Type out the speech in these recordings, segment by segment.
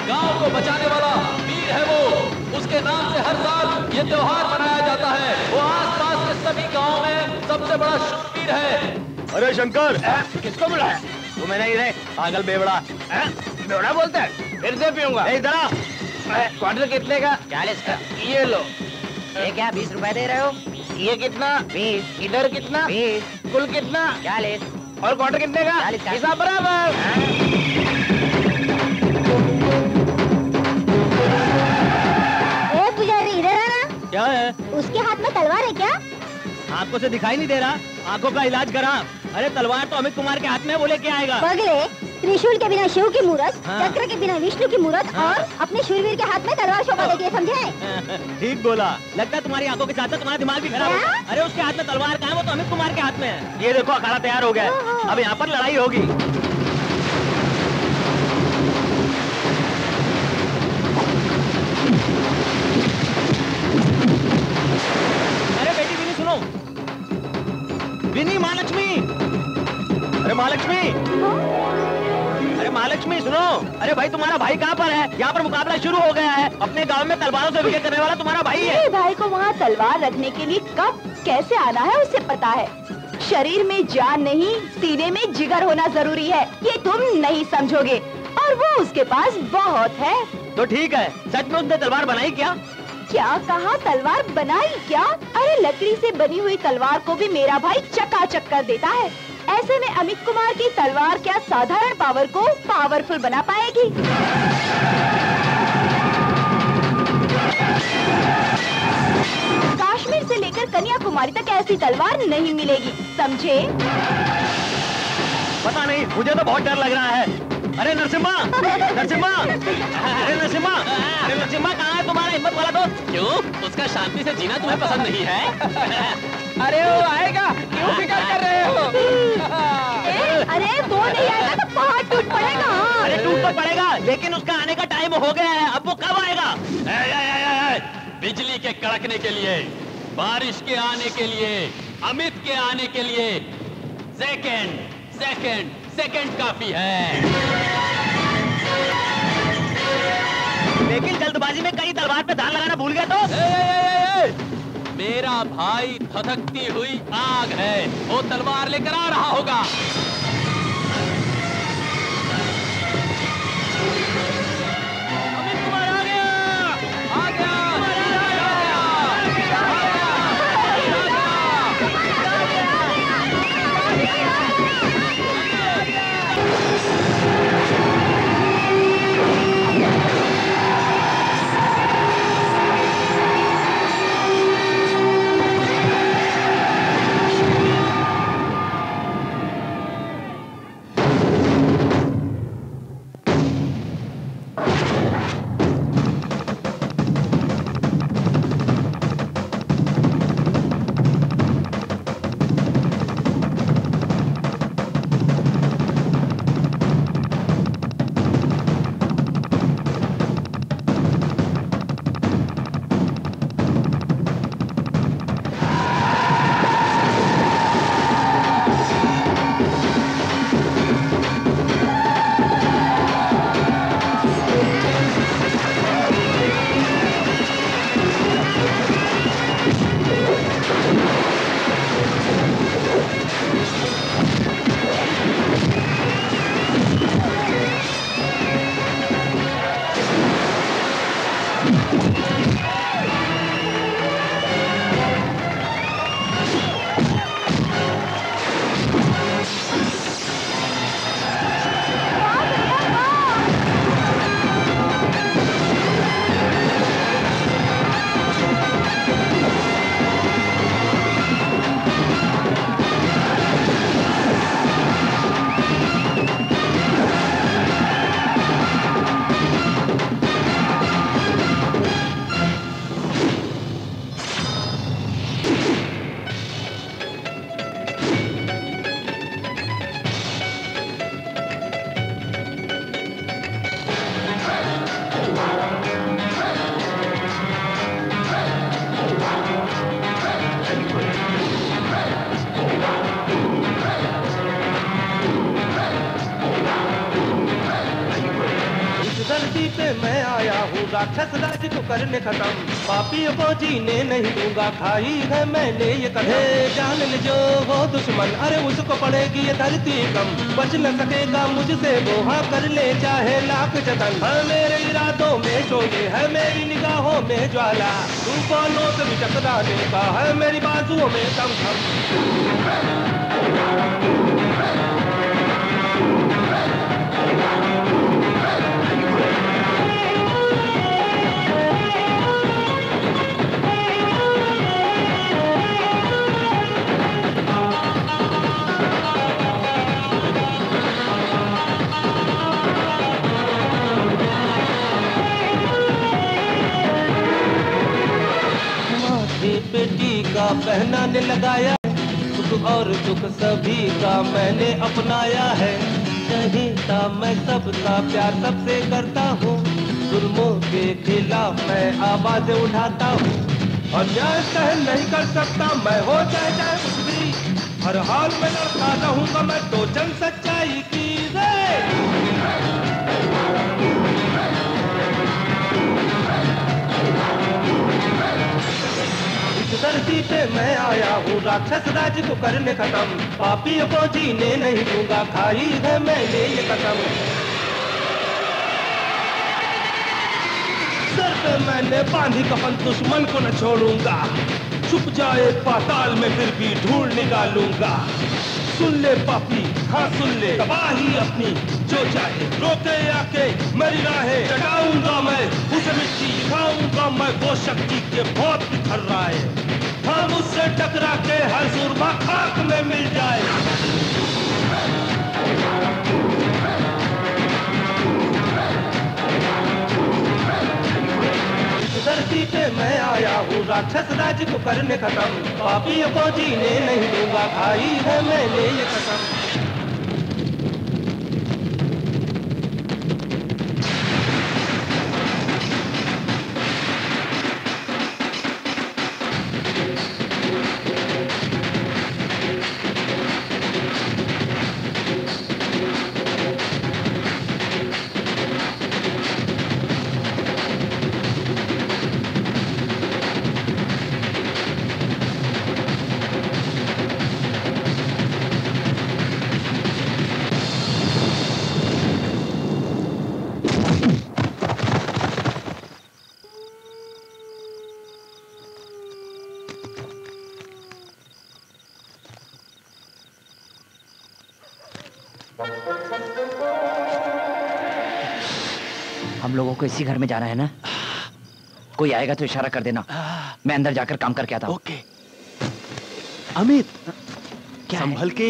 गांव को बचाने वाला वीर है वो। उसके नाम से हर साल ये त्योहार मनाया जाता है। वो आसपास के सभी गांव में सबसे बड़ा शूरवीर है। अरे शंकर, किसको बुलाया? तू मैंने ही रे, पागल बेवड़ा। बेवड़ा बोलता है? फिर से पीऊंगा। इधर आ। क्वार्टर कितने का? 40 का। ये लो। ये क्या 20 रुपए दे रहे हो? ये कितना? 20। इधर कितना? 20। कुल कितना? 40। और क्वार्टर कितने का? 40 का। हिसाब बराबर। पुजारी इधर आना। क्या है? उसके हाथ में तलवार है क्या? आंखों से दिखाई नहीं दे रहा? आंखों का इलाज करा। अरे तलवार तो अमित कुमार के हाथ में, बोले क्या आएगा? पगले, त्रिशूल के बिना शिव की मूरत, हाँ। चक्र के बिना विष्णु की मूरत और अपने शूरवीर के हाथ में तलवार शोभा देती है, समझे? ठीक बोला। लगता है तुम्हारी आंखों के साथ साथ तुम्हारा दिमाग भी खराब है। क्या? अरे उसके हाथ में तलवार कहाँ है? वो तो अमित कुमार के हाथ में है। ये देखो अखाड़ा तैयार हो गया है। अब यहाँ पर लड़ाई होगी। अरे बेटी विनी सुनो। विनी, महालक्ष्मी। अरे महालक्ष्मी, अरे महालक्ष्मी सुनो। अरे भाई तुम्हारा भाई कहाँ पर है? यहाँ पर मुकाबला शुरू हो गया है। अपने गांव में तलवारों से विजय करने वाला तुम्हारा भाई है। मेरे भाई को वहाँ तलवार रखने के लिए कब कैसे आना है उसे पता है। शरीर में जान नहीं, सीने में जिगर होना जरूरी है। ये तुम नहीं समझोगे और वो उसके पास बहुत है। तो ठीक है, सच में उसने तलवार बनाई क्या? क्या कहा? तलवार बनाई क्या? अरे लकड़ी से बनी हुई तलवार को भी मेरा भाई चकाचक कर देता है। ऐसे में अमित कुमार की तलवार क्या साधारण पावर को पावरफुल बना पाएगी? काश्मीर से लेकर कन्याकुमारी तक ऐसी तलवार नहीं मिलेगी, समझे? पता नहीं, मुझे तो बहुत डर लग रहा है। अरे नरसिम्हा, नरसिम्हा, अरे नरसिम्हा, अरे नरसिम्हा कहाँ है तुम्हारा हिम्मत वाला दोस्त? क्यों? उसका शांति से जीना तुम्हें पसंद नहीं है? अरे वो आएगा, क्यों फिक्र कर रहे हो? अरे वो नहीं आएगा तो पहाड़ टूट पड़ेगा। अरे टूट तो पड़ेगा, लेकिन उसका आने का टाइम हो गया है। अब वो कब आएगा? बिजली के कड़कने के लिए, बारिश के आने के लिए, अमित के आने के लिए सेकंड सेकंड सेकंड काफी है। लेकिन जल्दबाजी में कहीं तलवार पे धार लगाना भूल गया तो? मेरा भाई धधकती हुई आग है, वो तलवार लेकर आ रहा होगा। अमित कुमार आ गया, आ गया, मैं आया हूँ राक्षस राज को करने खत्म, पापियों को जीने नहीं दूंगा, खाई है मैंने ये कसम। जान ले जो हो दुश्मन, अरे उसको पड़ेगी ये धरती कम, बच न सकेगा मुझसे वो, हाँ कर ले चाहे लाख जतन। है मेरे इरादों में शोले, है मेरी निगाहों में ज्वाला, तूफानों से भी टकराने का है मेरी बाजुओं में दम। बेटी का पहनाने लगाया, सुख और दुख सभी का मैंने अपनाया है, चाहता मैं सबका प्यार सबसे करता हूँ, जुल्मों के खिलाफ मैं आवाज उठाता हूँ, और न्याय सहन नहीं कर सकता मैं, हो चाहे कुछ भी, हर हाल में लड़ता रहूंगा मैं तो जंग सच्चाई की। धरती पे मैं आया हूँ राक्षस राज को करने खत्म, पापियों को जीने नहीं दूंगा, खाई है मैंने ये कसम। सर पे मैंने बांधी कफन, दुश्मन को न छोड़ूंगा, छुप जाए पाताल में फिर भी ढूंढ निकालूंगा। सुन ले पापी, हाँ सुन ले, तबाही अपनी जो चाहे, रोके आके मेरी राहें चढ़ाऊंगा मैं, उसे मिट्टी खाऊंगा मैं, वो शक्ति के बहुत बिखर रहा है, हम उससे टकरा के हर सूरमा खाक में मिल जाए। धरती पे मैं आया हूँ राक्षस राज को करने खत्म, पापियों को जीने नहीं दूंगा, खाई है मैंने ये कसम। हम लोगों को इसी घर में जाना है ना? कोई आएगा तो इशारा कर देना, मैं अंदर जाकर काम करके आता हूँ। ओके। अमित, क्या संभल के।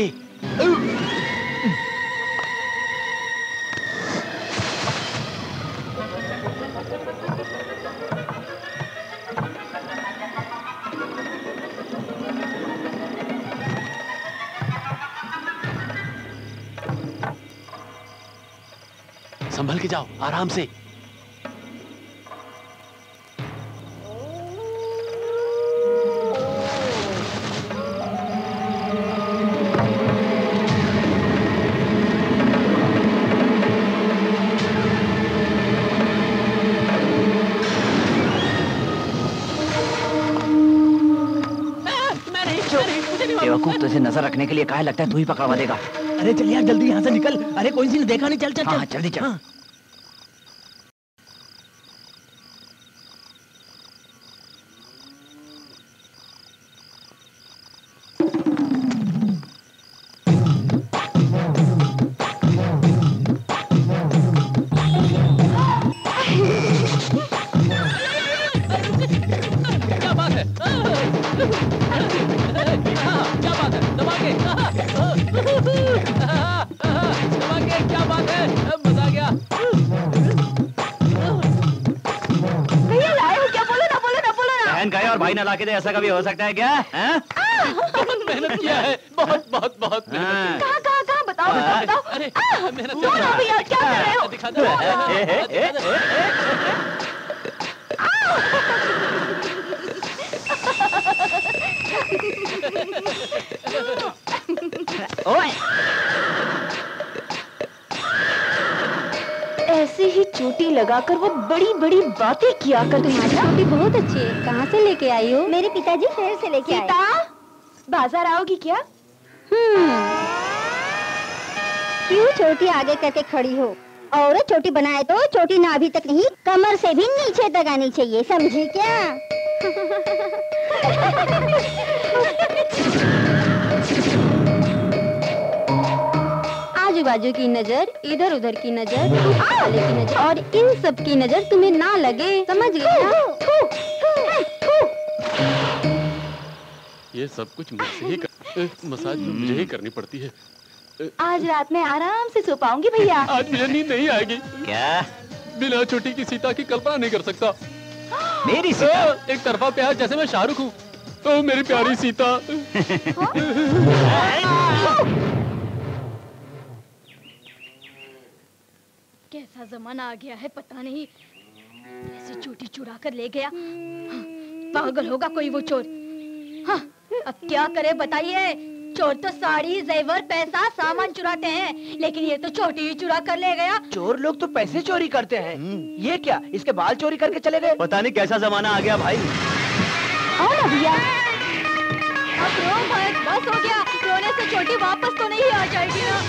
संभल के जाओ, आराम से। बेवकूफ, तुझे नजर रखने के लिए कहा लगता है तू ही पकड़वा देगा। अरे चल यार जल्दी यहाँ से निकल, अरे कोई किसी ने देखा नहीं, चल चल हाँ जल्दी चल। हाँ। क्या बात है? क्या बात है? दबा के क्या बात है? मजा आ गया। भैया लाए हो क्या? बोलो ना, बोलो ना, बोलो ना। बहन गए और भाई ना लाके दे, ऐसा कभी हो सकता है क्या? बहुत मेहनत किया है, बहुत बहुत बहुत मेहनत। कहाँ कहाँ कहाँ बताओ बताओ बताओ। अरे मेहनत दो ना भैया, क्या कर रहे हो? दिखा दो। ऐसी ही चोटी लगाकर वो बड़ी बड़ी बातें किया करती है। चोटी बहुत अच्छी है। कहाँ से लेके आई हो? मेरे पिताजी शहर से लेके आए। सीता, बाजार आओगी क्या? क्यों चोटी आगे करके खड़ी हो? औरत चोटी बनाए तो चोटी नाभि तक नहीं, कमर से भी नीचे तक आनी चाहिए, समझी क्या? आजू बाजू की नजर, इधर उधर की नजर, वाले की नजर और इन सब की नजर तुम्हें ना लगे, समझ गए ना? ये सब कुछ मुझसे ही मसाज मुझे ही करनी पड़ती है। आज रात में आराम से सो पाऊंगी भैया। आज मुझे नींद नहीं आएगी। क्या? बिना चोटी की सीता की कल्पना नहीं कर सकता। मेरी सीता? एक तरफा प्यार जैसे मैं शाहरुख हूँ। तो मेरी प्यारी सीता। कैसा जमाना आ गया है पता नहीं, ऐसी चोटी चुरा कर ले गया। हाँ, पागल होगा कोई वो चोर। हाँ, अब क्या करे बताइए? चोर तो साड़ी, जेवर, पैसा, सामान चुराते हैं, लेकिन ये तो चोटी ही चुरा कर ले गया। चोर लोग तो पैसे चोरी करते हैं, ये क्या इसके बाल चोरी करके चले गए? पता नहीं कैसा जमाना आ गया भाई। आओ ना भैया। अब रो मत, बस हो गया। रोने से चोटी वापस तो नहीं आ जाएगी ना?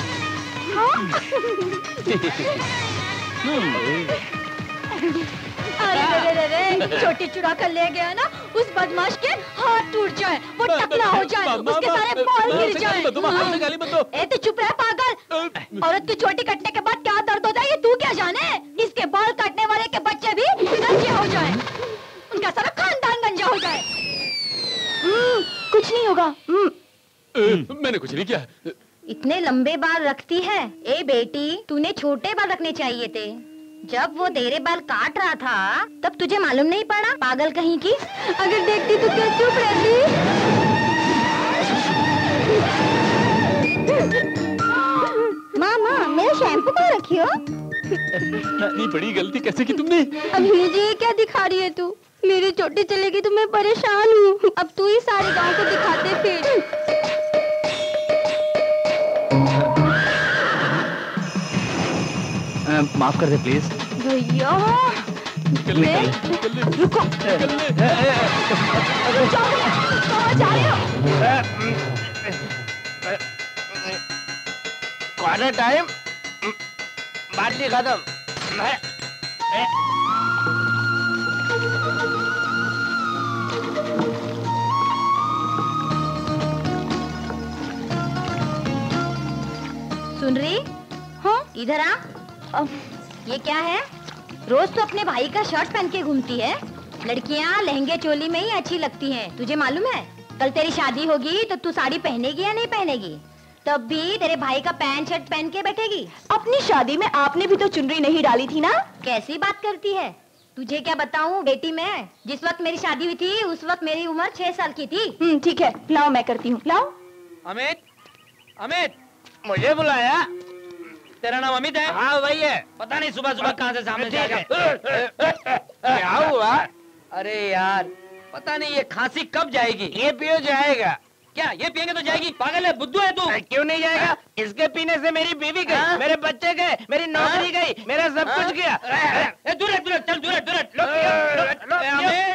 अरे रे रे, चोटी चुरा कर ले गया ना, उस बदमाश के हाथ टूट जाए, वो टकला हो जाए, उसके सारे बाल गिर जाए। ए तो चुप रह पागल। औरत की चोटी कटने के बाद क्या दर्द होता है ये तू क्या जाने? इसके बाल काटने वाले के बच्चे भी गंजे हो जाए, उनका सारा खानदान गंजा हो जाए। कुछ नहीं होगा। मैंने कुछ नहीं किया। इतने लंबे बाल रखती है? ए बेटी, तूने छोटे बाल रखने चाहिए थे। जब वो तेरे बाल काट रहा था तब तुझे मालूम नहीं पड़ा? पागल कहीं की। अगर देखती तो क्या चुप रहती? मामा, मेरा शैम्पू कहाँ रखी हो? इतनी बड़ी गलती कैसे की तुमने? अभी जी क्या दिखा रही है तू? मेरी चोटी चलेगी तो मैं परेशान हूँ। अब तू ही सारे गांव को दिखाते फिर। माफ कर दे प्लीज। भैया रुको। कहाँ जा रहे हो? क्वार्टर टाइम, बाटली खत्म। सुन रही? हाँ, इधर आ। ये क्या है? रोज तो अपने भाई का शर्ट पहन के घूमती है। लड़कियां लहंगे चोली में ही अच्छी लगती हैं, तुझे मालूम है? कल तेरी शादी होगी तो तू साड़ी पहनेगी या नहीं पहनेगी? तब भी तेरे भाई का पैंट शर्ट पहन के बैठेगी। अपनी शादी में आपने भी तो चुनरी नहीं डाली थी ना? कैसी बात करती है? तुझे क्या बताऊं बेटी, मैं जिस वक्त मेरी शादी हुई थी उस वक्त मेरी उम्र 6 साल की थी। ठीक है, लाओ मैं करती हूँ। लाओ। अमित, अमित, मुझे बुलाया? तेरा नाम अमित है? हाँ वही है। पता नहीं सुबह सुबह कहाँ से सामने से आ गया। क्या हुआ? अरे यार, पता नहीं ये खांसी कब जाएगी। ये पियो जाएगा। क्या ये पियेंगे तो जाएगी? पागल है, बुद्धू है तू? क्यों नहीं जाएगा? इसके पीने से मेरी बीवी गई, मेरे बच्चे गए, मेरी नौकरी गई, मेरा सब कुछ गया। दूर है, दूर है, चल दूर है, दूर है।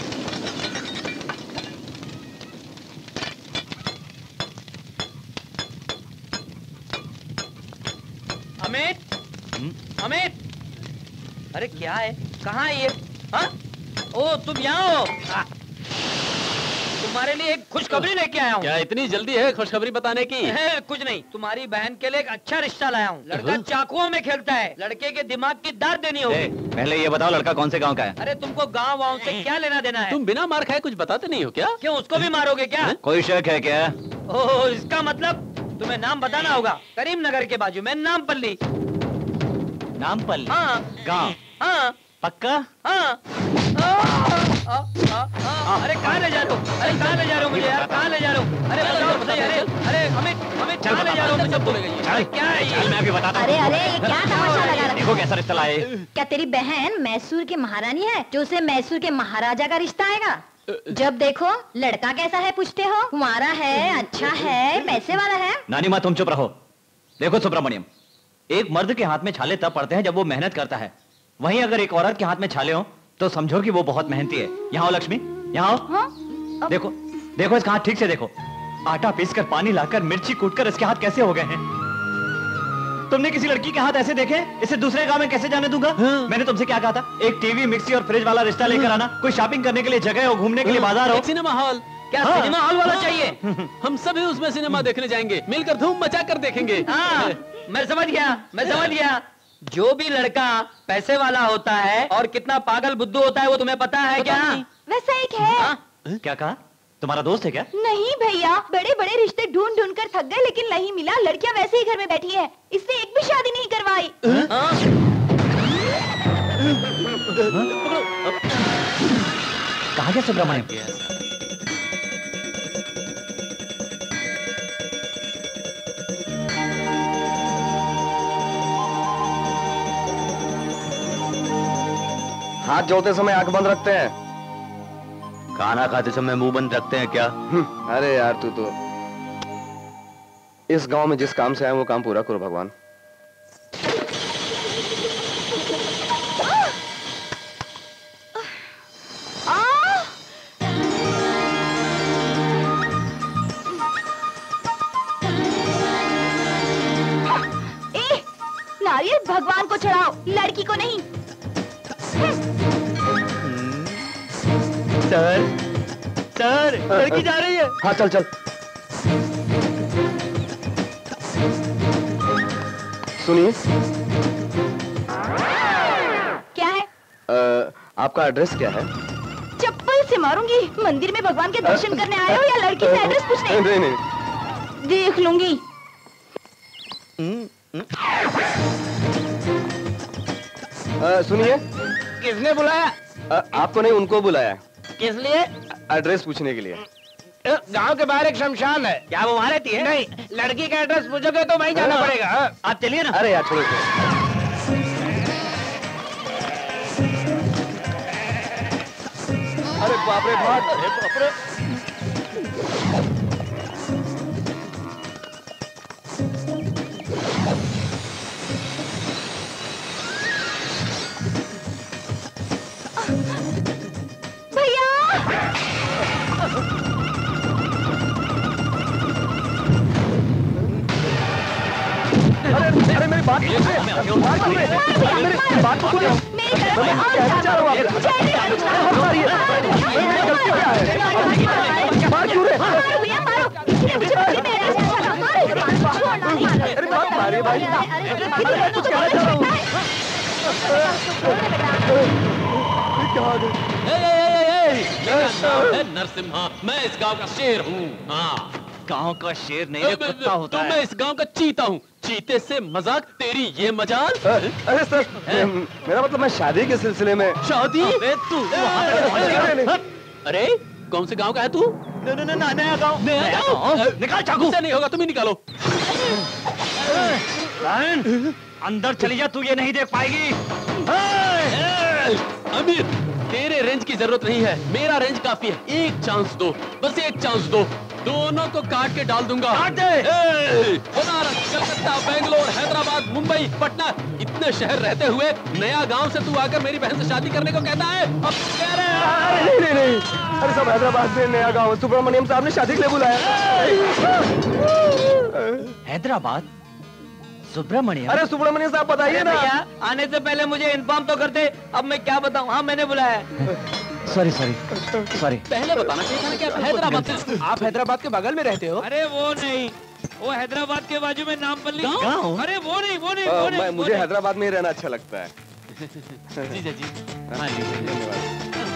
अमित, अमित, अरे क्या है? कहाँ है ये? हाँ? ओ तुम यहाँ हो? तुम्हारे लिए एक खुशखबरी लेके आया हूँ। क्या इतनी जल्दी है खुशखबरी बताने की? कुछ नहीं, तुम्हारी बहन के लिए एक अच्छा रिश्ता लाया हूँ। लड़का चाकुओं में खेलता है, लड़के के दिमाग की दाद देनी होगी। पहले ये बताओ लड़का कौन से गांव का है? अरे तुमको गाँव वाँव से क्या लेना देना है? तुम बिना मार खाए कुछ बताते नहीं हो क्या? क्यों, उसको भी मारोगे क्या? कोई शक है क्या? ओह, इसका मतलब तुम्हें नाम बताना होगा। करीम नगर के बाजू में नामपल्ली। नामपल्ली? हाँ। गाँव? हाँ। पक्का? हाँ। अरे कहाँ ले जा रहे हो? अरे कहाँ ले जा रहे हो मुझे यार? कहाँ ले जा रहे हो? अरे बताओ मुझे। अरे अमित, अमित कहाँ ले जा रहे हो मुझे? बोलेगा ये क्या है ये? मैं अभी बताता हूँ। अरे अरे, ये क्या तमाशा लगा रखा? देखो कैसा रिश्ता लाए। क्या तेरी बहन मैसूर की महारानी है जो उसे मैसूर के महाराजा का रिश्ता आएगा? जब देखो लड़का कैसा है पूछते हो? कुंवारा है, अच्छा है, पैसे वाला है? नानी माँ तुम चुप रहो। देखो सुब्रमण्यम, एक मर्द के हाथ में छाले तब पड़ते हैं जब वो मेहनत करता है, वहीं अगर एक औरत के हाथ में छाले हो तो समझो कि वो बहुत मेहनती है। यहाँ आओ लक्ष्मी, यहाँ आओ। हाँ? देखो देखो इसका हाथ ठीक से देखो। आटा पीसकर, पानी लाकर, मिर्ची कूटकर इसके हाथ कैसे हो गए हैं। तुमने किसी लड़की के हाथ ऐसे देखे? इसे दूसरे गांव में कैसे जाने दूंगा? हाँ। मैंने तुमसे क्या कहा था? एक टीवी, मिक्सी और फ्रिज वाला रिश्ता लेकर आना, कोई शॉपिंग करने के लिए जगह हो, घूमने के लिए बाजार हो। Cinema hall. क्या हाँ। सिनेमा हॉल वाला चाहिए? हम सभी उसमें सिनेमा देखने जाएंगे, मिलकर धूम मचा कर देखेंगे। मैं समझ गया। जो भी लड़का पैसे वाला होता है और कितना पागल बुद्धू होता है वो तुम्हें पता है क्या? वैसा एक है। क्या कहा? तुम्हारा दोस्त है क्या? नहीं भैया, बड़े बड़े रिश्ते ढूंढ ढूंढ कर थक गए लेकिन नहीं मिला। लड़कियां वैसे ही घर में बैठी है, इसने एक भी शादी नहीं करवाई। कहाँ गया सुब्रमण्यम? हाथ जोड़ते समय आंख बंद रखते हैं, खाना खाते समय मुंह बंद रखते हैं क्या? अरे यार तू तो इस गांव में जिस काम से आए वो काम पूरा करो भगवान। नारियल भगवान को चढ़ाओ, लड़की को नहीं। सर लड़की जा रही है। हाँ चल चल। सुनिए, क्या है? आपका एड्रेस क्या है? चप्पल से मारूंगी। मंदिर में भगवान के दर्शन करने आए हो या लड़की से एड्रेस पूछने? नहीं। देख लूंगी। सुनिए, किसने बुलाया? आपको नहीं, उनको बुलाया। किस लिए? एड्रेस पूछने के लिए। गांव के बाहर एक शमशान है। क्या वो वहाँ रहती है? नहीं, लड़की का एड्रेस पूछोगे तो वहीं जाना पड़ेगा। आप चलिए ना। अरे यार छोड़ो। अरे बाप रे बाप, अरे बाप रे। अरे मेरी बात सुनिए, मेरी बात सुनिए। नरसिम्हा, मैं इस गांव का शेर हूँ। हाँ, गांव का शेर नहीं रे, कुत्ता होता है। मैं इस गांव का चीता हूँ। चीते से मजाक, तेरी ये मजाल। अरे सर, मेरा मतलब मैं शादी के सिलसिले में। शादी? तू अरे कौन से गांव का है तू? नया गांव। निकाल चाकू। से नहीं होगा, तुम ही निकालो। अंदर चली जा, तू ये नहीं देख पाएगी। अमीर, तेरे रेंज की जरूरत नहीं है, मेरा रेंज काफी है। एक चांस दो, बस एक चांस दो। दोनों को काट के डाल दूंगा। काट दे। बनारस, कलकत्ता, बेंगलोर, हैदराबाद, मुंबई, पटना, इतने शहर रहते हुए नया गांव से तू आकर मेरी बहन से शादी करने को कहता है? अब कह रहे हैं? नहीं। अरे सब हैदराबाद में नया गांव, सुब्रमण्यम साहब ने शादी के लिए बुलाया। हैदराबाद? सुब्रमण्यम? अरे सुब्रमण्यम साहब बताइए ना। आने से पहले मुझे इन्फॉर्म तो करते। अब मैं क्या बताऊं? हाँ, मैंने बुलाया। सॉरी। पहले बताना चाहिए था ना कि आप हैदराबाद से। आप हैदराबाद के बगल में रहते हो? अरे वो नहीं, वो हैदराबाद के बाजू में नामपल्ली। अरे वो नहीं। मुझे हैदराबाद में ही रहना अच्छा लगता है। जी। हाँ जी, धन्यवाद।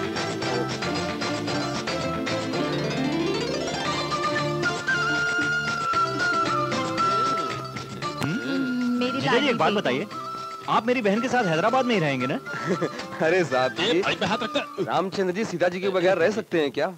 मेरी एक बात बताइए, आप मेरी बहन के साथ हैदराबाद में ही रहेंगे ना? अरे साहब जी, पे हाथ रखता। रामचंद्र जी सीता जी के बगैर रह सकते हैं क्या?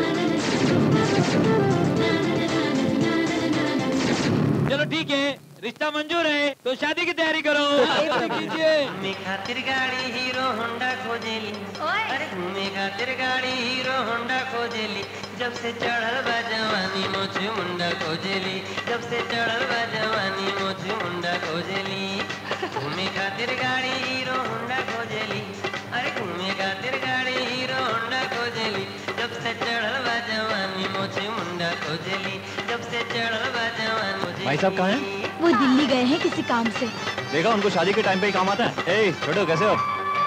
चलो ठीक है, रिश्ता मंजूर है तो शादी की तैयारी करो। कीजिए। घूमे खातिर गाड़ी हीरो होंडा खोजेली, अरे घूमे खातिर गाड़ी हीरो होंडा खोजेली, जब से चढ़ल बा जवानी मोछे मुंडा खोजेली, जब से चढ़ल बा जवानी मोछे मुंडा खोजेली। घूमे खातिर गाड़ी हीरो होंडा खोजेली, अरे घूमे खातिर गाड़ी हीरो होंडा खोजेली, जब से चढ़ल बा जवानी मोछे मुंडा खोजेली, जब से चढ़ल बा जवानी। भाई साहब कहाँ हैं? वो दिल्ली गए हैं किसी काम से। देखा उनको शादी के टाइम पे ही काम आता है। ए छोटो कैसे हो?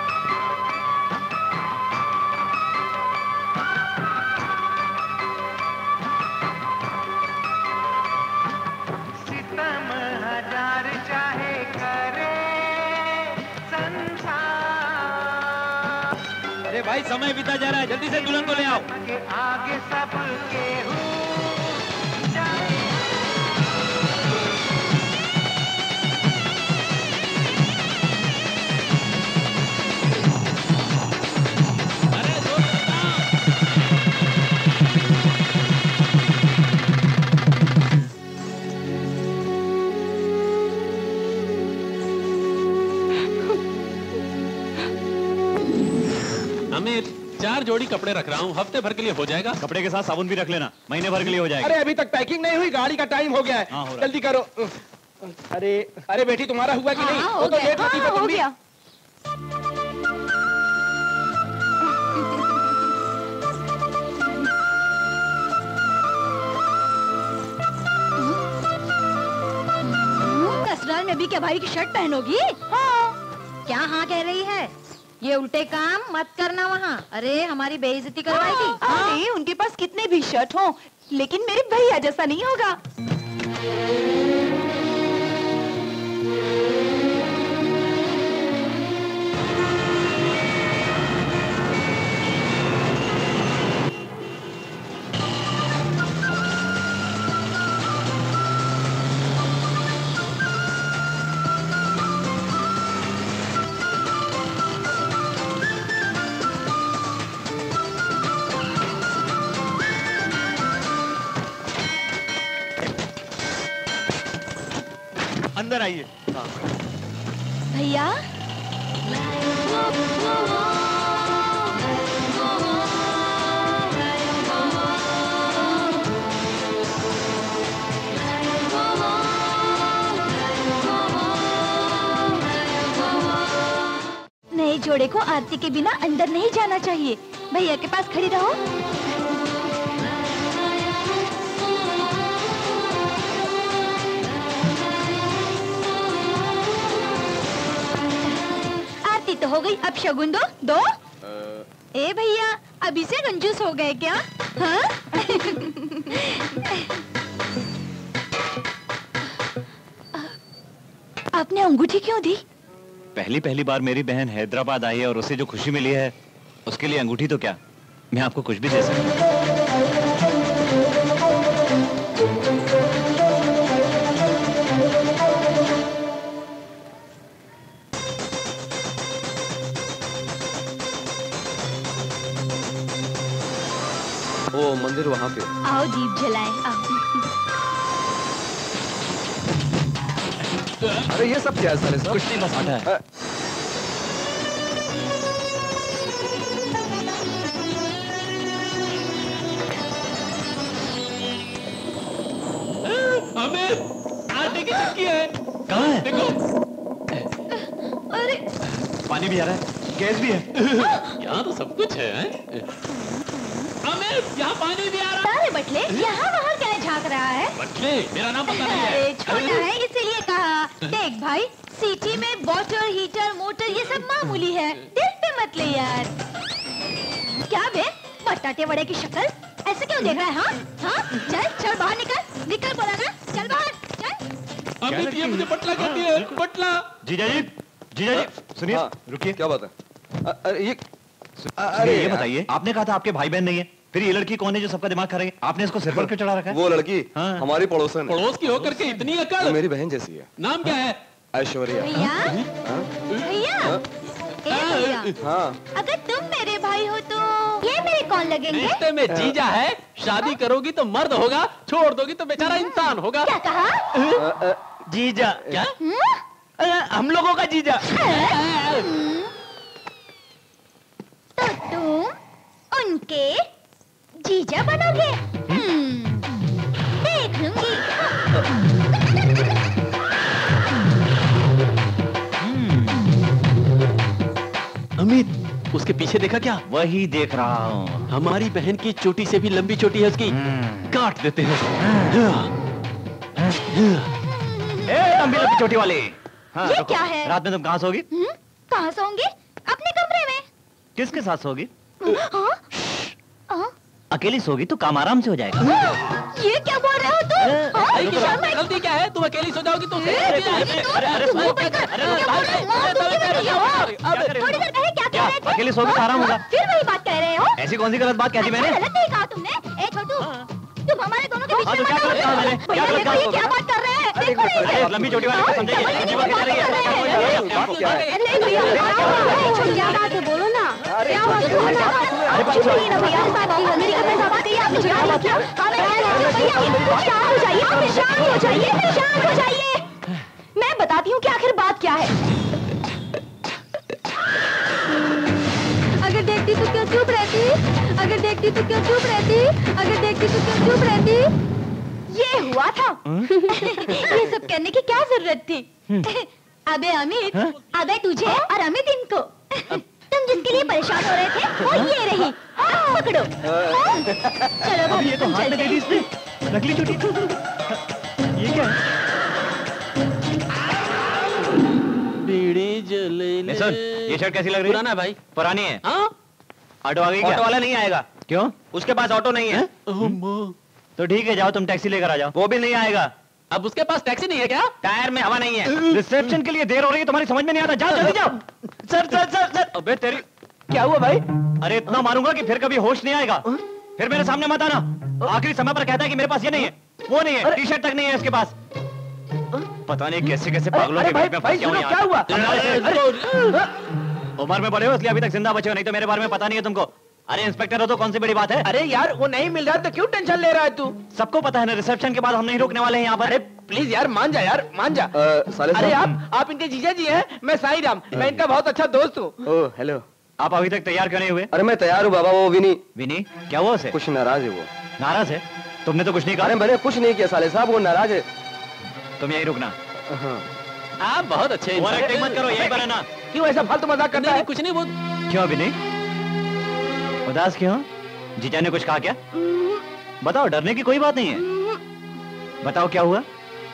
सितम हजार चाहे करे संसार। अरे भाई समय बीता जा रहा है, जल्दी से दुल्हन को ले आओ। आगे सब केहू अमित 4 जोड़ी कपड़े रख रहा हूँ, हफ्ते भर के लिए हो जाएगा। कपड़े के साथ साबुन भी रख लेना, महीने भर के लिए हो जाएगा। अरे अभी तक पैकिंग नहीं हुई, गाड़ी का टाइम हो गया है। हाँ, हो रहा है। जल्दी करो। अरे अरे बेटी तुम्हारा हुआ कि नहीं? हाँ, वो तो लेट होती है हो तुम भी। गया। ससुराल में भी क्या भाई की शर्ट पहनोगी? हाँ। क्या हाँ कह रही है? ये उल्टे काम मत करना वहाँ। अरे हमारी बेइज्जती करवाएगी। अरे उनके पास कितने भी शर्ट हो, लेकिन मेरे भैया जैसा नहीं होगा। अंदर आइए। भैया नए जोड़े को आरती के बिना अंदर नहीं जाना चाहिए। भैया के पास खड़ी रहो। आरती तो हो गई, अब शगुन दो। ए भैया अभी से कंजूस हो गए क्या? हाँ? आपने अंगूठी क्यों दी? पहली बार मेरी बहन हैदराबाद आई है और उसे जो खुशी मिली है उसके लिए अंगूठी तो क्या, मैं आपको कुछ भी दे सकता वो मंदिर वहाँ पे। आओ दीप जलाएं, आओ। अरे ये सब क्या है साले साहब? कुछ नहीं, बस आटा है। अमित आटे की चक्की है। कहाँ है? देखो। अरे पानी भी आ रहा है, गैस भी है। यहाँ तो सब कुछ है। अमित यहाँ पानी भी आ रहा है। अरे बटले यहाँ वहाँ क्या झांक रहा है? बटले मेरा नाम पता नहीं है। अरे छोटा है इसीलिए कहा। देख भाई, सिटी में वाटर हीटर मोटर ये सब मामूली है, दिल पे मत ले यार। क्या बे, बटाटे वड़े की शक्ल ऐसे क्यों देख रहा है? हाँ चल बाहर निकल बोला ना, चल बाहर चल। अमित ये मुझे बटला कहती है, बटला। जीजा जी सुनिए। हाँ, रुकिए। क्या बात है? अरे ये बताइए, आपने कहा था आपके भाई बहन नहीं है, फिर ये लड़की कौन है जो सबका दिमाग खा रही है? आपने इसको सिर पर क्यों चढ़ा रखा है? वो लड़की हाँ। हमारी पड़ोसन है। पड़ोस की होकर के इतनी अकड़। वो मेरी बहन जैसी है। नाम क्या है? ऐश्वर्या। भैया हाँ? भैया हाँ? ए भैया, हाँ। अगर तुम मेरे भाई हो तो ये मेरे कौन लगेंगे? रिश्ते में जीजा है, शादी करोगी तो मर्द होगा, छोड़ दोगी तो बेचारा इंसान होगा। क्या कहा? जीजा। क्या? हम लोगों का जीजा। तो तुम उनके जीजा बनोगे? देख लूंगी। अमित, उसके पीछे देखा क्या? वही देख रहा हूँ। हमारी बहन की चोटी से भी लंबी चोटी है उसकी। काट देते हैं। लंबी लंबी चोटी वाली। हाँ, ये क्या है? रात में तुम कहाँ सोगी? कहाँ सोओगे? अपने कमरे में। किसके साथ सोगी? हाँ? अकेली सोगी तो काम आराम से हो जाएगा। ये क्या बोल रहे हो तुम? गलती क्या है? तुम अकेली सो जाओगी तो थोड़ी देर पहले क्या कह रहे थे? अकेली सोगी तो आराम होगा। फिर वही बात कह रहे हो? ऐसी कौन सी गलत बात कह दी मैंने? गलत नहीं कहा तुमने। ए छोटू, तुम हमारे दोनों के बीच में क्या गलत कहा मैंने? क्या गलत कहा? क्या बात कर रहे हैं? देखो लंबी चोटी वाली को समझाइए। क्या बात है, बोलो ना। क्या बात है भैया? शांत हो जाइए। मैं बताती हूँ कि आखिर बात क्या है। अगर देखती तो क्यों चुप रहती? अगर देखती तो क्यों चुप रहती? अगर देखती तो क्यों चुप रहती? ये हुआ था। ये सब करने की क्या जरूरत थी? अबे अमित, अबे तुझे और अमित इनको। तुम जिसके लिए परेशान हो रहे थे वो ये रही। पकड़ो। चलो अभी ये तो हाथ में दे दी इसने। नकली चोटी। ये क्या है? बीड़ी जले। सुन, ये शर्ट कैसी लग रही है? पुराना भाई। पुरानी है। हाँ? ऑटो आ गई क्या? ऑटो वाला नहीं आएगा। क्यों? उसके पास ऑटो नहीं है। तो ठीक है, जाओ तुम टैक्सी लेकर आ जाओ। वो भी नहीं आएगा। अब उसके पास टैक्सी नहीं है क्या? टायर में हवा नहीं है। रिसेप्शन के लिए देर हो रही है, तुम्हारी समझ में नहीं आता। जाओ जल्दी जाओ। Sir sir sir sir. अबे तेरी, क्या हुआ भाई? अरे इतना मारूंगा कि फिर कभी होश नहीं आएगा। फिर मेरे सामने मत आना। आखिरी समय पर कहता है कि मेरे पास ये नहीं है, वो नहीं है, टी शर्ट तक नहीं है इसके पास। पता नहीं कैसे कैसे पागलों के बीच में फंस गया हूं क्या हुआ? उम्र में बड़े हो इसलिए अभी तक जिंदा बचे हो, नहीं तो मेरे बारे में पता नहीं है तुमको। अरे इंस्पेक्टर हो तो कौन सी बड़ी बात है? अरे यार वो नहीं मिल रहा तो क्यों टेंशन ले रहा है तू? सबको पता है ना, रिसेप्शन के बाद हम नहीं रुकने वाले हैं यहाँ पर। अरे प्लीज यार मान जा यार, मान जा। अरे आप इनके जीजा जी हैं, मैं साई राम, मैं इनका बहुत अच्छा दोस्त हूँ। Oh hello. आप अभी तक तैयार क्यों नहीं हुए? अरे मैं तैयार हूँ बाबा। वो विनी। विनी क्या हुआ उसे? कुछ नाराज है वो। नाराज है? तुमने तो कुछ नहीं कहा। अरे मैंने कुछ नहीं किया साले साहब, वो नाराज है। तुम यहीं रुकना। आप बहुत अच्छे एक्टिंग मत करो, यहीं पर रहना। क्यों ऐसा फालतू मजाक करता है? कुछ नहीं वो। क्यों विनी उदास क्यों? जीजा ने कुछ कहा क्या? बताओ, डरने की कोई बात नहीं है। बताओ क्या हुआ?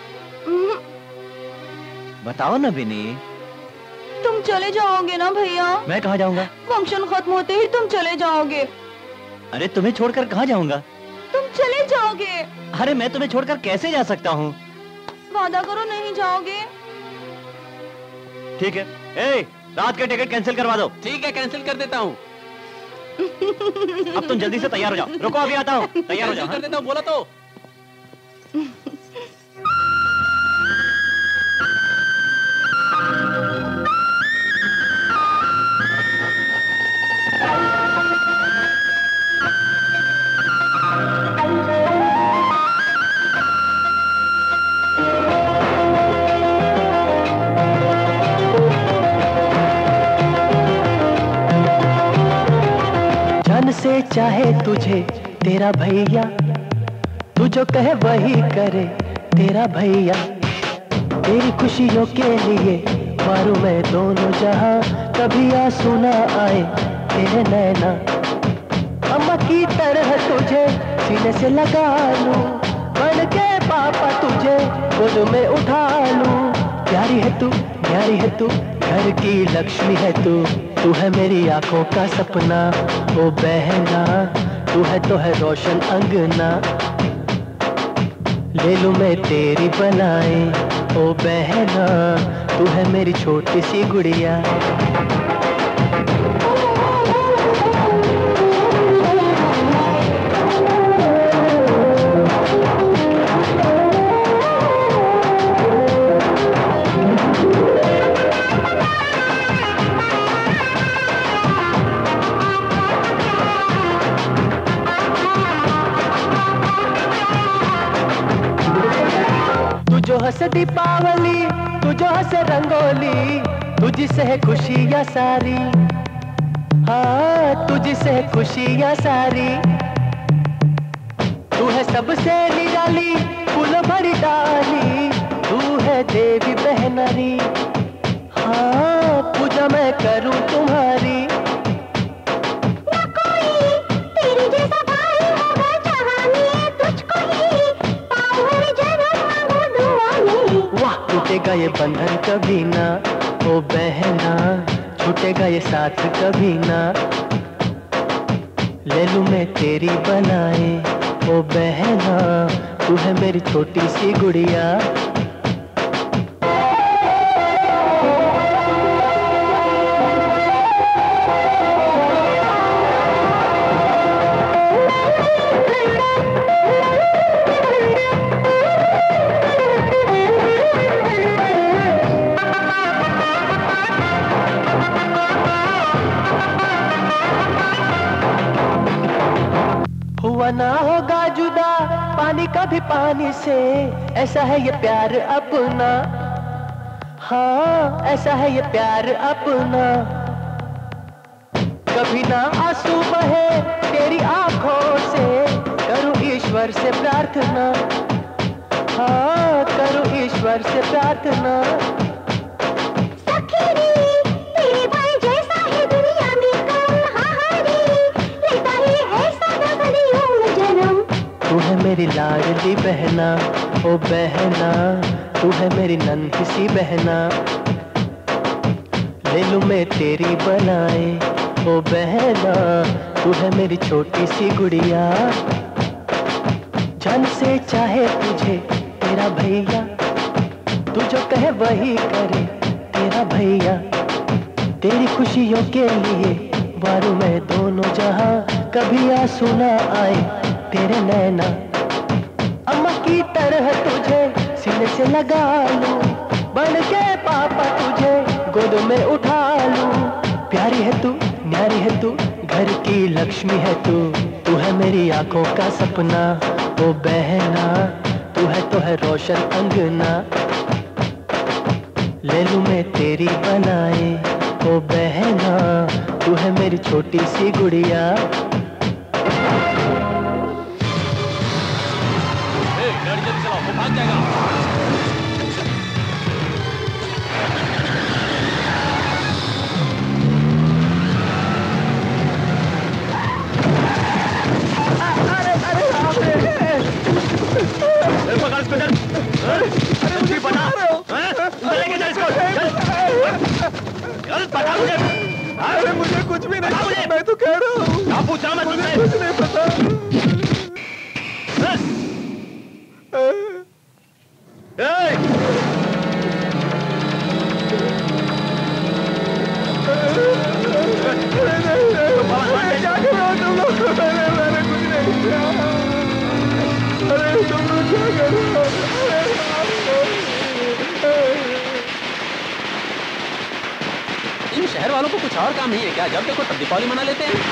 बताओ ना विनी। तुम चले जाओगे ना भैया? मैं कहाँ जाऊंगा? फंक्शन खत्म होते ही तुम चले जाओगे। अरे तुम्हें छोड़कर कहाँ जाऊंगा? तुम चले जाओगे। अरे मैं तुम्हें छोड़कर कैसे जा सकता हूँ? वादा करो नहीं जाओगे। ठीक है। ए, रात के टिकट कैंसिल करवा दो। ठीक है, कैंसिल कर देता हूँ। अब तुम जल्दी से तैयार हो जाओ। रुको अभी आता हूँ। तैयार हो जाओ। कर देता हूँ, बोला तो। से चाहे तुझे तेरा भैया, तू जो कहे वही करे तेरा भैया। तेरी खुशियों के लिए मारूं मैं दोनों जहां, कभी आंसू ना आए तेरे नैना। अम्मा की तरह तुझे सीने से लगा लूं, बन के पापा तुझे गोद में उठा लूं। प्यारी है तू, प्यारी है तू, घर की लक्ष्मी है तू। तू है मेरी आंखों का सपना ओ बहना, तू है तो है रोशन अंगना। ले लूं मैं तेरी बनाई ओ बहना, तू है मेरी छोटी सी गुड़िया। हंस दीपावली, तू जो हंस रंगोली, तुझसे है खुशियाँ सारी। हाँ तुझसे है खुशियाँ सारी। तू है सबसे निराली, फूल भरी डाली, तू है देवी बहनरी। हाँ पूजा मैं करूं तुम्हारी। ना कोई तेरे जैसा भाई होगा जहां में, तुझको ही पाऊं हर जन्म मांगू दुआ में। वाह टूटेगा ये बंधन कभी ना, ओ बहना छूटेगा ये साथ कभी ना। ले लूं मैं तेरी बनाए, ओ बहना तू है मेरी छोटी सी गुड़िया। हुआ ना होगा जुदा पानी का भी पानी से, ऐसा है ये प्यार अपना। हाँ ऐसा है ये प्यार अपना। कभी ना आंसू बहे तेरी आंखों से, करूं ईश्वर से प्रार्थना। हाँ करूं ईश्वर से प्रार्थना। तेरे भाई जैसा है दुनिया में कौन, हाहारी लेता ही है सदा सदियों में जन्म। तू है मेरी लाडली बहना, ओ बहना तू है मेरी नन्ही सी बहना। ले लूं मैं तेरी बनाए, ओ बहना तू है मेरी छोटी सी गुड़िया। जान से चाहे तुझे तेरा भैया, तू जो कहे वही करे तेरा भैया। तेरी खुशियों के लिए वारू मैं दोनों जहां, कभी आंसू ना आए तेरे नैना। अम्मा की तरह तुझे सीने से लगा लूं, बन के पापा तुझे गोद में उठा लूं। प्यारी है तू न्यारी है तू, घर की लक्ष्मी है तू। तू है मेरी आंखों का सपना, ओ बहना तू है रोशन अंगना। ले लूं मैं तेरी बनाए, ओ बहना तू है मेरी छोटी सी गुड़िया। गाड़ी जल्दी चलाओ, वो भाग जाएगा। पकड़ इसको, चल मुझे बता लेके चल इसको, चल बता मुझे। अरे मुझे कुछ भी नहीं, मैं तो कह रहा हूँ। क्या पूछ रहा मैं तुझसे? कुछ नहीं पता। क्या कर रहे हो तुम लोग? मैंने कुछ नहीं किया। अरे तुम लोग क्या कर रहे हो? इन शहर वालों को कुछ और काम नहीं है क्या? जब देखो तब दीपावली मना लेते हैं।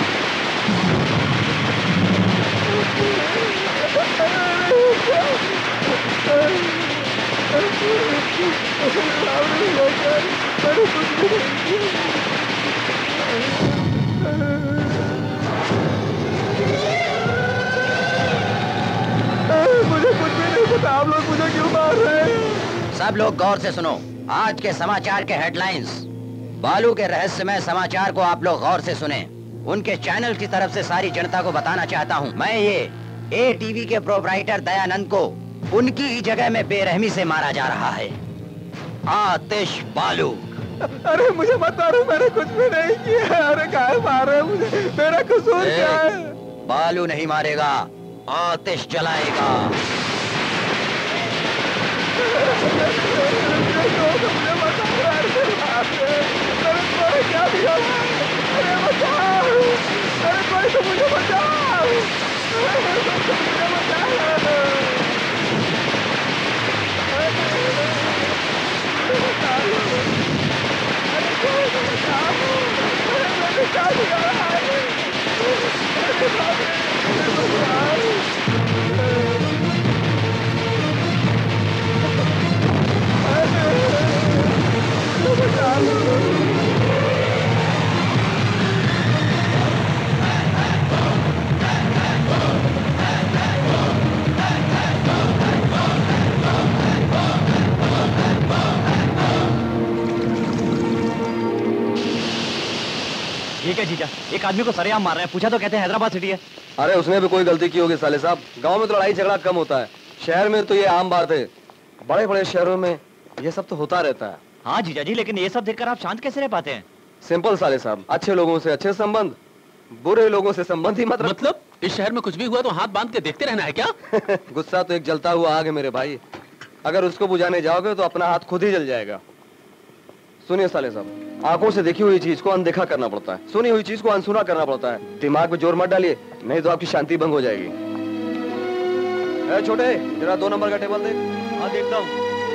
मुझे कुछ भी नहीं पता, आप लोग मुझे क्यों मार रहे हैं? सब लोग गौर से सुनो, आज के समाचार के हेडलाइंस। बालू के रहस्यमय समाचार को आप लोग गौर से सुने। उनके चैनल की तरफ से सारी जनता को बताना चाहता हूँ, मैं ये ATV के प्रोप्राइटर दयानंद को उनकी ही जगह में बेरहमी से मारा जा रहा है। आतिश बालू। अरे मुझे मत मारो, मैंने कुछ भी नहीं किया। अरे काहे मार रहे हो मुझे? मेरा कसूर क्या है? बालू नहीं मारेगा, आतिश जलाएगा। क्या दिया? अरे बचाओ! अरे कोई तो मुझे बचाओ! मुझे बचाओ! है जीजा, एक आदमी को सरेआम मार रहे हैं, पूछा तो कहते हैं हैदराबाद सिटी है। अरे उसने भी कोई गलती की होगी साले साहब, गांव में तो लड़ाई झगड़ा कम होता है, शहर में तो ये आम बात है, बड़े बड़े शहरों में ये सब तो होता रहता है। हाँ जीजा जी, लेकिन ये सब देखकर आप शांत कैसे रह पाते हैं? सिंपल साले साहब, अच्छे लोगों से अच्छे संबंध, बुरे लोगों से संबंध ही मत रखो। मतलब इस शहर में कुछ भी हुआ तो हाथ बांध के देखते रहना है क्या? गुस्सा तो एक जलता हुआ आग है मेरे भाई, अगर उसको बुझाने जाओगे तो अपना हाथ खुद ही जल जाएगा। सुनिए साले साहब, आंखों से देखी हुई चीज को अनदेखा करना पड़ता है, सुनी हुई चीज को अनसुना करना पड़ता है। दिमाग में जोर मत डालिए, नहीं तो आपकी शांति भंग हो जाएगी। छोटे, जरा 2 नंबर का टेबल देख। हाँ देखता हूँ।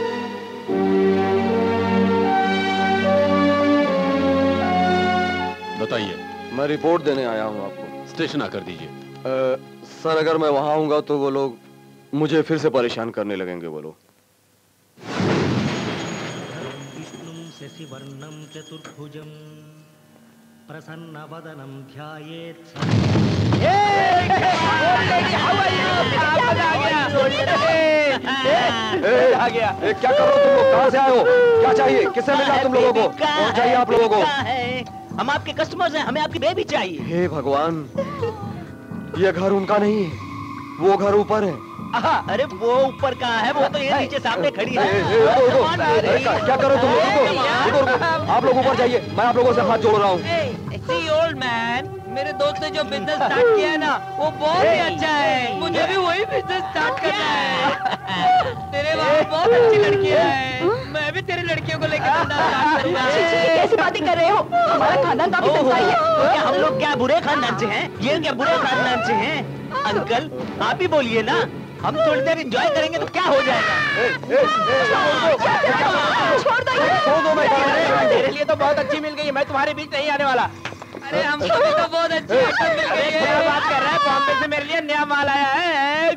बताइए। मैं रिपोर्ट देने आया हूँ आपको। स्टेशन आकर दीजिए। सर अगर मैं वहां आऊंगा तो वो लोग मुझे फिर से परेशान करने लगेंगे। वो लोग शशिवर्णं चतुर्भुजं प्रसन्नवदनं ध्यायेत्। आ गया। क्या कर रहे हो तुम लोग? कहाँ से आए हो? क्या चाहिए? किससे मिला तुम लोगों को? कौन चाहिए आप लोगों को? हम आपके कस्टमर्स हैं, हमें आपकी बेबी चाहिए। हे भगवान, ये घर उनका नहीं है, वो घर ऊपर है। अरे वो ऊपर कहाँ है? वो तो ये नीचे सामने खड़ी है। क्या करो तुम लोग? आप लोग ऊपर जाइए, मैं आप लोगों से हाथ जोड़ रहा हूँ। ओल्ड मैन, मेरे दोस्त ने जो बिजनेस स्टार्ट किया है ना, वो बहुत ही अच्छा है, मुझे भी वही बिजनेस स्टार्ट करना है। तेरे वहाँ बहुत अच्छी लड़कियाँ हैं, मैं भी तेरी लड़कियों को लेकर धंधा स्टार्ट करूँगा। कैसी बातें कर रहे हो? हमारा खानदान काफी संस्कारी है। क्या हम लोग क्या बुरे खानदान से हैं? ये क्या बुरे खानदान से हैं? अंकल आप ही बोलिए ना, हम थोड़ी देर एंजॉय करेंगे तो क्या हो जाएगा? छोड़ दो। मेरे लिए तो बहुत अच्छी मिल गई है, मैं तुम्हारे बीच नहीं आने वाला। अरे हमको भी तो बहुत अच्छी आइटम मिल गई है। क्या बात कर रहा है? बॉम्बे से मेरे लिए नया माल आया है।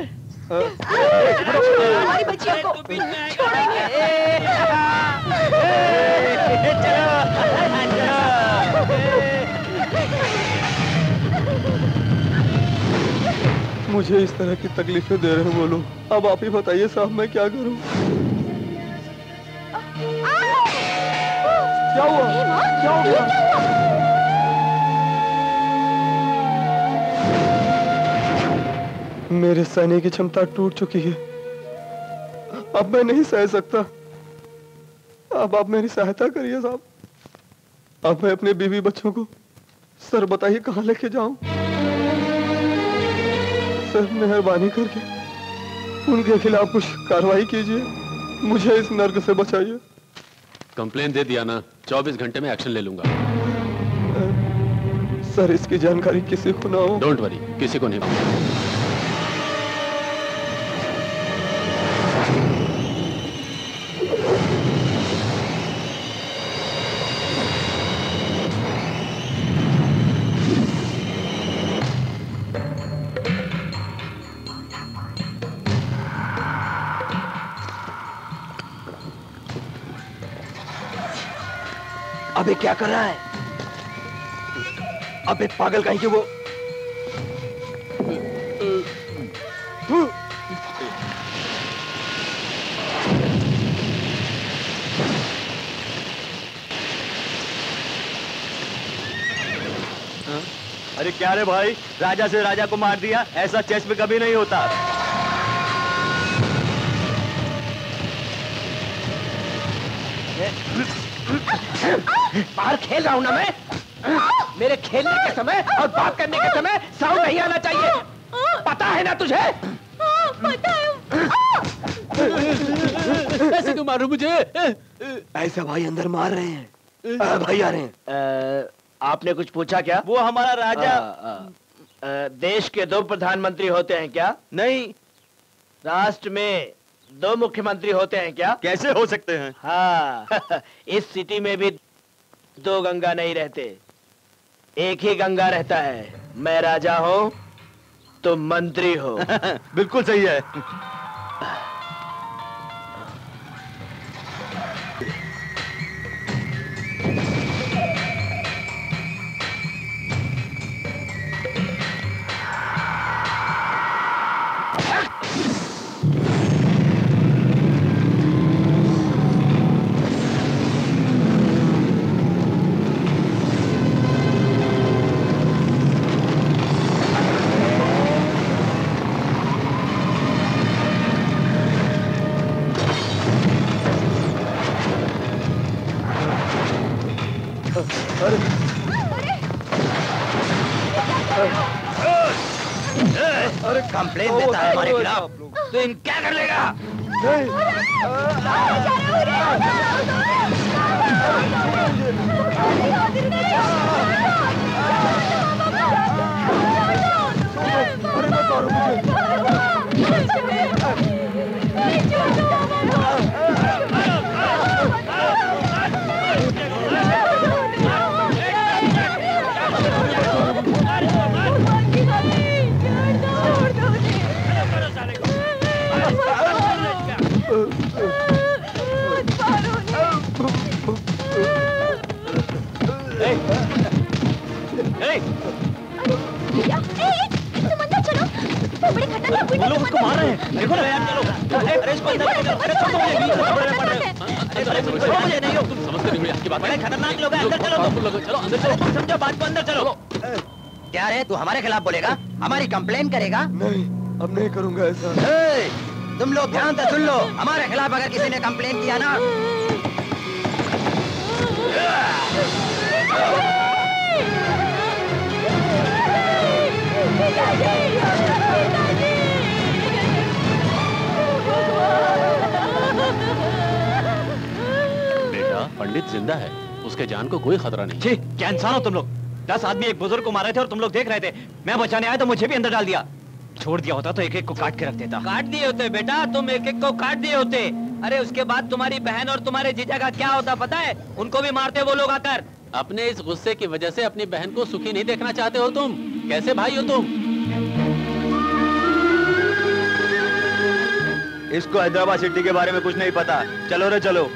हमारी बच्चियों को छोड़ेंगे। मुझे इस तरह की तकलीफें दे रहे हैं वो लोग। अब आप ही बताइए साहब, मैं क्या करूं? क्या हुआ? क्या हुआ? मेरे सहने की क्षमता टूट चुकी है, अब मैं नहीं सह सकता। अब आप मेरी सहायता करिए साहब। अब मैं अपने बीवी बच्चों को सर बताइए कहाँ लेके जाऊं? सर मेहरबानी करके उनके खिलाफ कुछ कार्रवाई कीजिए, मुझे इस नर्क से बचाइए। कंप्लेन दे दिया ना, 24 घंटे में एक्शन ले लूंगा। सर इसकी जानकारी किसी को ना हो। डोंट वरी, किसी को नहीं। अबे क्या कर रहा है? अबे पागल कहीं के वो। अरे क्या रे भाई, राजा से राजा को मार दिया, ऐसा चेस में कभी नहीं होता। बाहर खेल रहा हूँ ना मैं, मेरे खेलने के समय और बात करने के समय साउंड नहीं आना चाहिए, पता है ना तुझे? पता है। ऐसे क्यों मारो मुझे? ऐसा भाई अंदर मार रहे हैं। भाई आ रहे हैं। आपने कुछ पूछा क्या? वो हमारा राजा देश के 2 प्रधानमंत्री होते हैं क्या? नहीं, राष्ट्र में 2 मुख्यमंत्री होते हैं क्या? कैसे हो सकते हैं? हाँ इस सिटी में भी 2 गंगा नहीं रहते, एक ही गंगा रहता है। मैं राजा हूँ, तुम मंत्री हो। बिल्कुल सही है। अरे कंप्लेन देता है हमारे खिलाफ, तो इन क्या कर लेगा? बड़े खतरनाक वो लोग उसको मार रहे हैं। देखो ना यार, चलो अरे इसको अंदर ले लो। अरे छोड़ दो मुझे, मुझे नहीं हो, तुम समझते नहीं हो आपकी बात। बड़े खतरनाक लोग हैं, अंदर चलो तुम। चलो अंदर चलो, तुम समझो बात को, अंदर चलो। क्या रे, तू हमारे खिलाफ बोलेगा, हमारी कंप्लेन करेगा? नहीं, अब नहीं करूंगा ऐसा। तुम लोग ध्यान से सुन लो, हमारे खिलाफ अगर किसी ने कंप्लेन किया ना, बेटा, पंडित जिंदा है, उसके जान को कोई खतरा नहीं। जी, क्या इंसान हो तुम लोग? 10 आदमी एक बुजुर्ग को मारे थे और तुम लोग देख रहे थे। मैं बचाने आया तो मुझे भी अंदर डाल दिया। छोड़ दिया होता तो एक एक को काट के रख देता। काट दिए होते बेटा, तुम एक एक को काट दिए होते। अरे उसके बाद तुम्हारी बहन और तुम्हारे जीजा का क्या होता पता है? उनको भी मारते वो लोग आकर। अपने इस गुस्से की वजह से अपनी बहन को सुखी नहीं देखना चाहते हो तुम? कैसे भाई हो तुम? इसको हैदराबाद सिटी के बारे में कुछ नहीं पता। चलो रे चलो।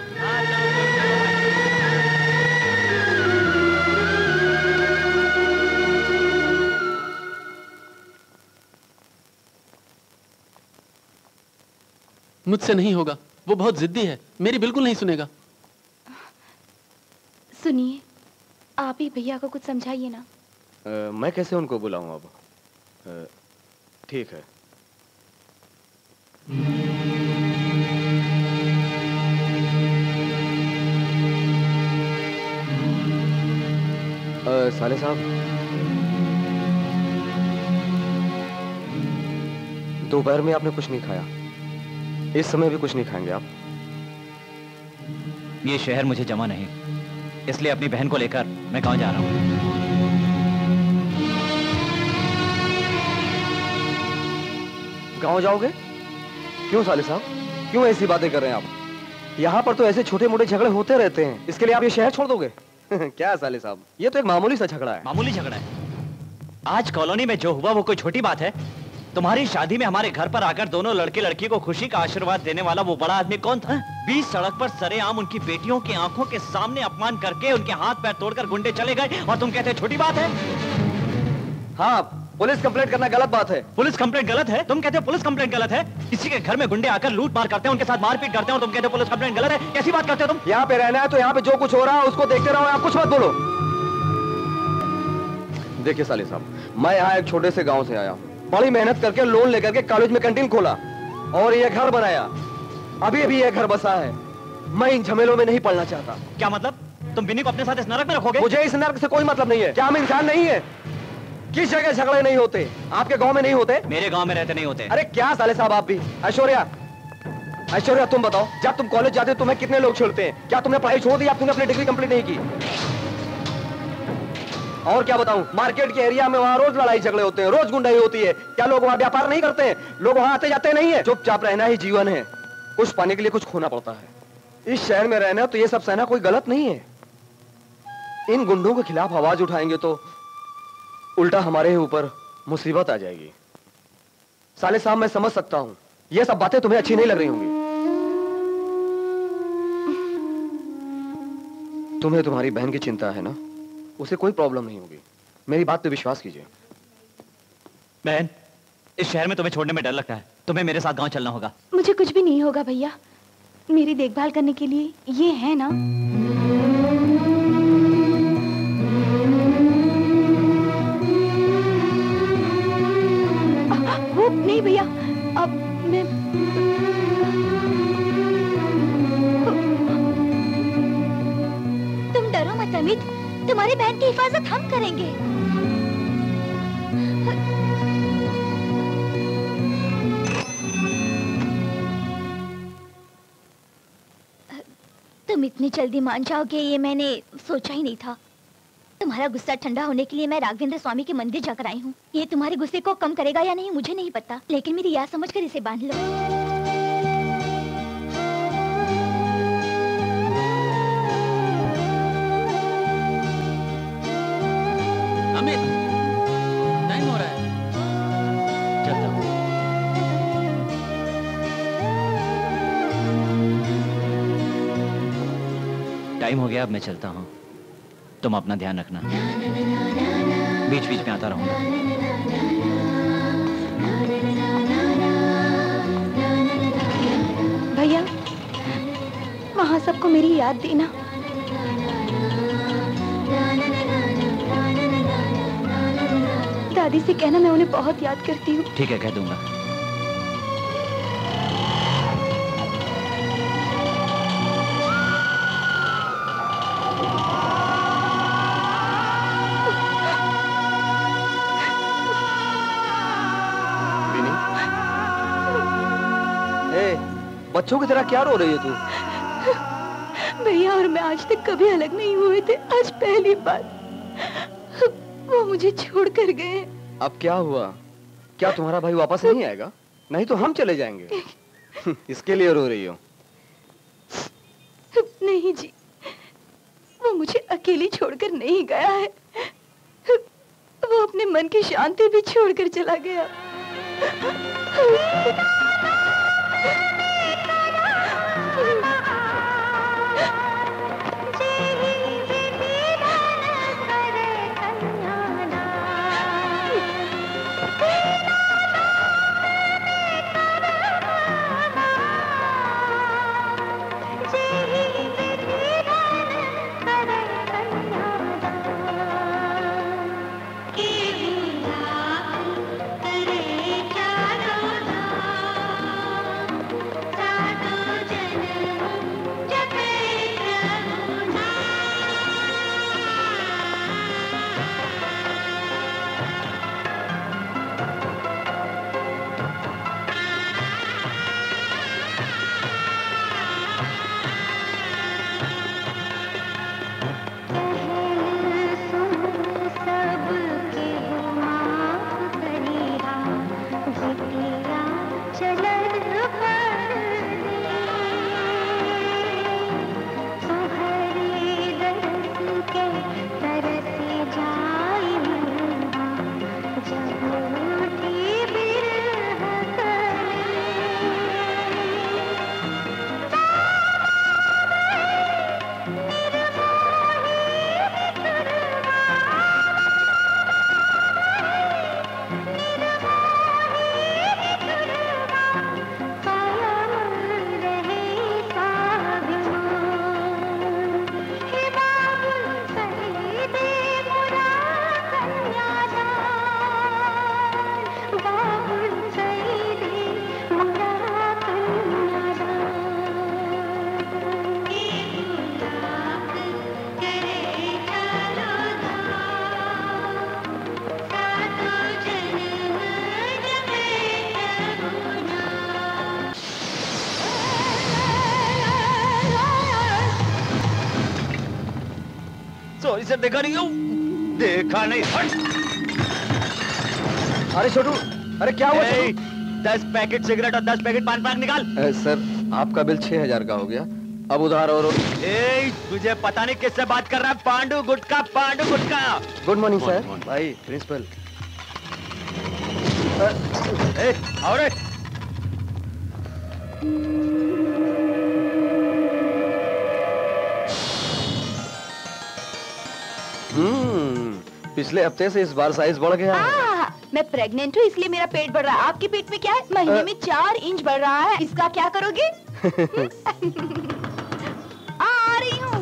मुझसे नहीं होगा, वो बहुत जिद्दी है, मेरी बिल्कुल नहीं सुनेगा। सुनिए, आप ही भैया को कुछ समझाइए ना। मैं कैसे उनको बुलाऊं अब? ठीक है। साले साहब, दोपहर में आपने कुछ नहीं खाया, इस समय भी कुछ नहीं खाएंगे आप? ये शहर मुझे जमा नहीं, इसलिए अपनी बहन को लेकर मैं गांव जा रहा हूँ। गांव जाओगे? क्यों साले साहब, क्यों ऐसी बातें कर रहे हैं आप? यहाँ पर तो ऐसे छोटे मोटे झगड़े होते रहते हैं, इसके लिए आप ये शहर छोड़ दोगे? क्या साले साहब, ये तो एक मामूली सा झगड़ा है। मामूली झगड़ा है? आज कॉलोनी में जो हुआ वो कोई छोटी बात है? तुम्हारी शादी में हमारे घर पर आकर दोनों लड़के लड़की को खुशी का आशीर्वाद देने वाला वो बड़ा आदमी कौन था? 20 सड़क पर सरेआम उनकी बेटियों की आंखों के सामने अपमान करके उनके हाथ पैर तोड़कर गुंडे चले गए और तुम कहते छोटी बात है? हाँ, पुलिस कंप्लेंट करना गलत बात है। पुलिस कंप्लेंट गलत है? तुम कहते हो पुलिस कंप्लेंट गलत है? किसी के घर में गुंडे आकर लूट मार करते हैं, उनके साथ मारपीट करते हैं और तुम कहते हो पुलिस कंप्लेंट गलत है? कैसी बात करते हो तुम? यहाँ पे रहना है तो यहाँ पे जो कुछ हो रहा है उसको देखते रहो, आप कुछ मत बोलो। देखिए साले साहब, मैं यहाँ एक छोटे से गांव से आया हूँ, बड़ी मेहनत करके लोन लेकर के कॉलेज में कैंटीन खोला और ये घर बनाया। अभी अभी ये घर बसा है, मैं इन झमेलों में नहीं पड़ना चाहता। क्या मतलब? तुम बिन्नी को अपने साथ इस नरक में रखोगे? मुझे इस नरक से कोई मतलब नहीं है। क्या हम इंसान नहीं है? किस जगह झगड़े नहीं होते? आपके गांव में नहीं होते? मेरे गांव में रहते नहीं होते। अरे क्या साले साहब आप भी। ऐश्वर्या, ऐश्वर्या तुम बताओ, जब तुम कॉलेज जाते हो तुम्हें कितने लोग छोड़ते हैं? क्या तुमने पढ़ाई छोड़ दी या तुमने अपनी डिग्री कंप्लीट नहीं की? और क्या बताऊं, मार्केट के एरिया में वहां रोज लड़ाई झगड़े होते हैं, रोज गुंडाई होती है। क्या लोग वहां व्यापार नहीं करते हैं? लोग वहां आते जाते नहीं है। चुपचाप रहना ही जीवन है, कुछ पाने के लिए कुछ खोना पड़ता है। इस शहर में रहना तो ये सब सहना कोई गलत नहीं है। इन गुंडों के खिलाफ आवाज उठाएंगे तो उल्टा हमारे ऊपर मुसीबत आ जाएगी। साले साहब, मैं समझ सकता हूं ये सब बातें तुम्हें अच्छी नहीं लग रही होंगी। तुम्हें तुम्हारी बहन की चिंता है ना, उसे कोई प्रॉब्लम नहीं होगी। मेरी बात पे विश्वास कीजिए। बहन, इस शहर में तुम्हें छोड़ने में डर लगता है, तुम्हें मेरे साथ गांव चलना होगा। मुझे कुछ भी नहीं होगा भैया, मेरी देखभाल करने के लिए ये है ना। वो नहीं भैया, अब मैं तुम डरो मत अमित, तुम्हारी बहन की हिफाजत हम करेंगे। तुम इतनी जल्दी मान जाओगे ये मैंने सोचा ही नहीं था। तुम्हारा गुस्सा ठंडा होने के लिए मैं राघवेंद्र स्वामी के मंदिर जाकर आई हूँ। ये तुम्हारे गुस्से को कम करेगा या नहीं मुझे नहीं पता, लेकिन मेरी याद समझकर इसे बांध लो। अमित, टाइम हो रहा है। चलता हूँ। टाइम हो गया, अब मैं चलता हूँ। तुम अपना ध्यान रखना, बीच बीच में आता रहूंगा। भैया, वहाँ सबको मेरी याद देना। दादी से कहना मैं उन्हें बहुत याद करती हूँ। ठीक है, कह दूंगा। बच्चों की तरह क्या रो रही है तू? भैया और मैं आज तक कभी अलग नहीं हुए थे, आज पहली बार वो मुझे छोड़ कर गए। अब क्या हुआ? क्या तुम्हारा भाई वापस नहीं आएगा? नहीं तो हम चले जाएंगे। इसके लिए रो रही हो? नहीं जी, वो मुझे अकेली छोड़कर नहीं गया है, वो अपने मन की शांति भी छोड़कर चला गया। इसे देखा नहीं हूँ, देखा नहीं। हट। अरे छोटू, अरे क्या हुआ? 10 पैकेट सिगरेट और 10 पैकेट पान निकाल। सर, आपका बिल 6000 का हो गया, अब उधार और। तुझे पता नहीं किससे बात कर रहा है? Pandu gutka, Pandu gutka. Good morning sir. भाई प्रिंसिपल। और पिछले हफ्ते से इस बार साइज बढ़ गया है। मैं प्रेग्नेंट हूँ इसलिए मेरा पेट बढ़ रहा है। आपके पेट में क्या है? महीने में 4 इंच बढ़ रहा है। इसका क्या करोगे? आ रही हूँ।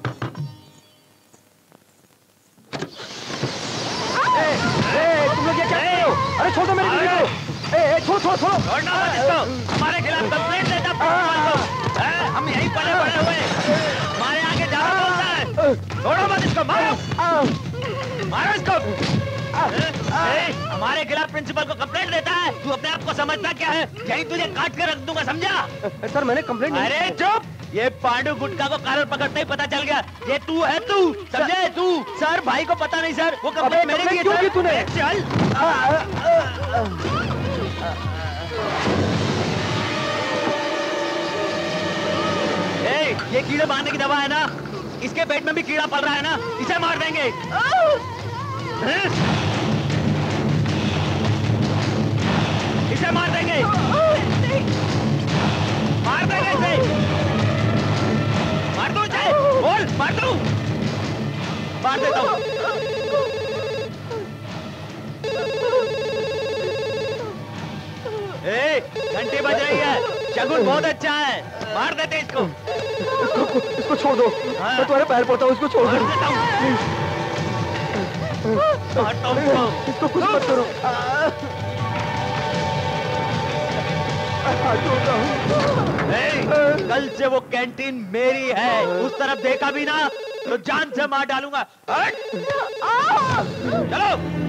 तुम लोग ये क्या कर रहे हो? अरे छोड़ो मेरी बीवी को। छोड़ो। हमारे खिलाफ कंप्लेंट देता हम यहीं पड़े हुए, हमारे आगे जाना बोलता है। छोड़ो मत इसको, मारो इसको। हमारे खिलाफ प्रिंसिपल को कंप्लेंट देता है। तू अपने आप को समझता क्या है? यही तुझे काट कर रख दूंगा, समझा? सर मैंने कंप्लेंट नहीं। अरे चुप! ये पांडु गुटका को कारण पकड़ते ही पता चल गया। ये तू है, तू समझे? तू सर भाई को पता नहीं सर, वो कंप्लेंट मेरे लिए क्यों की तूने? चल। ये कीड़े मारने की दवा है ना? इसके पेट में भी कीड़ा पल रहा है ना? इसे मार देंगे। इसे मार देंगे। मार देंगे इसे। मार दो इसे। बोल, मार दो। मार देता हूँ। घंटी बज रही है। शगुन बहुत अच्छा है। मार देते इसको। इसको छोड़ दो। मैं तुम्हारे पैर पड़ता हूँ, इसको छोड़ दो। इसको कुछ मत करो। कल से वो कैंटीन मेरी है। उस तरफ देखा भी ना तो जान से मार डालूंगा। चलो।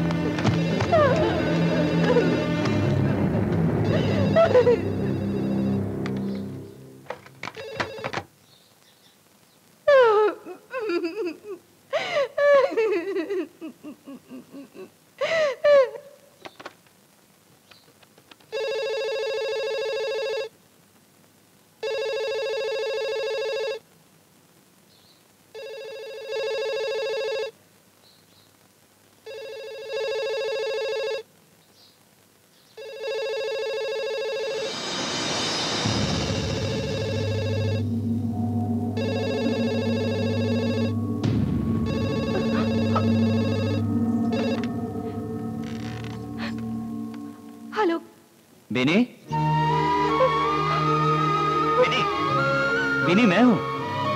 विनी? विनी? विनी मैं हूँ।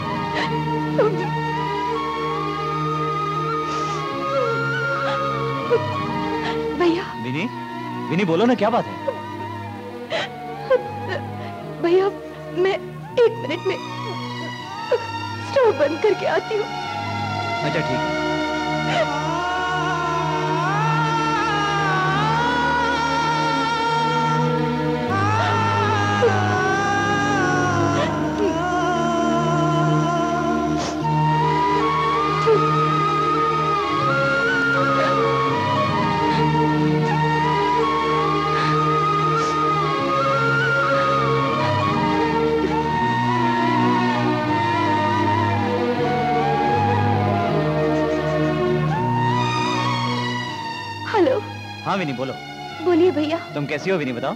भैया। विनी? विनी बोलो ना, क्या बात है? भैया मैं 1 मिनट में स्टोव बंद करके आती हूँ। अच्छा ठीक है। हाँ विनी बोलो। बोलिए भैया। तुम कैसी हो विनी बताओ?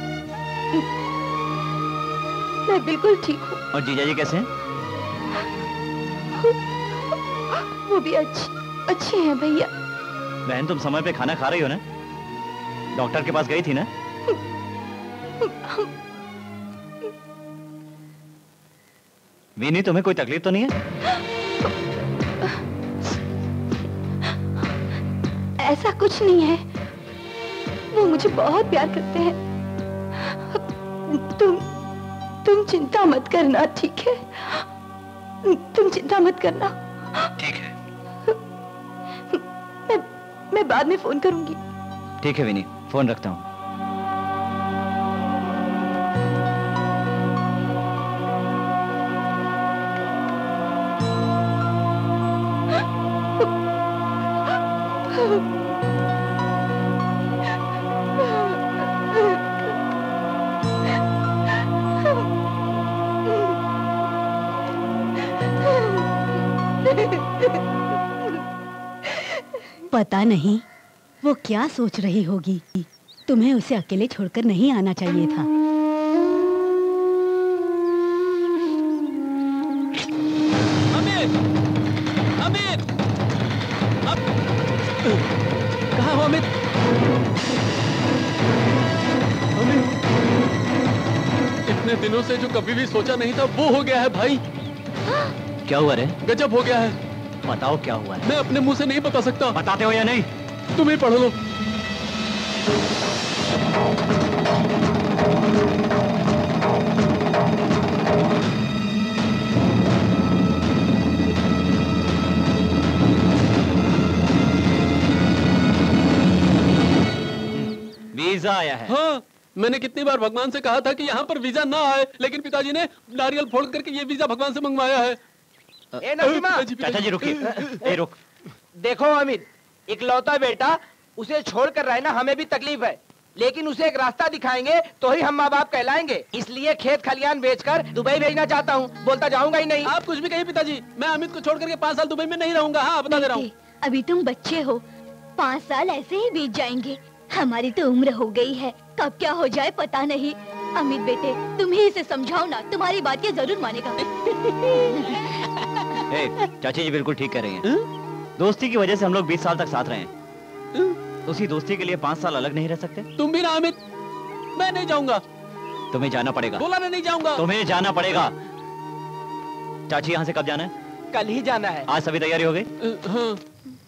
मैं बिल्कुल ठीक हूँ। और जीजाजी कैसे हैं? वो भी अच्छे हैं भैया। बहन तुम समय पे खाना खा रही हो ना? डॉक्टर के पास गई थी ना? विनी तुम्हें कोई तकलीफ तो नहीं है? ऐसा कुछ नहीं है, वो मुझे बहुत प्यार करते हैं। तुम चिंता मत करना, ठीक है? तुम चिंता मत करना। ठीक है। मैं बाद में फोन करूंगी। ठीक है विनी, फोन रखता हूँ। पता नहीं वो क्या सोच रही होगी। तुम्हें उसे अकेले छोड़कर नहीं आना चाहिए था। अमित! अमित! कहाँ हो अमित? इतने दिनों से जो कभी भी सोचा नहीं था वो हो गया है भाई। क्या हुआ रे? गजब हो गया है। बताओ क्या हुआ है? मैं अपने मुंह से नहीं बता सकता। बताते हो या नहीं? तुम ही पढ़ लो। वीजा आया है। हाँ, मैंने कितनी बार भगवान से कहा था कि यहाँ पर वीजा ना आए, लेकिन पिताजी ने नारियल फोड़ करके ये वीजा भगवान से मंगवाया है। ए नसीमा, चाचा जी रुकिए। ए रुक। देखो अमित, इकलौता बेटा, उसे छोड़ कर रहना हमें भी तकलीफ है, लेकिन उसे एक रास्ता दिखाएंगे तो ही हम माँ बाप कहलाएंगे। इसलिए खेत खलियान बेचकर दुबई भेजना चाहता हूँ। बोलता जाऊंगा ही नहीं। आप कुछ भी कहिए पिताजी, मैं अमित को छोड़ करके 5 साल दुबई में नहीं रहूंगा। हाँ, बता दे रहा हूँ। अभी तुम बच्चे हो, 5 साल ऐसे ही बीत जाएंगे। हमारी तो उम्र हो गई है, कब क्या हो जाए पता नहीं। अमित बेटे, तुम ही इसे समझाओ ना, तुम्हारी बात ये जरूर मानेगा। चाची जी बिल्कुल ठीक कह रही हैं। दोस्ती की वजह से हम लोग 20 साल तक साथ रहे हैं। उसी दोस्ती के लिए 5 साल अलग नहीं रह सकते? तुम भी ना अमित। मैं नहीं जाऊंगा। तुम्हें जाना पड़ेगा। बोला ना नहीं जाऊंगा। तुम्हें जाना पड़ेगा। चाची यहाँ से कब जाना है? कल ही जाना है। आज सभी तैयारी हो गई? हाँ।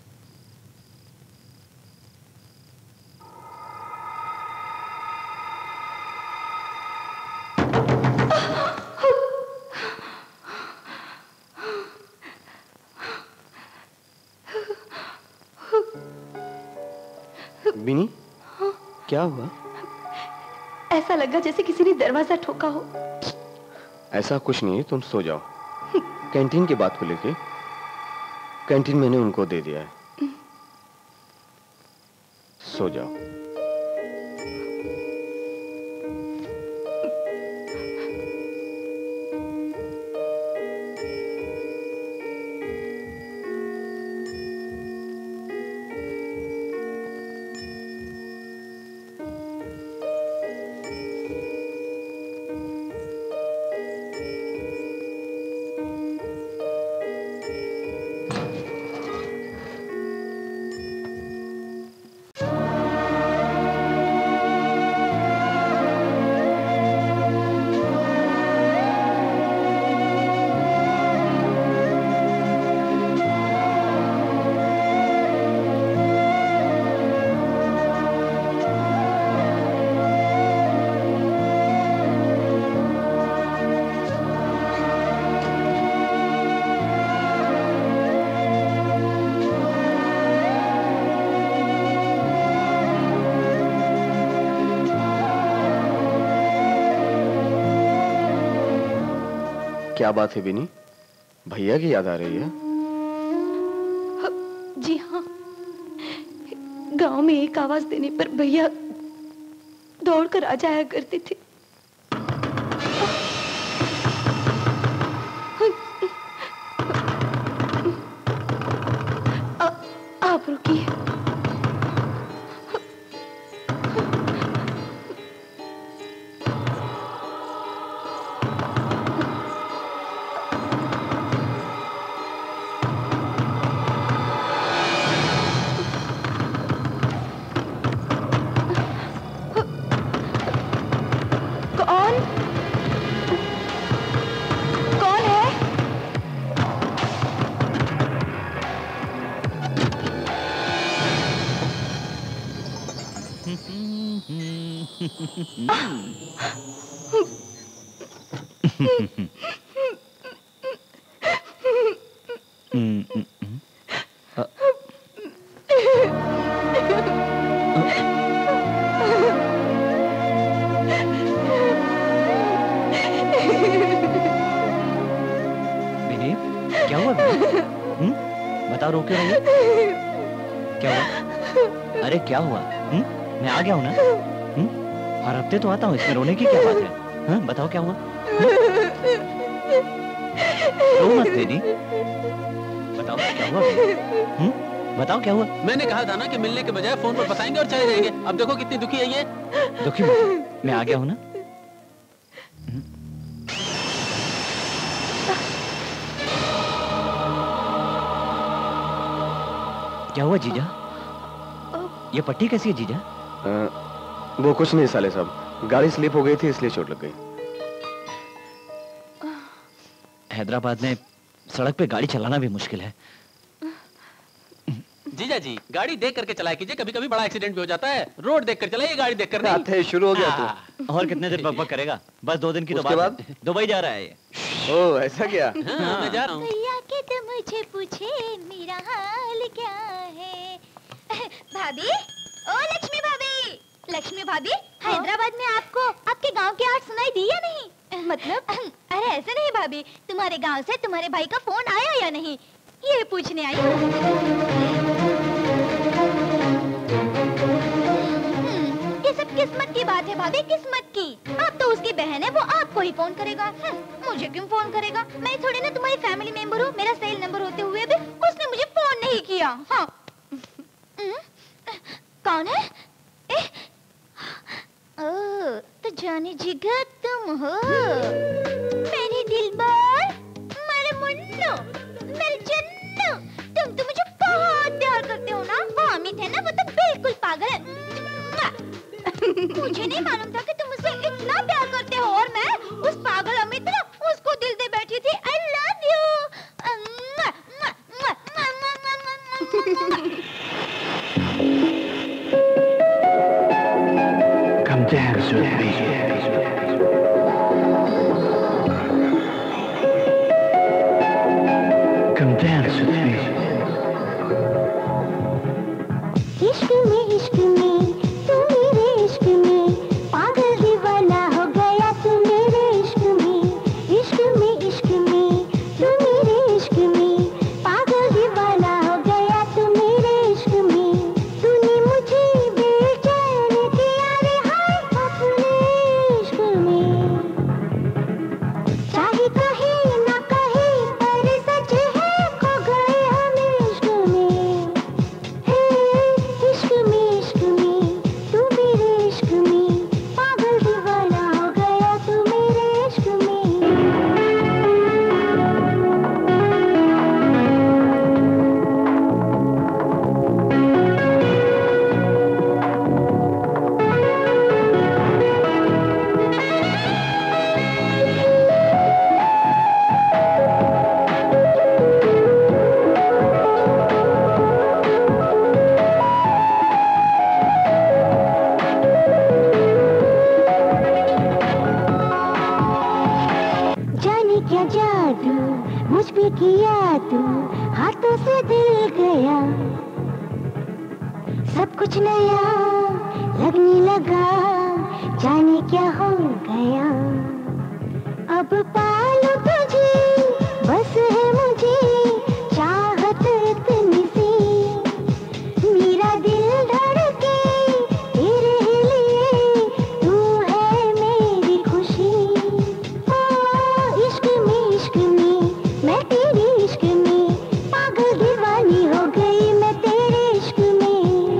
बिनी, क्या हुआ? ऐसा लगा जैसे किसी ने दरवाजा ठोका हो। ऐसा कुछ नहीं है, तुम सो जाओ। कैंटीन की बात को लेके, कैंटीन मैंने उनको दे दिया है। सो जाओ। क्या बात है बिनी? भैया की याद आ रही है? जी हाँ, गांव में एक आवाज देने पर भैया दौड़कर आ जाया करते थे। आप रुकिए। क्या हुआ? बताओ, रो क्यों रही है? क्या हुआ? अरे क्या हुआ? मैं आ गया हूँ ना। हर हफ्ते तो आता हूँ, इसमें रोने की क्या बात है? हाँ, बताओ क्या हुआ? रो मत बेनी, बताओ क्या हुआ? बताओ क्या हुआ? मैंने कहा था ना कि मिलने के बजाय फोन पर बताएंगे और चले जाएंगे। अब देखो कितनी दुखी है ये। दुखी? मैं आ गया हूँ ना। क्या हुआ जीजा? ये पट्टी कैसी है जीजा? वो कुछ नहीं साले साहब, गाड़ी स्लिप हो गई थी इसलिए चोट लग गई। हैदराबाद में सड़क पे गाड़ी चलाना भी मुश्किल है। जीजा जी, गाड़ी देख करके चलाया कीजिए, कभी कभी बड़ा एक्सीडेंट भी हो जाता है। रोड देख कर चलाइए, गाड़ी देख कर नहीं। आते शुरू हो गया तू। और कितने दिन बकबक करेगा? बस 2 दिन की तो उसके बात है। दुबई जा रहा है ये। ओह, ऐसा क्या? हाँ, मैं जा रहा हूँ। भैया के तो मुझे पूछे मेरा हाल क्या है। भाभी, ओ लक्ष्मी भाभी, लक्ष्मी भाभी, हैदराबाद में आपको आपके गांव की आर्ट सुनाई दी या नहीं? मतलब? अरे ऐसे नहीं भाभी, तुम्हारे गांव से तुम्हारे भाई का फोन आया या नहीं, ये पूछने आई। ये सब किस्मत की बात है भाभी, किस्मत की। अब तो उसकी बहन है, वो आपको ही फोन करेगा। मुझे क्यों फोन करेगा? मैं थोड़ी ना तुम्हारी फैमिली मेंबर हूँ। मेरा सेल नंबर होते हुए भी उसने मुझे फोन नहीं किया। हाँ। कौन है? ओह, तो जाने जिगर तुम हो। मेरे दिलबर, मेरे मुन्नू, मेरे जन्नू, तुम तो मुझे बहुत प्यार करते हो ना। वो अमित है ना, वो तो बिल्कुल पागल है। मुझे नहीं मालूम था कि तुम मुझसे इतना प्यार करते हो, और मैं उस पागल अमित ना उसको दिल दे बैठी थी। I love you। Come dance with me. Come dance with me. इश्क में तू मेरे इश्क में पागल दीवाना हो गया। तू मेरे इश्क में तू मेरे इश्क में पागल दीवाना हो गया। तू मेरे इश्क में तूने मुझे बेचैन किया रे हाय अपने इश्क में। चाहे कहे ना कहे पर सच है, खो गए हम इश्क में। इश्क में तू मेरे इश्क में पागल दीवाना हो गया। तू मेरे इश्क में। जाने क्या जादू मुझ पे किया तू, हाथों से दिल गया। सब कुछ नया लगने लगा, जाने क्या हो गया। अब पालू तुझे बस है मुझे चाहत इतनी सी। मेरा दिल धड़के तेरे लिए, तू है मेरी खुशी। इश्क में मैं तेरे इश्क में पागल दीवानी हो गई। मैं तेरे इश्क में।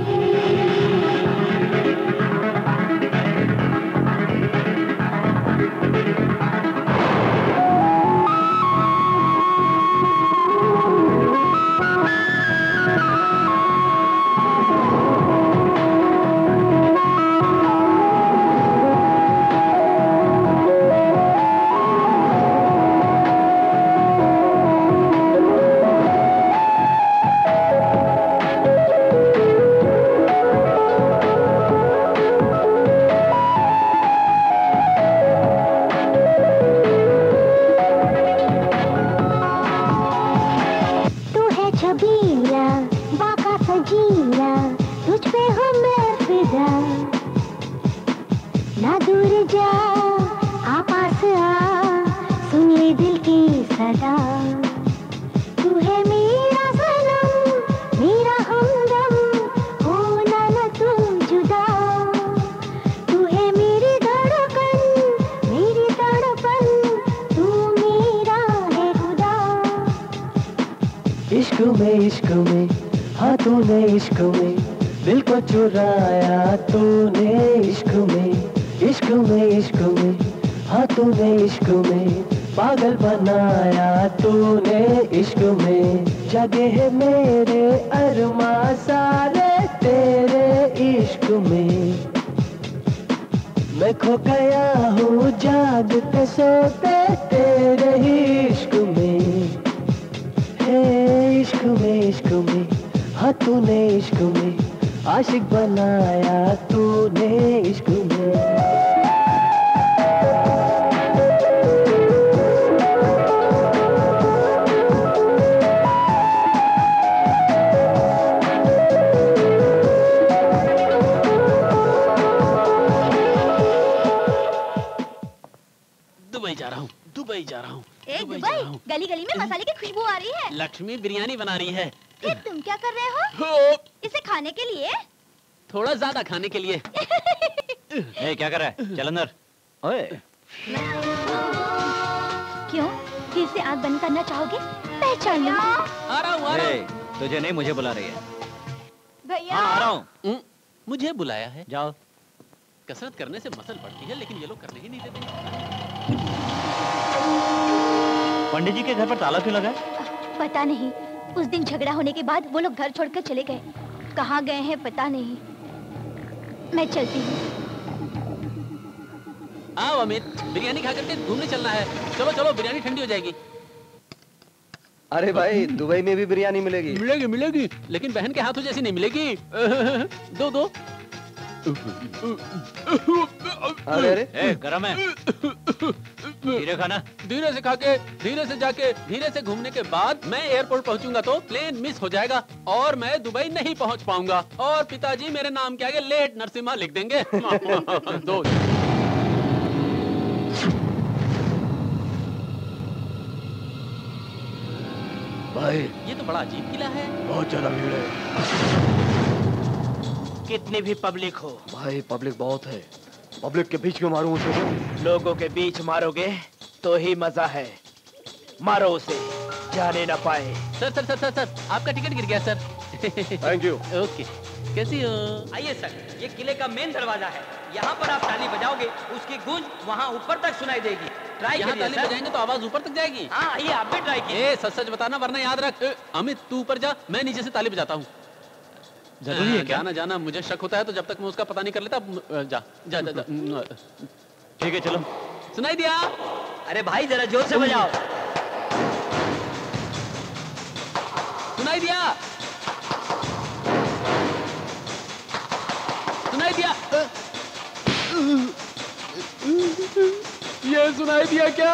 तू है छबीला बाका सजीला, तुझ पे हूँ मैं फिदा। ना दूर जा आ पास आ, सुन ले दिल की सदा। तू है मेरा सनम मेरा हमदम, होना न तुम जुदा। तू है मेरी धड़कन मेरी तड़पन, तू मेरा है खुदा। इश्क में हाँ तूने इश्क में दिल को चुराया। तूने इश्क में हाँ तूने इश्क में पागल बनाया। तूने इश्क में जगे है मेरे अरमा सारे तेरे इश्क में। मैं खो गया हूँ जागते सोते तेरे ही इश्क में। इश्क में हाँ तूने इश्क में आशिक बनाया। तूने इश्क में। दुबई जा रहा हूँ। दुबई गली गली में मसाले की खुशबू आ रही है। लक्ष्मी बिरयानी बना रही है। फिर तुम क्या कर रहे हो? इसे खाने के लिए? थोड़ा ज्यादा खाने के लिए। ए, क्या कर रहा है? चल अंदर। ओए। क्यों? फिर से आँख बंद करना चाहोगे? पहचान लो। आ रहा हूँ। तुझे नहीं, मुझे बुला रही है। भैया। हाँ, आ रहा हूँ। मुझे बुलाया है। जाओ। कसरत करने से मसल बढ़ती है, लेकिन ये लोग करने ही नहीं देते। पंडित जी के घर पर ताला क्यों लगा है? पता नहीं। उस दिन झगड़ा होने के बाद वो लोग घर छोड़कर चले गए। कहाँ गए हैं पता नहीं। मैं चलती हूँ। आओ अमित, बिरयानी खा करके घूमने चलना है। चलो चलो, बिरयानी ठंडी हो जाएगी। अरे भाई, दुबई में भी बिरयानी मिलेगी? मिलेगी मिलेगी, लेकिन बहन के हाथों जैसी नहीं मिलेगी। दो दो। अरे अरे, गरम है। धीरे खाना। धीरे से खा के, धीरे से जाके, धीरे से घूमने के बाद मैं एयरपोर्ट पहुंचूंगा तो प्लेन मिस हो जाएगा और मैं दुबई नहीं पहुंच पाऊंगा और पिताजी मेरे नाम के आगे लेट नरसिम्हा लिख देंगे। दो। भाई, ये तो बड़ा अजीब किला है। बहुत ज्यादा भीड़ है। कितनी भी पब्लिक हो। भाई पब्लिक बहुत है। पब्लिक के बीच में मारूं उसे? लोगों के बीच मारोगे तो ही मजा है। मारो उसे, जाने ना पाए। Sir sir sir sir sir, आपका टिकट गिर गया सर। Thank you. ओके, कैसी हो? आइए सर, ये किले का मेन दरवाजा है। यहाँ पर आप ताली बजाओगे, उसकी गूंज वहाँ ऊपर तक सुनाई देगी। ट्राई यहाँ करिए ताली बजाएंगे तो आवाज ऊपर तक जाएगी। हाँ, आइए आप भी ट्राई कीजिए। सच सच बताना वरना याद रख। अमित तू ऊपर जा, मैं नीचे से ताली बजाता हूँ। जरूरी है क्या? जाना जाना, मुझे शक होता है तो जब तक मैं उसका पता नहीं कर लेता। जा जा जा, जा। ठीक है चलो। सुनाई दिया? अरे भाई जरा जोर से बजाओ। सुनाई दिया? सुनाई दिया? ये सुनाई दिया क्या?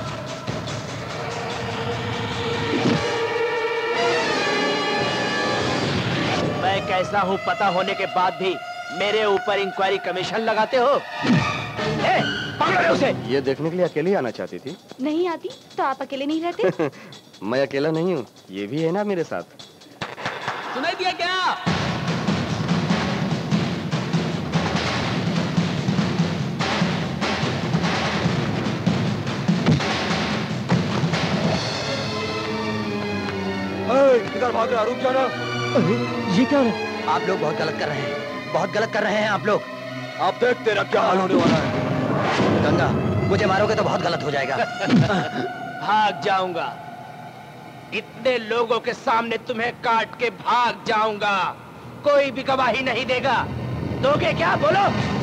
मैं कैसा हूँ पता होने के बाद भी मेरे ऊपर इंक्वायरी कमीशन लगाते हो? पकड़ो उसे। ये देखने के लिए अकेले आना चाहती थी? नहीं आती तो आप अकेले नहीं रहते? मैं अकेला नहीं हूँ, ये भी है ना मेरे साथ। सुनाई दिया क्या? किधर भाग रहा? रुक जाना। ये क्या हो रहा है? आप लोग बहुत गलत कर रहे हैं, बहुत गलत कर रहे हैं आप लोग। आप देख तेरा क्या हाल होने वाला है। गंगा, मुझे मारोगे तो बहुत गलत हो जाएगा। भाग जाऊंगा। इतने लोगों के सामने तुम्हें काट के भाग जाऊंगा। कोई भी गवाही नहीं देगा। दोगे क्या? बोलो।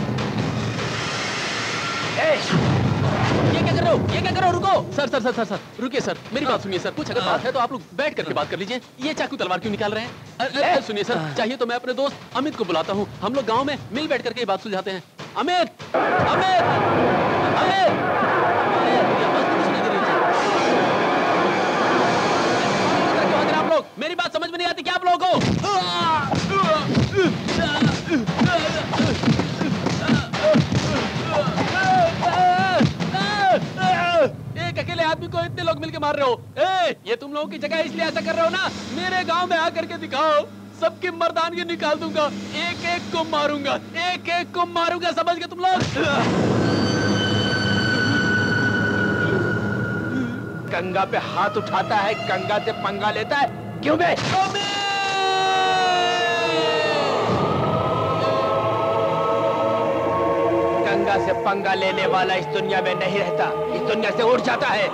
ये क्या कर रहे हो? ये क्या कर रहे हो? रुको। Sir sir sir sir sir रुकिए सर, मेरी बात सुनिए सर। कुछ अगर बात है तो आप लोग बैठ करके बात कर लीजिए। ये चाकू तलवार क्यों निकाल रहे हैं? सुनिए सर, चाहिए तो मैं अपने दोस्त अमित को बुलाता हूँ। हम लोग गांव में मिल बैठ करके ये बात सुलझाते हैं। अमित, अमित, अमित, आप लोग, मेरी बात समझ में नहीं आती क्या आप लोगों को? एक अकेले आदमी को इतने लोग मिलके मार रहे हो। ये तुम लोगों की जगह इसलिए ऐसा कर रहे हो ना? मेरे गांव में आकर के दिखाओ, सबकी मर्दानगी निकाल दूंगा। एक एक को मारूंगा, एक एक को मारूंगा, समझ गए तुम लोग? गंगा पे हाथ उठाता है, गंगा से पंगा लेता है। क्यों बे? गंगा से पंगा लेने वाला इस दुनिया में नहीं रहता, इस दुनिया से उड़ जाता है।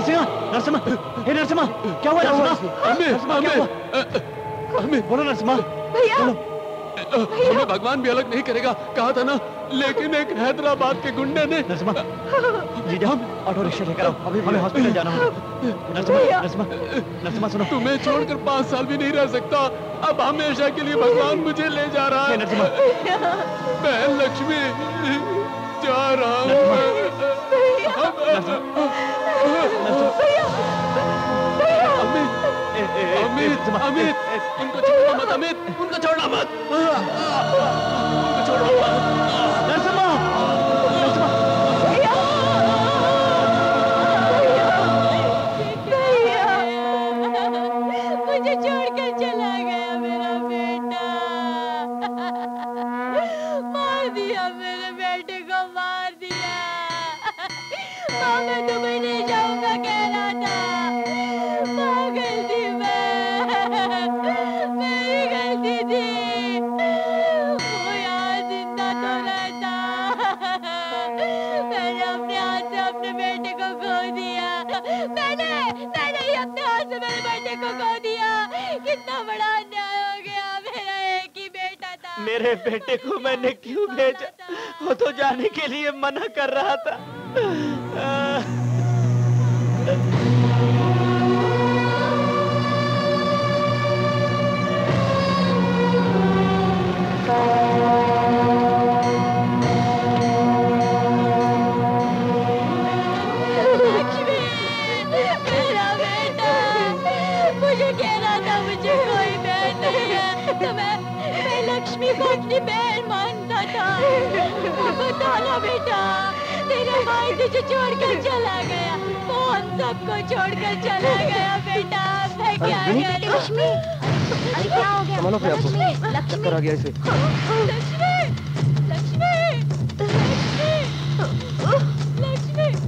नरसिम्हा, नरसिम्हा, हे नरसिम्हा, क्या हुआ नरसिम्हा? अमित, बोलो नरसिम्हा। भैया, हमें भगवान भी अलग नहीं करेगा कहा था ना, लेकिन एक हैदराबाद के गुंडे ने। नरसिम्हा, जीजा, ऑटो रिक्शा लेकर आओ, अभी हमें हॉस्पिटल जाना होगा। नरसिम्हा, नरसिम्हा, नरसिम्हा सुनो। तुम्हें छोड़कर 5 साल भी नहीं रह सकता, अब हमेशा के लिए भगवान मुझे ले जा रहा है। नरसिम्हा, बहन लक्ष्मी जा रहा हूँ। अमित, अमित, उनको छोड़ना मत, अमित, उनको छोड़ना मत, उनको छोड़ना मत। नरसिम्हा, मुझे छोड़कर चला गया मेरा बेटा। मार दिया मेरे बेटे को, मार दिया। माँ मैं दुबई नहीं जाऊंगा कह रहा था, पागल थी मैं, मेरी गलती थी। वो यहाँ जिंदा तो रहता, मैंने अपने हाथ से अपने बेटे को खो दिया। मैंने ही अपने हाथ से मेरे बेटे को खो दिया। कितना बड़ा अन्याय हो गया, मेरा एक ही बेटा था। मेरे बेटे को मैंने क्यों भेजा? वो तो जाने के लिए मना कर रहा था। मेरा बेटा, मुझे कह रहा था मुझे कोई बहन नहीं है, तो मैं लक्ष्मी को अपनी बहन मानता था। बताना बेटा, तेरा भाई तुझे छोड़कर चला गया, वो हम सबको छोड़कर चला गया बेटा। मैं क्या करूं? लक्ष्मी, अरे क्या हो गया? संभालो अपने आप को, चक्कर आ गया इसे। लक्ष्मी, लक्ष्मी, लक्ष्मी, लक्ष्मी।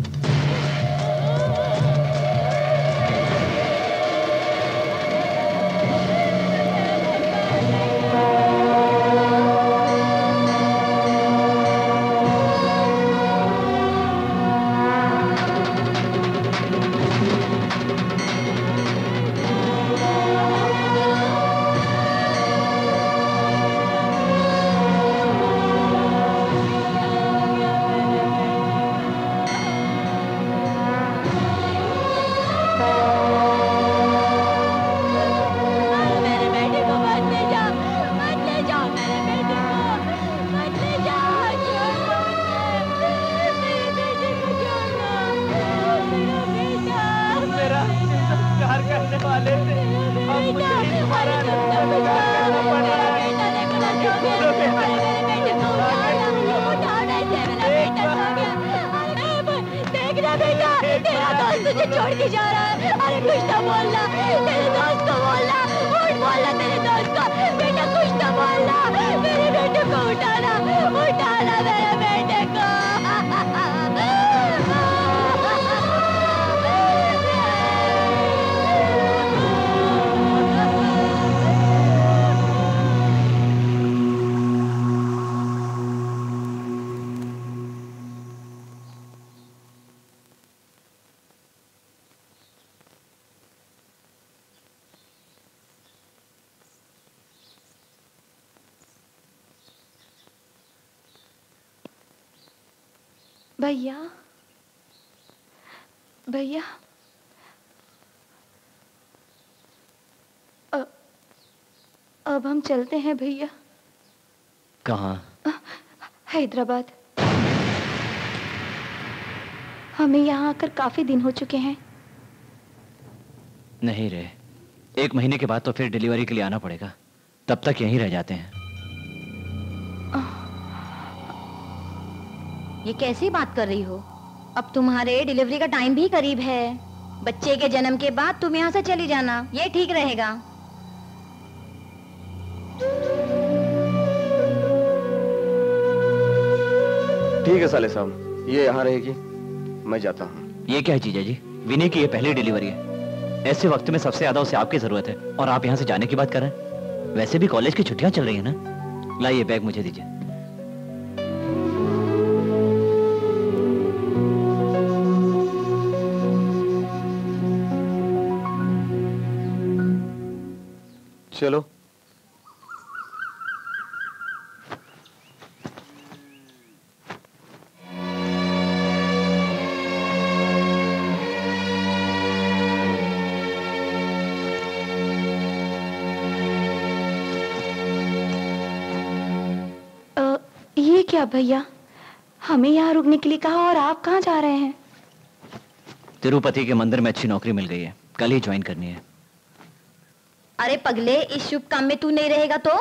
तुझे छोड़ के जा रहा है। अरे कुछ तो बोलना, तेरे दोस्त को बोलना, उठ बोलना तेरे दोस्त को, बेटा कुछ तो बोलना, मेरे बेटे को उठाना, उठाना मेरे बेटे को। भैया, भैया, अब हम चलते हैं भैया। कहाँ? हैदराबाद। हमें यहाँ आकर काफी दिन हो चुके हैं। नहीं रे, 1 महीने के बाद तो फिर डिलीवरी के लिए आना पड़ेगा, तब तक यहीं रह जाते हैं। ये कैसी बात कर रही हो? अब तुम्हारे डिलीवरी का टाइम भी करीब है। बच्चे के जन्म के बाद तुम यहाँ से चली जाना, ये ठीक रहेगा। ठीक है साले साहब, ये यहाँ रहेगी, मैं जाता हूँ। ये क्या है जीजा जी? विनय की ये पहली डिलीवरी है। ऐसे वक्त में सबसे ज्यादा उसे आपकी जरूरत है और आप यहाँ से जाने की बात कर रहे हैं। वैसे भी कॉलेज की छुट्टियां चल रही है ना। लाइए बैग मुझे दीजिए। चलो। ये क्या भैया, हमें यहाँ रुकने के लिए कहा और आप कहाँ जा रहे हैं? तिरुपति के मंदिर में अच्छी नौकरी मिल गई है, कल ही ज्वाइन करनी है। अरे पगले, इस शुभ काम में तू नहीं रहेगा तो?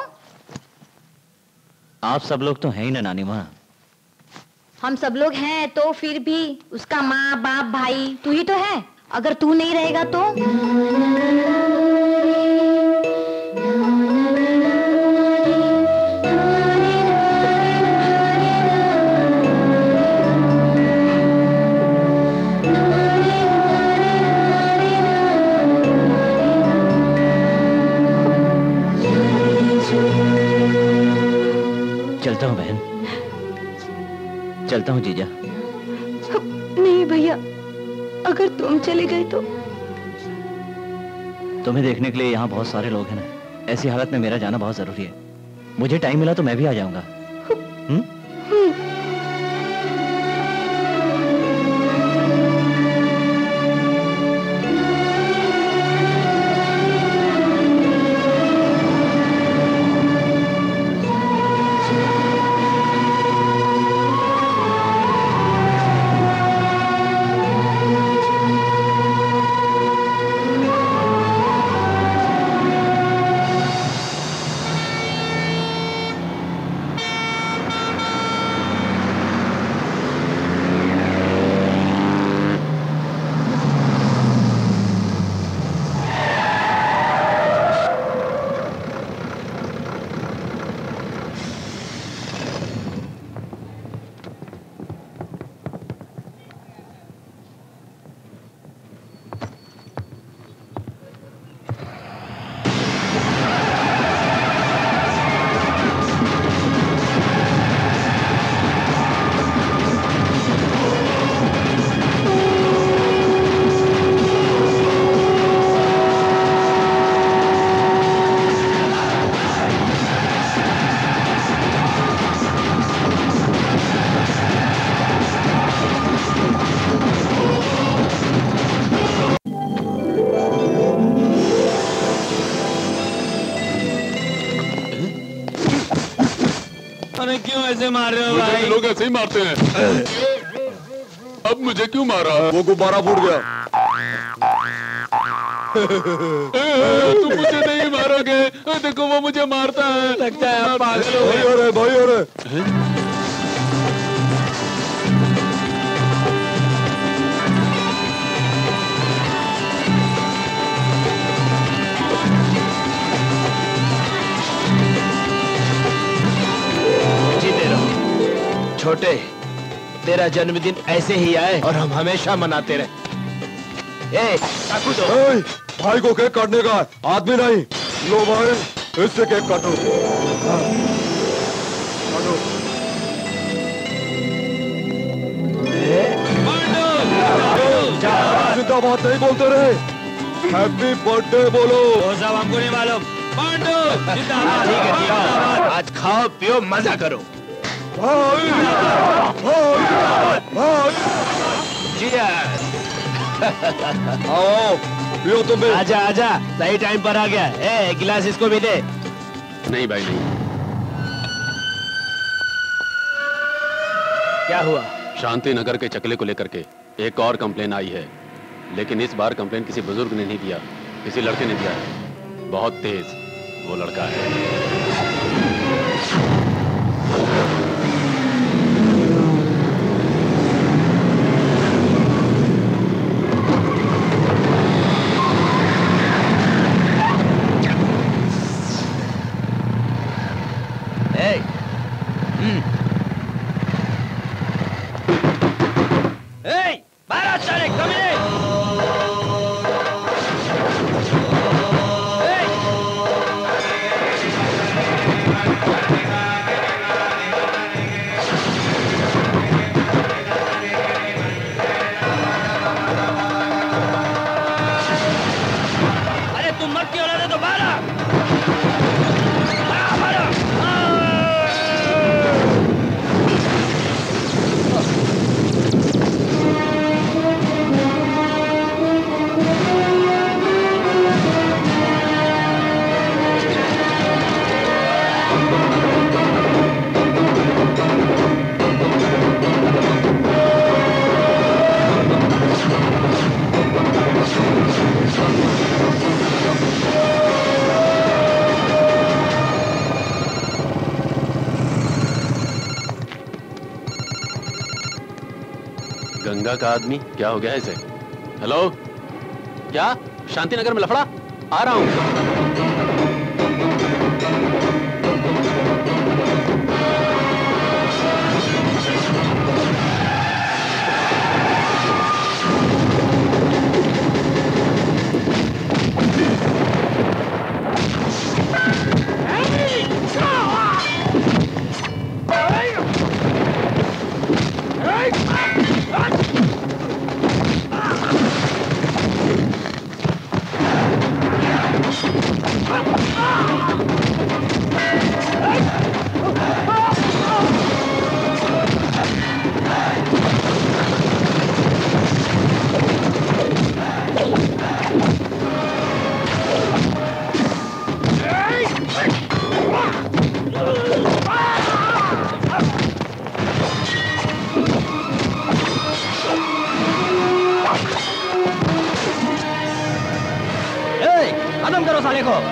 आप सब लोग तो हैं ही ना नानी माँ। हम सब लोग हैं तो फिर भी उसका माँ बाप भाई तू ही तो है। अगर तू नहीं रहेगा तो? चलता हूँ बहन, चलता हूँ जीजा। नहीं भैया, अगर तुम चले गए तो? तुम्हें देखने के लिए यहाँ बहुत सारे लोग हैं ना। ऐसी हालत में मेरा जाना बहुत जरूरी है। मुझे टाइम मिला तो मैं भी आ जाऊंगा। क्यों ऐसे मार रहे हो भाई? लोग ऐसे ही मारते हैं। अब मुझे क्यों मारा? वो गुब्बारा फूट गया। तुम मुझे नहीं मारोगे। देखो वो मुझे मारता है। लगता है आप पागल हो गए। भाई अरे छोटे, तेरा जन्मदिन ऐसे ही आए और हम हमेशा मनाते रहे। चाकू दो। भाई को केक काटने का आदमी नहीं। लो भाई, इससे केक काटो। जिंदाबाद नहीं बोलते रहे। हैप्पी बर्थडे बोलो। वो सब हमको नहीं मालूम। ठीक है, आज खाओ पियो मजा करो। आओ पियो तुम भी। आजा आजा, सही टाइम पर आ गया। एक गिलास इसको भी दे। नहीं भाई नहीं। क्या हुआ? शांति नगर के चकले को लेकर के एक और कंप्लेन आई है, लेकिन इस बार कंप्लेन किसी बुजुर्ग ने नहीं दिया, किसी लड़के ने दिया है। बहुत तेज वो लड़का है। खुदा का आदमी, क्या हो गया इसे? हेलो, क्या शांतिनगर में लफड़ा? आ रहा हूं। खत्म करो साले को।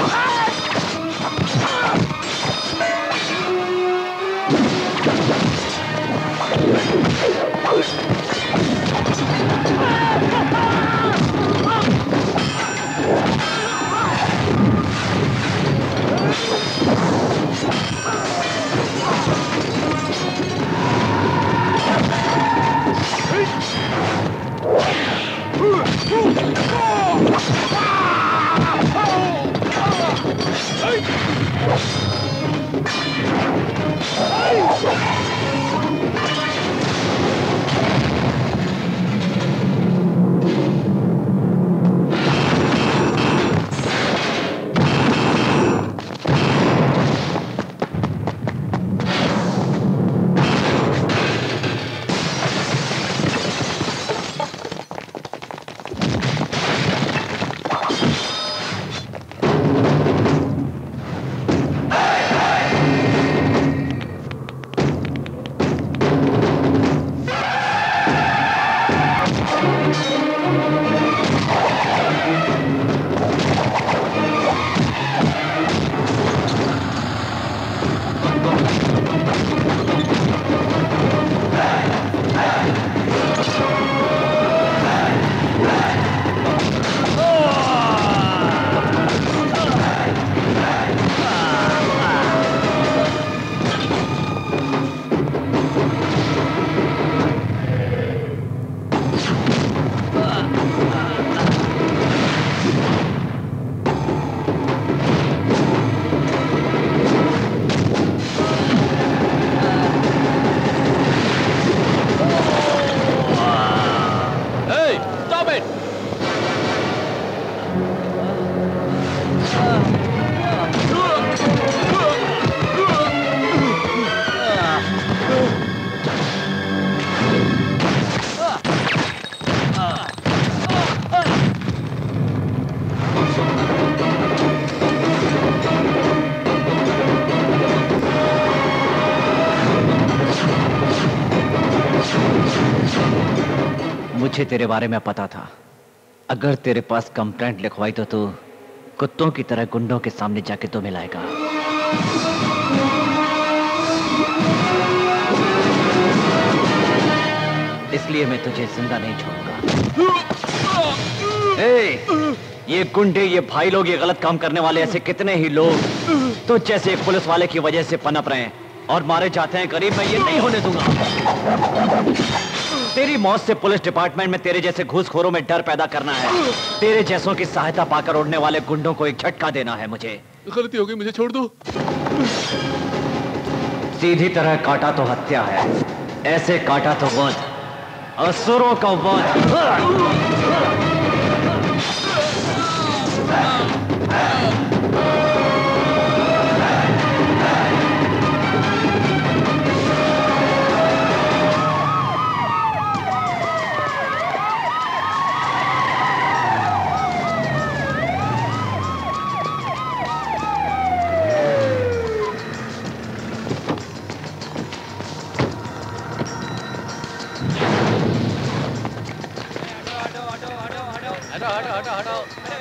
मुझे तेरे बारे में पता था। अगर तेरे पास कंप्लेंट लिखवाई तो तू कुत्तों की तरह गुंडों के सामने जाके तो मिलाएगा। इसलिए मैं तुझे जिंदा नहीं छोड़ूंगा। ये गुंडे, ये भाई लोग, ये गलत काम करने वाले ऐसे कितने ही लोग तो जैसे एक पुलिस वाले की वजह से पनप रहे हैं और मारे जाते हैं करीब। मैं ये नहीं होने दूंगा। तेरी मौत से पुलिस डिपार्टमेंट में तेरे जैसे घूसखोरों में डर पैदा करना है। तेरे जैसों की सहायता पाकर उड़ने वाले गुंडों को एक झटका देना है मुझे। गलती हो गई, मुझे छोड़ दो। सीधी तरह काटा तो हत्या है, ऐसे काटा तो वध, असुरों का वध।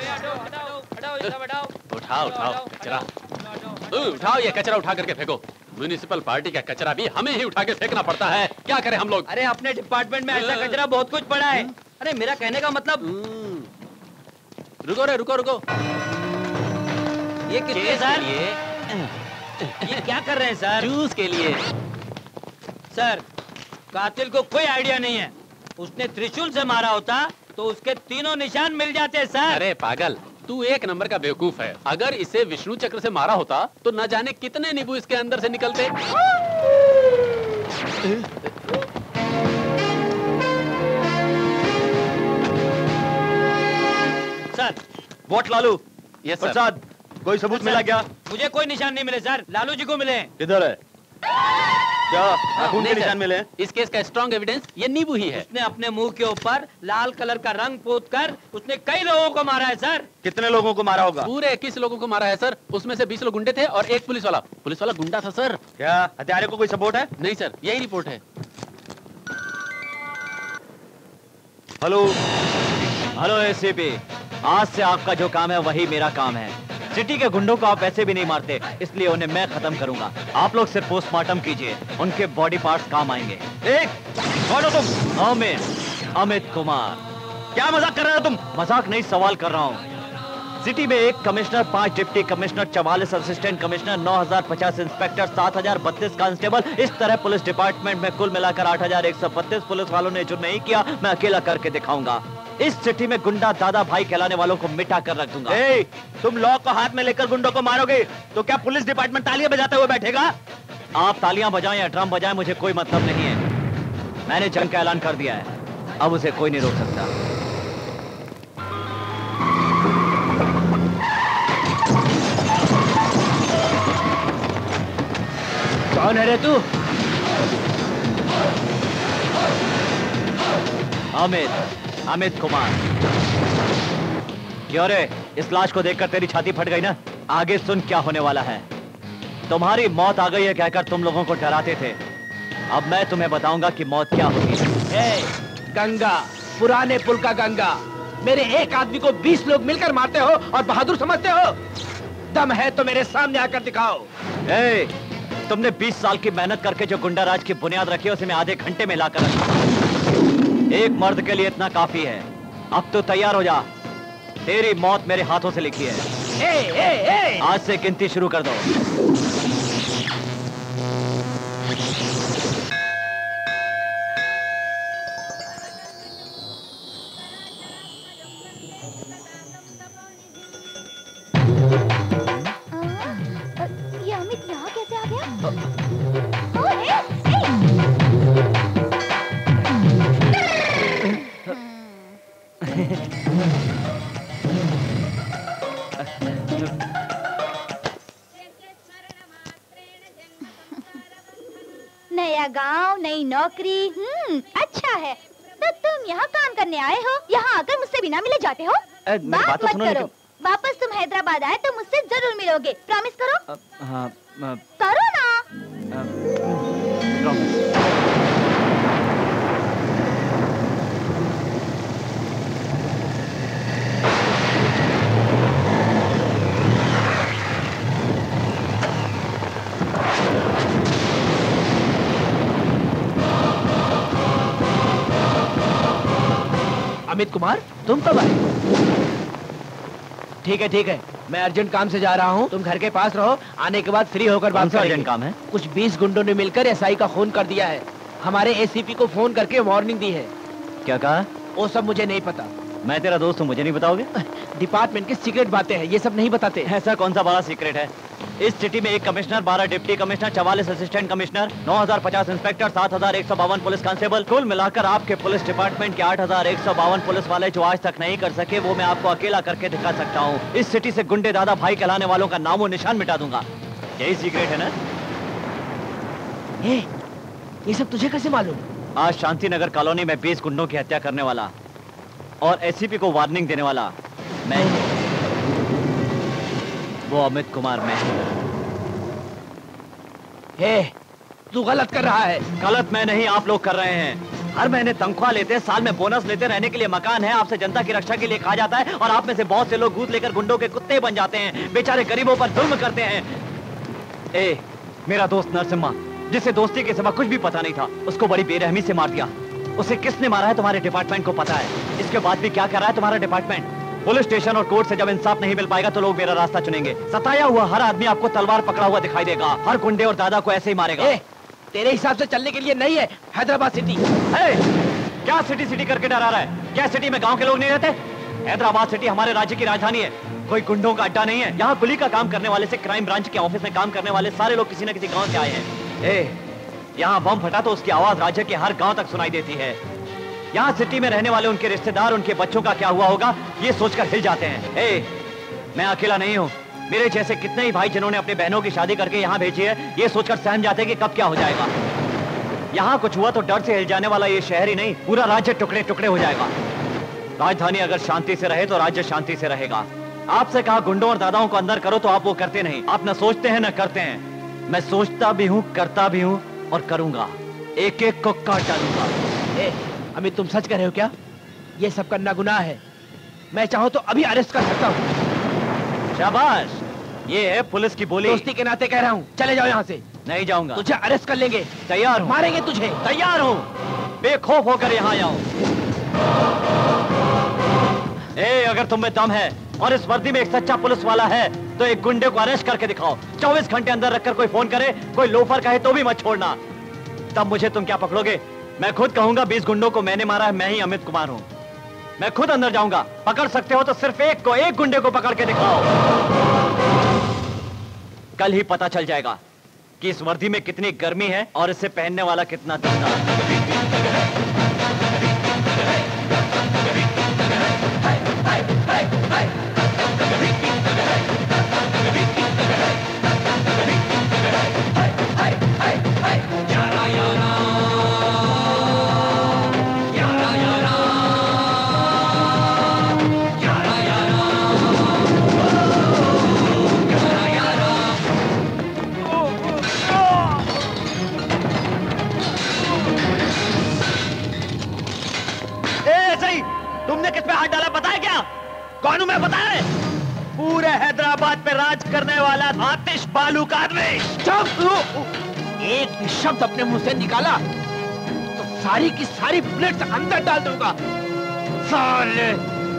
उठाओ कचरा, उठाओ ये कचरा, उठा करके फेंको। म्युनिसिपल पार्टी का कचरा भी हमें ही उठा के फेंकना पड़ता है, क्या करें हम लोग? अरे अपने डिपार्टमेंट में ऐसा कचरा बहुत कुछ पड़ा है। अरे मेरा कहने का मतलब। रुको रे, रुको रुको। ये किसके सर? ये क्या कर रहे हैं सर? जूस के लिए। सर कातिल को कोई आइडिया नहीं है, उसने त्रिशूल से मारा होता तो उसके तीनों निशान मिल जाते सर। अरे पागल, तू एक नंबर का बेवकूफ है। अगर इसे विष्णु चक्र से मारा होता तो न जाने कितने नींबू इसके अंदर से निकलते। Sir vote Lalu. Yes sir. Prasad, कोई सबूत मिला क्या? मुझे कोई निशान नहीं मिले सर, लालू जी को मिले। किधर है? क्या खून के नहीं निशान सर, मिले? इस केस का स्ट्रॉन्ग एविडेंस ये नींबू ही है। उसने अपने मुंह के ऊपर लाल कलर का रंग पोत कर उसने कई लोगों को मारा है सर। कितने लोगों को मारा होगा? पूरे 21 लोगों को मारा है सर। उसमें से 20 लोग गुंडे थे और एक पुलिस वाला गुंडा था सर। क्या हत्यारे को कोई सपोर्ट है? नहीं सर, यही रिपोर्ट है। हेलो हेलो एसीपी, आज से आपका जो काम है वही मेरा काम है। सिटी के गुंडों को आप वैसे भी नहीं मारते, इसलिए उन्हें मैं खत्म करूंगा। आप लोग सिर्फ पोस्टमार्टम कीजिए, उनके बॉडी पार्ट्स काम आएंगे। एक कौन हो तुम? अमित कुमार। क्या मजाक कर रहे हो तुम? मजाक नहीं, सवाल कर रहा हूँ। सिटी में 1 commissioner, 5 deputy commissioner, 44 assistant commissioner, 9050 inspector, 7032 constable, इस तरह पुलिस डिपार्टमेंट में कुल मिलाकर 8132 पुलिस वालों ने जो नहीं किया मैं अकेला करके दिखाऊंगा। इस सिटी में गुंडा दादा भाई कहलाने वालों को मिटा कर रख दूंगा। तुम लॉ को हाथ में लेकर गुंडों को मारोगे तो क्या पुलिस डिपार्टमेंट तालियां बजाते हुए बैठेगा? आप तालियां बजाएं या ड्रम बजाएं, मुझे कोई मतलब नहीं है। मैंने जंग का ऐलान कर दिया है, अब उसे कोई नहीं रोक सकता। कौन है रे तू? अमित कुमार। क्यों रे, इस लाश को देखकर तेरी छाती फट गई ना? आगे सुन क्या होने वाला है। तुम्हारी मौत आ गई है कहकर तुम लोगों को डराते थे, अब मैं तुम्हें बताऊंगा कि मौत क्या होगी। गंगा, पुराने पुल का गंगा। मेरे एक आदमी को 20 लोग मिलकर मारते हो और बहादुर समझते हो? दम है तो मेरे सामने आकर दिखाओ। तुमने 20 साल की मेहनत करके जो गुंडा राज की बुनियाद रखी है उसे मैं आधे घंटे में लाकर रखा। एक मर्द के लिए इतना काफी है। अब तो तैयार हो जा, तेरी मौत मेरे हाथों से लिखी है। आज से गिनती शुरू कर दो। ये अमित यहाँ कैसे आ गया? नया गांव, नई नौकरी। अच्छा है। तो तुम यहाँ काम करने आए हो? यहाँ आकर मुझसे बिना मिले जाते हो? बात मत करो। वापस तुम हैदराबाद आए तो मुझसे जरूर मिलोगे। प्रॉमिस करो। करो ना। अमित कुमार, तुम कब आए? ठीक है, मैं अर्जेंट काम से जा रहा हूँ, तुम घर के पास रहो। आने के बाद फ्री होकर बात करेंगे। अर्जेंट काम है? कुछ 20 गुंडों ने मिलकर एसआई का खून कर दिया है। हमारे एसीपी को फोन करके वार्निंग दी है। क्या कहा? वो सब मुझे नहीं पता। मैं तेरा दोस्त हूँ, मुझे नहीं बताओगे? डिपार्टमेंट की सीक्रेट बातें हैं, ये सब नहीं बताते। ऐसा कौन सा बड़ा सीक्रेट है? इस सिटी में 1 commissioner, 12 deputy commissioner, 44 assistant commissioner, 9050 inspector, 7152 police constable, कुल मिलाकर आपके पुलिस डिपार्टमेंट के 8152 पुलिस वाले जो आज तक नहीं कर सके वो मैं आपको अकेला करके दिखा सकता हूँ। इस सिटी से गुंडे दादा भाई कहलाने वालों का नामो निशान मिटा दूंगा। यही सीक्रेट है ना? ये सब तुझे कैसे मालूम? आज शांतिनगर कॉलोनी में 20 गुंडों की हत्या करने वाला और एसीपी को वार्निंग देने वाला मैं, वो अमित कुमार मैं। तू गलत कर रहा है। गलत मैं नहीं, आप लोग कर रहे हैं। हर महीने तनख्वाह लेते, साल में बोनस लेते, रहने के लिए मकान है, आपसे जनता की रक्षा के लिए कहा जाता है और आप में से बहुत से लोग घूस लेकर गुंडों के कुत्ते बन जाते हैं, बेचारे गरीबों पर जुल्म करते हैं। मेरा दोस्त नरसिम्हा, जिसे दोस्ती के सिवा कुछ भी पता नहीं था, उसको बड़ी बेरहमी से मार दिया। उसे किसने मारा है तुम्हारे डिपार्टमेंट को पता है। इसके बाद भी क्या कर रहा है तुम्हारा डिपार्टमेंट? पुलिस स्टेशन और कोर्ट से जब इंसाफ नहीं मिल पाएगा तो लोग मेरा रास्ता चुनेंगे। सताया हुआ हर आदमी आपको तलवार पकड़ा हुआ दिखाई देगा। हर गुंडे और दादा को ऐसे ही मारेगा। तेरे हिसाब से चलने के लिए नहीं है हैदराबाद सिटी। क्या सिटी सिटी करके डरा रहा है? क्या सिटी में गांव के लोग नहीं रहते? हैदराबाद सिटी हमारे राज्य की राजधानी है, कोई गुंडों का अड्डा नहीं है। यहाँ कुली का काम करने वाले से क्राइम ब्रांच के ऑफिस में काम करने वाले सारे लोग किसी न किसी गांव से आए हैं। यहाँ बम फटा तो उसकी आवाज राज्य के हर गांव तक सुनाई देती है। यहाँ सिटी में रहने वाले उनके रिश्तेदार, उनके बच्चों का क्या हुआ होगा ये सोचकर हिल जाते हैं। मैं अकेला नहीं हूँ, मेरे जैसे कितने ही भाई जिन्होंने अपनी बहनों की शादी करके यहाँ भेजी है, ये सोचकर सहम जाते हैं कि कब क्या हो जाएगा। यहाँ कुछ हुआ तो डर से हिल जाने वाला ये शहर ही नहीं, पूरा राज्य टुकड़े टुकड़े हो जाएगा। राजधानी अगर शांति से रहे तो राज्य शांति से रहेगा। आपसे कहा गुंडों और दादाओं को अंदर करो तो आप वो करते नहीं। आप न सोचते हैं न करते हैं। मैं सोचता भी हूँ, करता भी हूँ और करूंगा। एक एक को काट डालूंगा। अमित, तुम सच कह रहे हो क्या? ये सब करना गुनाह है। मैं चाहूँ तो अभी अरेस्ट कर सकता हूँ। शाबाश, ये है पुलिस की बोली। दोस्ती के नाते कह रहा हूँ, चले जाओ यहाँ से। नहीं जाऊंगा। तुझे अरेस्ट कर लेंगे। तैयार हूँ। मारेंगे तुझे। तैयार हूँ। बेखौफ होकर यहाँ आओ। अगर तुम में दम है और इस वर्दी में एक सच्चा पुलिस वाला है तो एक गुंडे को अरेस्ट करके दिखाओ। 24 घंटे अंदर रखकर कोई फोन करे, कोई लोफर कहे तो भी मत छोड़ना। तब मुझे तुम क्या पकड़ोगे? मैं खुद कहूंगा 20 गुंडों को मैंने मारा है, मैं ही अमित कुमार हूं। मैं खुद अंदर जाऊंगा। पकड़ सकते हो तो सिर्फ एक को, एक गुंडे को पकड़ के दिखाओ। कल ही पता चल जाएगा कि इस वर्दी में कितनी गर्मी है और इसे पहनने वाला कितना दिलदार। तुमने किस पे हाथ डाला पता है क्या? कौन हूं मैं पता है? पूरे हैदराबाद पे राज करने वाला आतिश बालू का आदमी। चुप! एक भी शब्द अपने मुंह से निकाला तो सारी की सारी बुलेट अंदर डाल दूंगा। साले!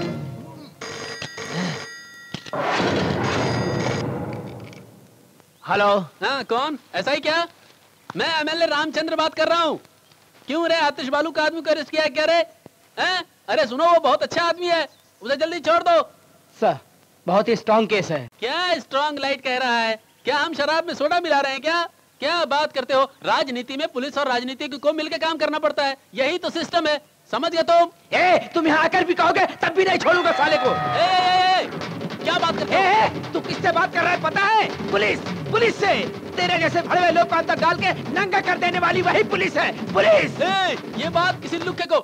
हेलो। हाँ, कौन? ऐसा ही क्या? मैं एमएलए रामचंद्र बात कर रहा हूँ। क्यों रे, आतिश बालू का आदमी को अरेस्ट किया क्या रे? हैं? अरे सुनो, वो बहुत अच्छा आदमी है, उसे जल्दी छोड़ दो। सर, बहुत ही स्ट्रॉन्ग केस है। क्या स्ट्रॉन्ग लाइट कह रहा है? क्या हम शराब में सोडा मिला रहे हैं क्या? क्या बात करते हो? राजनीति में पुलिस और राजनीतिक को मिलकर काम करना पड़ता है, यही तो सिस्टम है। समझ गए तुम? तुम यहाँ आकर भी कहोगे तब भी नहीं छोड़ूंगा साले को। क्या बात करते हो? तू किससे बात कर रहा है पता है? पुलिस, पुलिस से। तेरे जैसे भड़े हुए लोग को अंदर डाल के नंगा कर देने वाली वही पुलिस है। पुलिस! ये बात किसी लुक्के को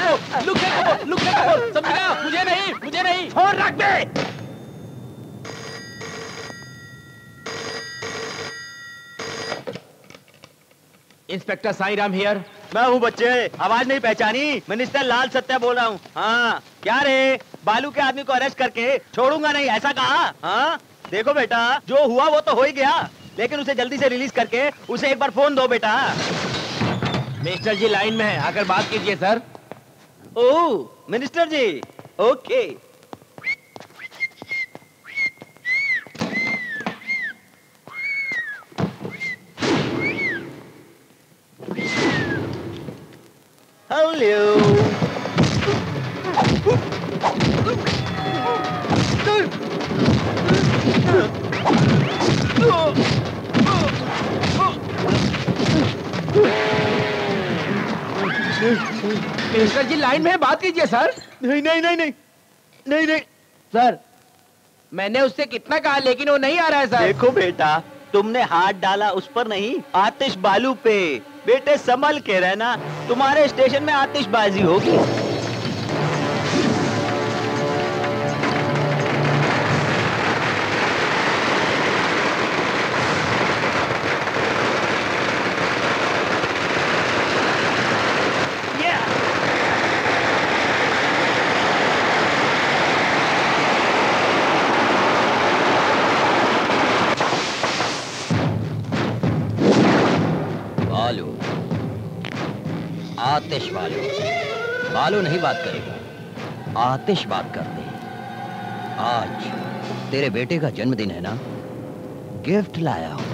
बोल, समझा? मुझे नहीं। फोन रख दे। Inspector Sairam here. मैं हूँ बच्चे, आवाज नहीं पहचानी? मिनिस्टर लाल सत्या बोल रहा हूँ। हाँ, क्या रे, बालू के आदमी को अरेस्ट करके छोड़ूंगा नहीं ऐसा कहा? हाँ, देखो बेटा, जो हुआ वो तो हो ही गया, लेकिन उसे जल्दी से रिलीज करके उसे एक बार फोन दो बेटा। मिनिस्टर जी लाइन में है, आकर बात कीजिए sir. Oh, minister ji, okay. Hello. Minister ji line में बात कीजिए सर। नहीं सर, मैंने उससे कितना कहा लेकिन वो नहीं आ रहा है सर। देखो बेटा, तुमने हाथ डाला उस पर नहीं, आतिश बालू पे। बेटे संभल के रहना, तुम्हारे स्टेशन में आतिशबाजी होगी। आतिश बालू। बालू नहीं बात करेगा, आतिश बात करते। आज तेरे बेटे का जन्मदिन है ना, गिफ्ट लाया हूं।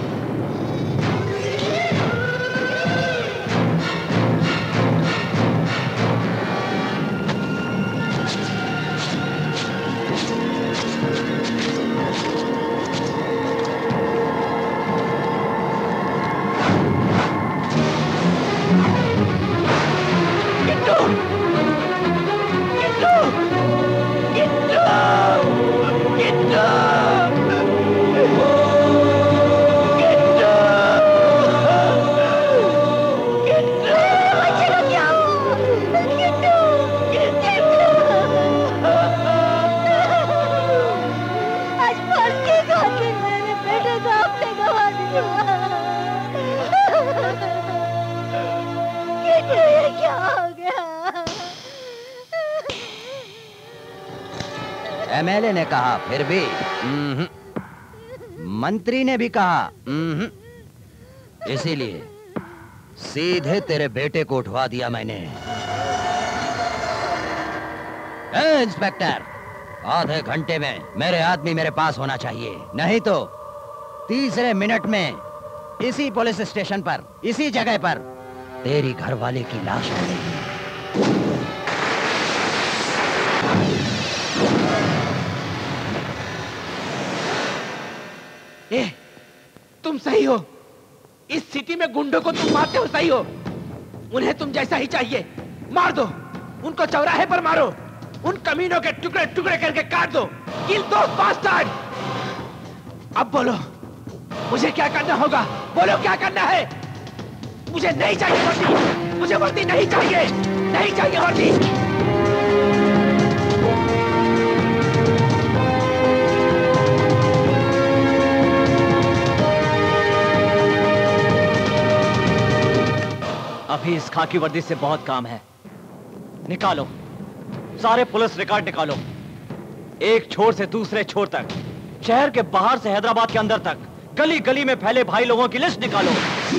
एमएलए ने कहा फिर भी मंत्री ने भी कहा इसीलिए सीधे तेरे बेटे को उठवा दिया मैंने। इंस्पेक्टर, आधे घंटे में मेरे आदमी मेरे पास होना चाहिए, नहीं तो तीसरे मिनट में इसी पुलिस स्टेशन पर, इसी जगह पर तेरी घरवाले की लाश मिलेगी। तुम सही हो, इस सिटी में गुंडों को तुम मारते हो, सही हो। उन्हें तुम जैसा ही चाहिए, मार दो, उनको चौराहे पर मारो, उन कमीनों के टुकड़े टुकड़े करके काट दो। Kill those bastard. अब बोलो मुझे क्या करना होगा, बोलो क्या करना है। मुझे नहीं चाहिए वर्दी, मुझे वर्दी नहीं चाहिए, नहीं चाहिए वर्दी। अभी इस खाकी वर्दी से बहुत काम है। निकालो सारे पुलिस रिकॉर्ड निकालो, एक छोर से दूसरे छोर तक, शहर के बाहर से हैदराबाद के अंदर तक, गली गली में फैले भाई लोगों की लिस्ट निकालो।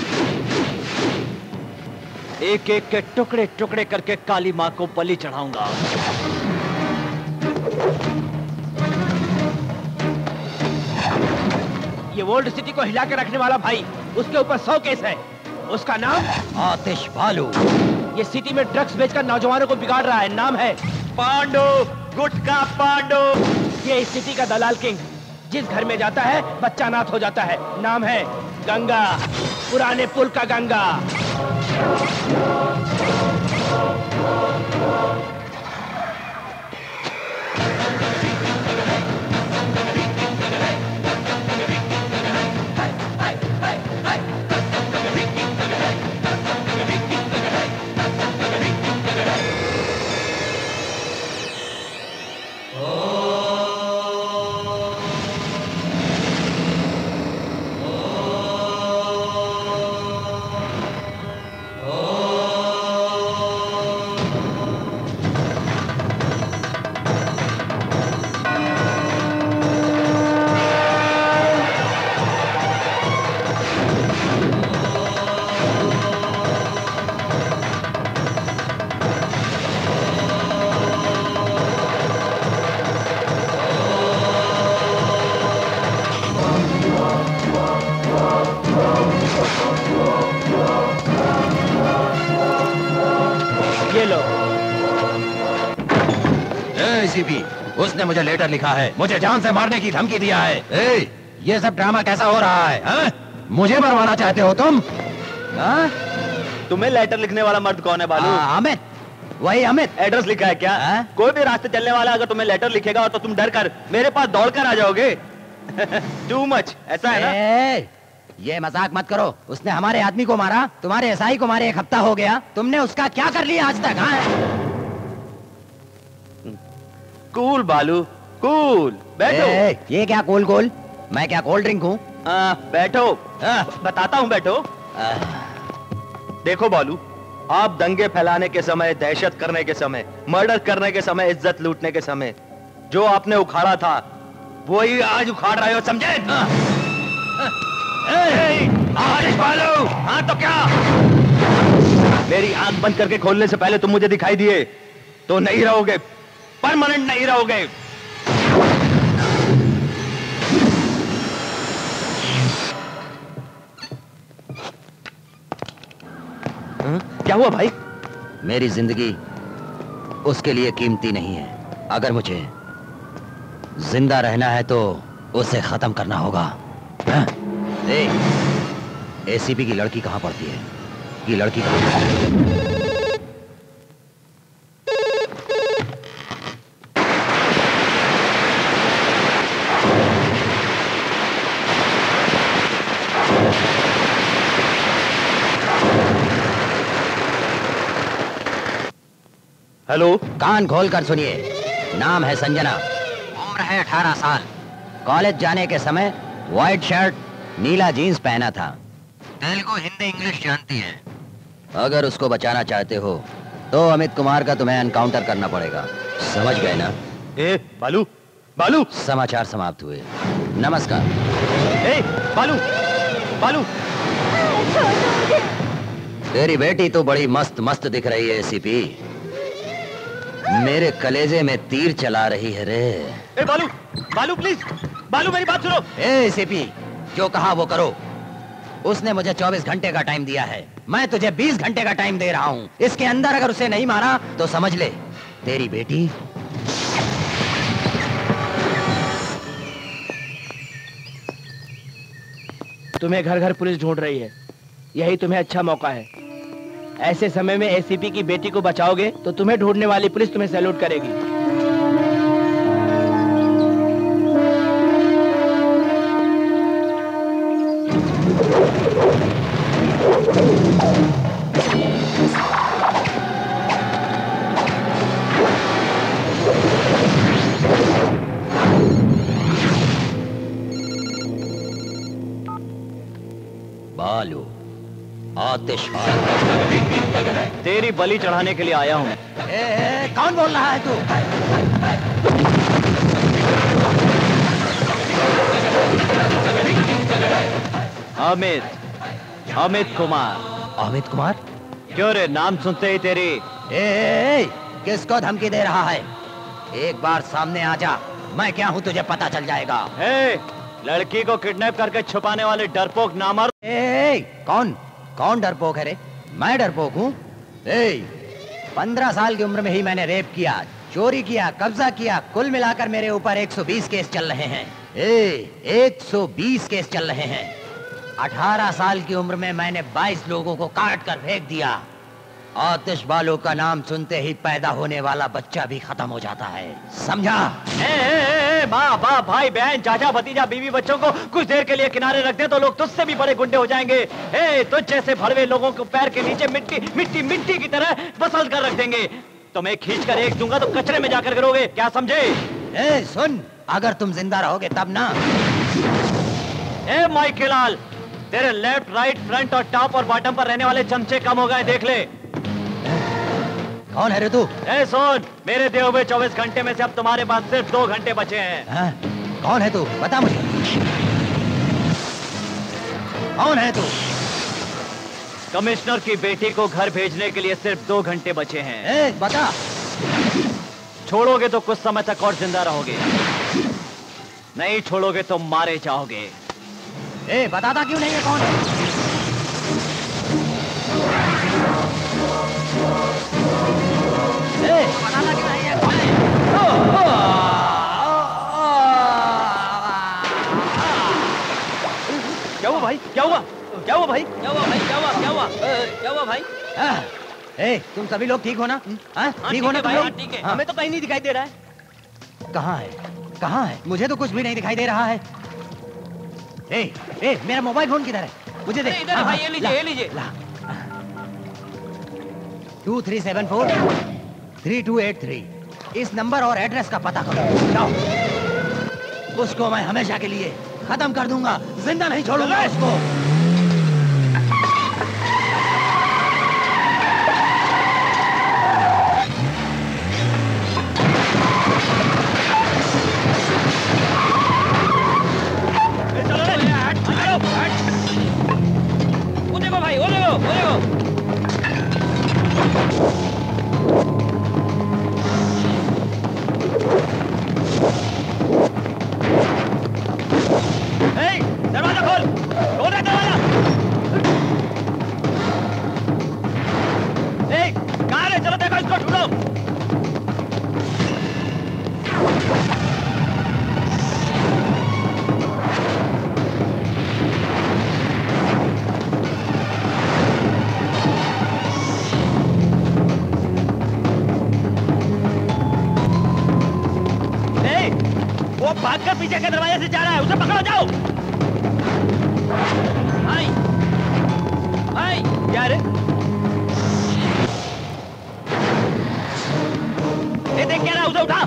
एक एक के टुकड़े टुकड़े करके काली मां को बलि चढ़ाऊंगा। ये ओल्ड सिटी को हिला के रखने वाला भाई, उसके ऊपर 100 केस है। उसका नाम आतिश बालू। ये सिटी में ड्रग्स बेचकर नौजवानों को बिगाड़ रहा है। नाम है पांडु, गुटका पांडु। ये इस सिटी का दलाल किंग, जिस घर में जाता है बच्चा अनाथ हो जाता है। नाम है गंगा, पुराने पुल का गंगा। उसने मुझे लेटर लिखा है, मुझे जान से मारने की धमकी दिया है। ये सब ड्रामा कैसा हो रहा है हा? मुझे मरवाना चाहते हो तुम? तुम्हें लेटर लिखने वाला मर्द कौन है बालू? अमित, वही अमित। एड्रेस लिखा है क्या? कोई भी रास्ते चलने वाला अगर तुम्हें लेटर लिखेगा तो तुम डर कर मेरे पास दौड़ कर आ जाओगे। टू मच, ऐसा है ना? ये मजाक मत करो। उसने हमारे आदमी को मारा, तुम्हारे एसआई को मारे 1 हफ्ता हो गया। तुमने उसका क्या कर लिया आज तक? कूल बालू, कूल। बैठो। ये क्या कूल कूल? मैं क्या कोल्ड ड्रिंक हूँ? बैठो, बताता हूँ, बैठो। देखो बालू, आप दंगे फैलाने के समय, दहशत करने के समय, मर्डर करने के समय, इज्जत लूटने के समय जो आपने उखाड़ा था वही आज उखाड़ रहे हो, समझे? आतिश बालू। हाँ तो क्या? मेरी आंख बंद करके खोलने से पहले तुम मुझे दिखाई दिए तो नहीं रहोगे, परमानेंट नहीं रहोगे। क्या हुआ भाई? मेरी जिंदगी उसके लिए कीमती नहीं है। अगर मुझे जिंदा रहना है तो उसे खत्म करना होगा। एसीपी की लड़की कहां पड़ती है? की लड़की कहां पड़ती है? हेलो, कान खोल कर सुनिए। नाम है संजना, उम्र है 18 साल। कॉलेज जाने के समय व्हाइट शर्ट, नीला जीन्स पहना था। तेलुगु, हिंदी, इंग्लिश जानती है। अगर उसको बचाना चाहते हो तो अमित कुमार का तुम्हें एनकाउंटर करना पड़ेगा। समझ गए ना? बालू, बालू। समाचार समाप्त हुए। नमस्कार। बालू, बालू। तेरी बेटी तो बड़ी मस्त मस्त दिख रही है एसीपी। मेरे कलेजे में तीर चला रही है रे। बालू, बालू प्लीज, बालू मेरी बात सुनो। एसीपी, जो कहा वो करो। उसने मुझे 24 घंटे का टाइम दिया है, मैं तुझे 20 घंटे का टाइम दे रहा हूं। इसके अंदर अगर उसे नहीं मारा तो समझ ले तेरी बेटी। तुम्हें घर घर पुलिस ढूंढ रही है, यही तुम्हें अच्छा मौका है। ऐसे समय में एसीपी की बेटी को बचाओगे तो तुम्हें ढूंढने वाली पुलिस तुम्हें सैल्यूट करेगी। बालू, आतिशबाजी। तेरी बलि चढ़ाने के लिए आया हूं। कौन बोल रहा है तू? अमित, अमित कुमार। अमित कुमार? क्यों रे, नाम सुनते ही तेरी। किसको धमकी दे रहा है? एक बार सामने आ जा, मैं क्या हूं तुझे पता चल जाएगा। लड़की को किडनैप करके छुपाने वाले डरपोक नामर्द। कौन डरपोक है रे? मैं डरपोक हूँ? 15 साल की उम्र में ही मैंने रेप किया, चोरी किया, कब्जा किया। कुल मिलाकर मेरे ऊपर 120 केस चल रहे हैं। 120 केस चल रहे हैं। 18 साल की उम्र में मैंने 22 लोगों को काट कर फेंक दिया। आतिश बालू का नाम सुनते ही पैदा होने वाला बच्चा भी खत्म हो जाता है, समझा? माँ बाप, भाई बहन, चाचा भतीजा, बीवी बच्चों को कुछ देर के लिए किनारे रख दे तो लोग तुझसे भी बड़े गुंडे हो जाएंगे। तुझ जैसे भड़वे लोगों को पैर के नीचे मिट्टी मिट्टी मिट्टी की तरह बसल कर रख देंगे। तुम्हें खींच कर एक दूंगा तो कचरे में जाकर गिरोगे, क्या समझे? सुन, अगर तुम जिंदा रहोगे तब ना। माइकेलाल, तेरे लेफ्ट, राइट, फ्रंट और टॉप और बॉटम पर रहने वाले चमचे कम हो गए, देख ले। कौन है रे तू? सुन, मेरे दिए हुए 24 घंटे में से अब तुम्हारे पास सिर्फ 2 घंटे बचे हैं। कौन है तू? बता मुझे, कौन है तू? कमिश्नर की बेटी को घर भेजने के लिए सिर्फ 2 घंटे बचे हैं। बता। छोड़ोगे तो कुछ समय तक और जिंदा रहोगे, नहीं छोड़ोगे तो मारे जाओगे। बताता क्यों नहीं है कौन है? बताना क्यों नहीं है कौन है? क्या हुआ भाई? क्या हुआ? क्या हुआ भाई? क्या हुआ भाई? क्या हुआ? क्या हुआ? क्या हुआ भाई? तुम सभी लोग ठीक हो ना? ठीक हो ना तुम लोग? ठीक है। हमें तो कहीं नहीं दिखाई दे रहा है। कहाँ है? कहाँ है? मुझे तो कुछ भी नहीं दिखाई दे रहा है। मेरा मोबाइल फोन किधर है? मुझे दे। इधर भाई, ये लीजिए, ये लीजिए। 2374-3283 इस नंबर और एड्रेस का पता करो। जाओ, उसको मैं हमेशा के लिए खत्म कर दूंगा, जिंदा नहीं छोड़ूंगा उसको। वो देखो भाई, वो देखो, वो देखो। वो भागकर पीछे के दरवाजे से जा रहा है, उसे पकड़ो जाओ। भाई, भाई, क्या रे? ये देख क्या रहा है, उसे उठा।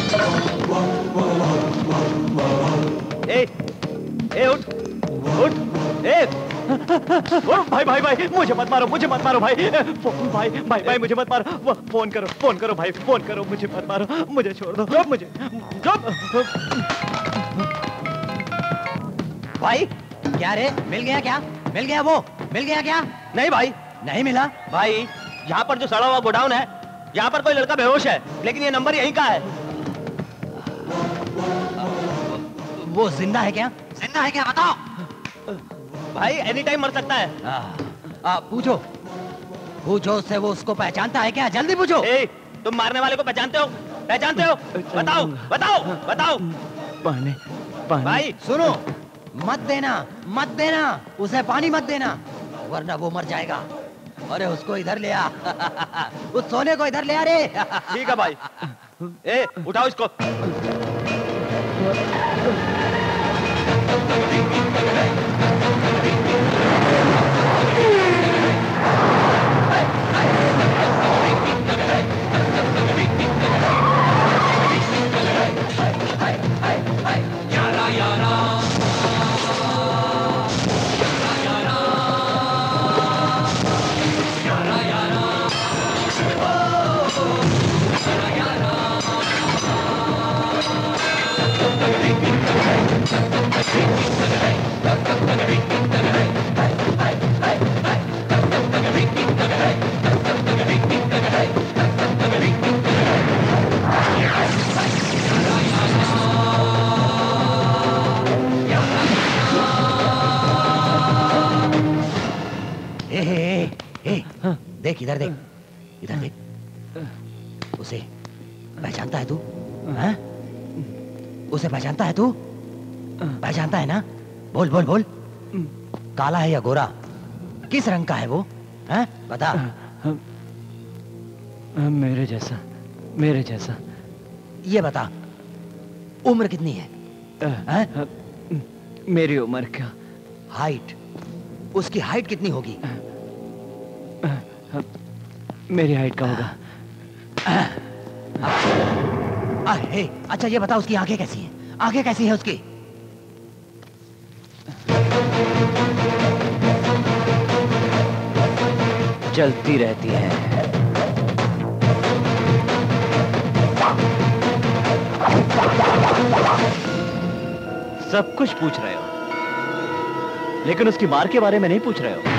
उठ, उठ, भाई भाई भाई, मुझे मत मारो भाई, भाई मुझे मत मारो, फोन करो भाई, फोन करो, मुझे मत मारो, मुझे छोड़ दो, मुझे चुप। भाई क्या रे, मिल गया क्या? मिल गया वो? मिल गया क्या? नहीं भाई, नहीं मिला भाई। यहाँ पर जो सड़ा हुआ गोडाउन है, यहाँ पर कोई लड़का बेहोश है, लेकिन ये नंबर यहीं का है। वो जिंदा है क्या? जिंदा है क्या, बताओ भाई। एनी टाइम मर सकता है। पूछो उससे, वो उसको पहचानता है क्या? जल्दी पूछो। तुम मारने वाले को पहचानते हो? बताओ बताओ बताओ। पानी भाई सुनो, मत देना उसे पानी मत देना, वरना वो मर जाएगा। अरे उसको इधर ले आ। उस सोने को इधर ले आ रे। ठीक है भाई। उठाओ इसको। देख इधर देख, उसे पहचानता है तू? हाँ? उसे पहचानता है तू? पहचानता है ना? बोल बोल बोल, काला है या गोरा? किस रंग का है वो? हाँ? बता। मेरे जैसा। ये बता, उम्र कितनी है? हाँ? मेरी उम्र क्या? हाइट, उसकी हाइट कितनी होगी? मेरी हाइट का होगा। अच्छा ये बता, उसकी आंखें कैसी हैं? आंखें कैसी है उसकी? जलती रहती है। सब कुछ पूछ रहे हो, लेकिन उसकी मार के बारे में नहीं पूछ रहे हो।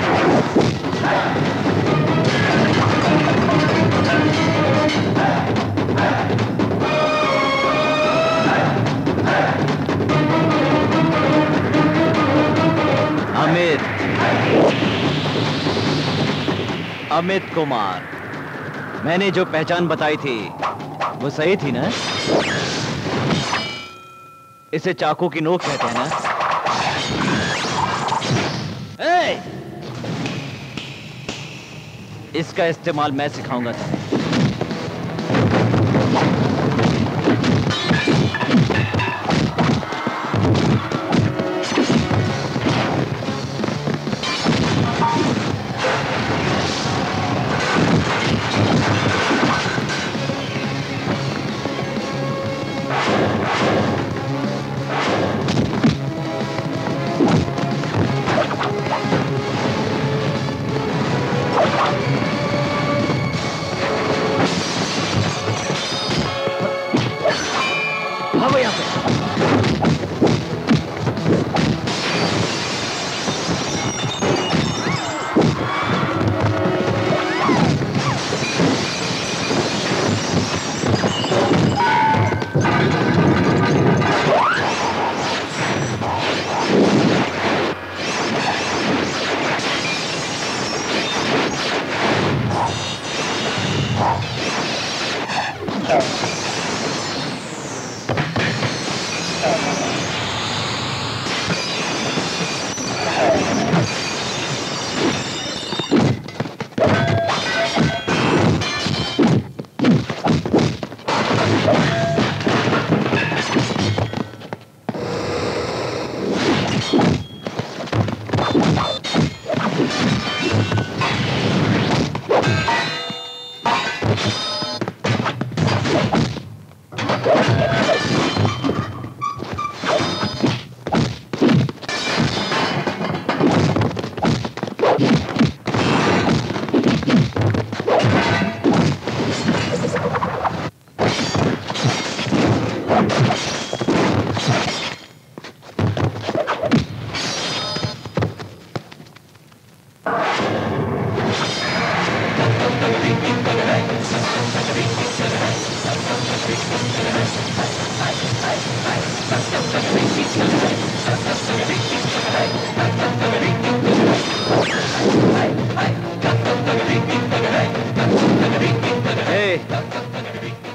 अमित कुमार, मैंने जो पहचान बताई थी वो सही थी ना? इसे चाकू की नोक कहते हैं ना? इसका इस्तेमाल मैं सिखाऊंगा तुम्हें।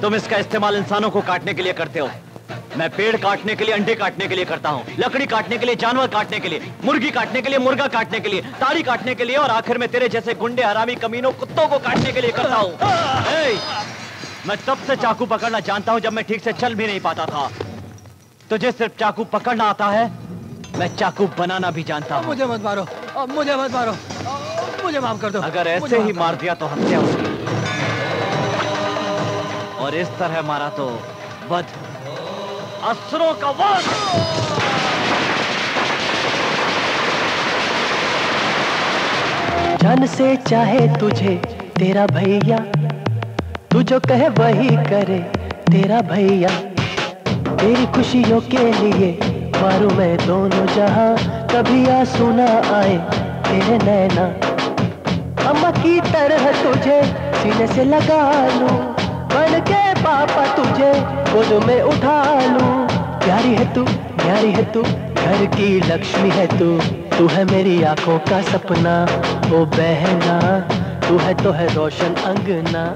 तुम इसका इस्तेमाल इंसानों को काटने के लिए करते हो। मैं पेड़ काटने के लिए, अंडे काटने के लिए करता हूँ, लकड़ी काटने के लिए, जानवर काटने के लिए, मुर्गी काटने के लिए, मुर्गा काटने के लिए, ताड़ी काटने के लिए, और आखिर में तेरे जैसे गुंडे, हरामी, कमीनों, कुत्तों को काटने के लिए करता हूँ। मैं तब से चाकू पकड़ना जानता हूँ जब मैं ठीक से चल भी नहीं पाता था। तुझे सिर्फ चाकू पकड़ना आता है, मैं चाकू बनाना भी जानता हूँ। मुझे मत मारो, मुझे मत मारो, मुझे माफ कर दो। अगर ऐसे ही मार दिया तो हत्या होगी, और इस तरह मारा तो वध, असुरों का वध। जान से चाहे तुझे तेरा भैया, तू जो कहे वही करे तेरा भैया। तेरी खुशियों के लिए मारूं मैं दोनों जहां, कभी आंसू ना आए तेरे नैना। अम्मा की तरह तुझे सीने से लगा लूं, बन के पापा तुझे गोद में उठा लूं। प्यारी है तू, प्यारी है तू, घर की लक्ष्मी है तू। तू है मेरी आंखों का सपना ओ बहना, तू है तो है रोशन अंगना।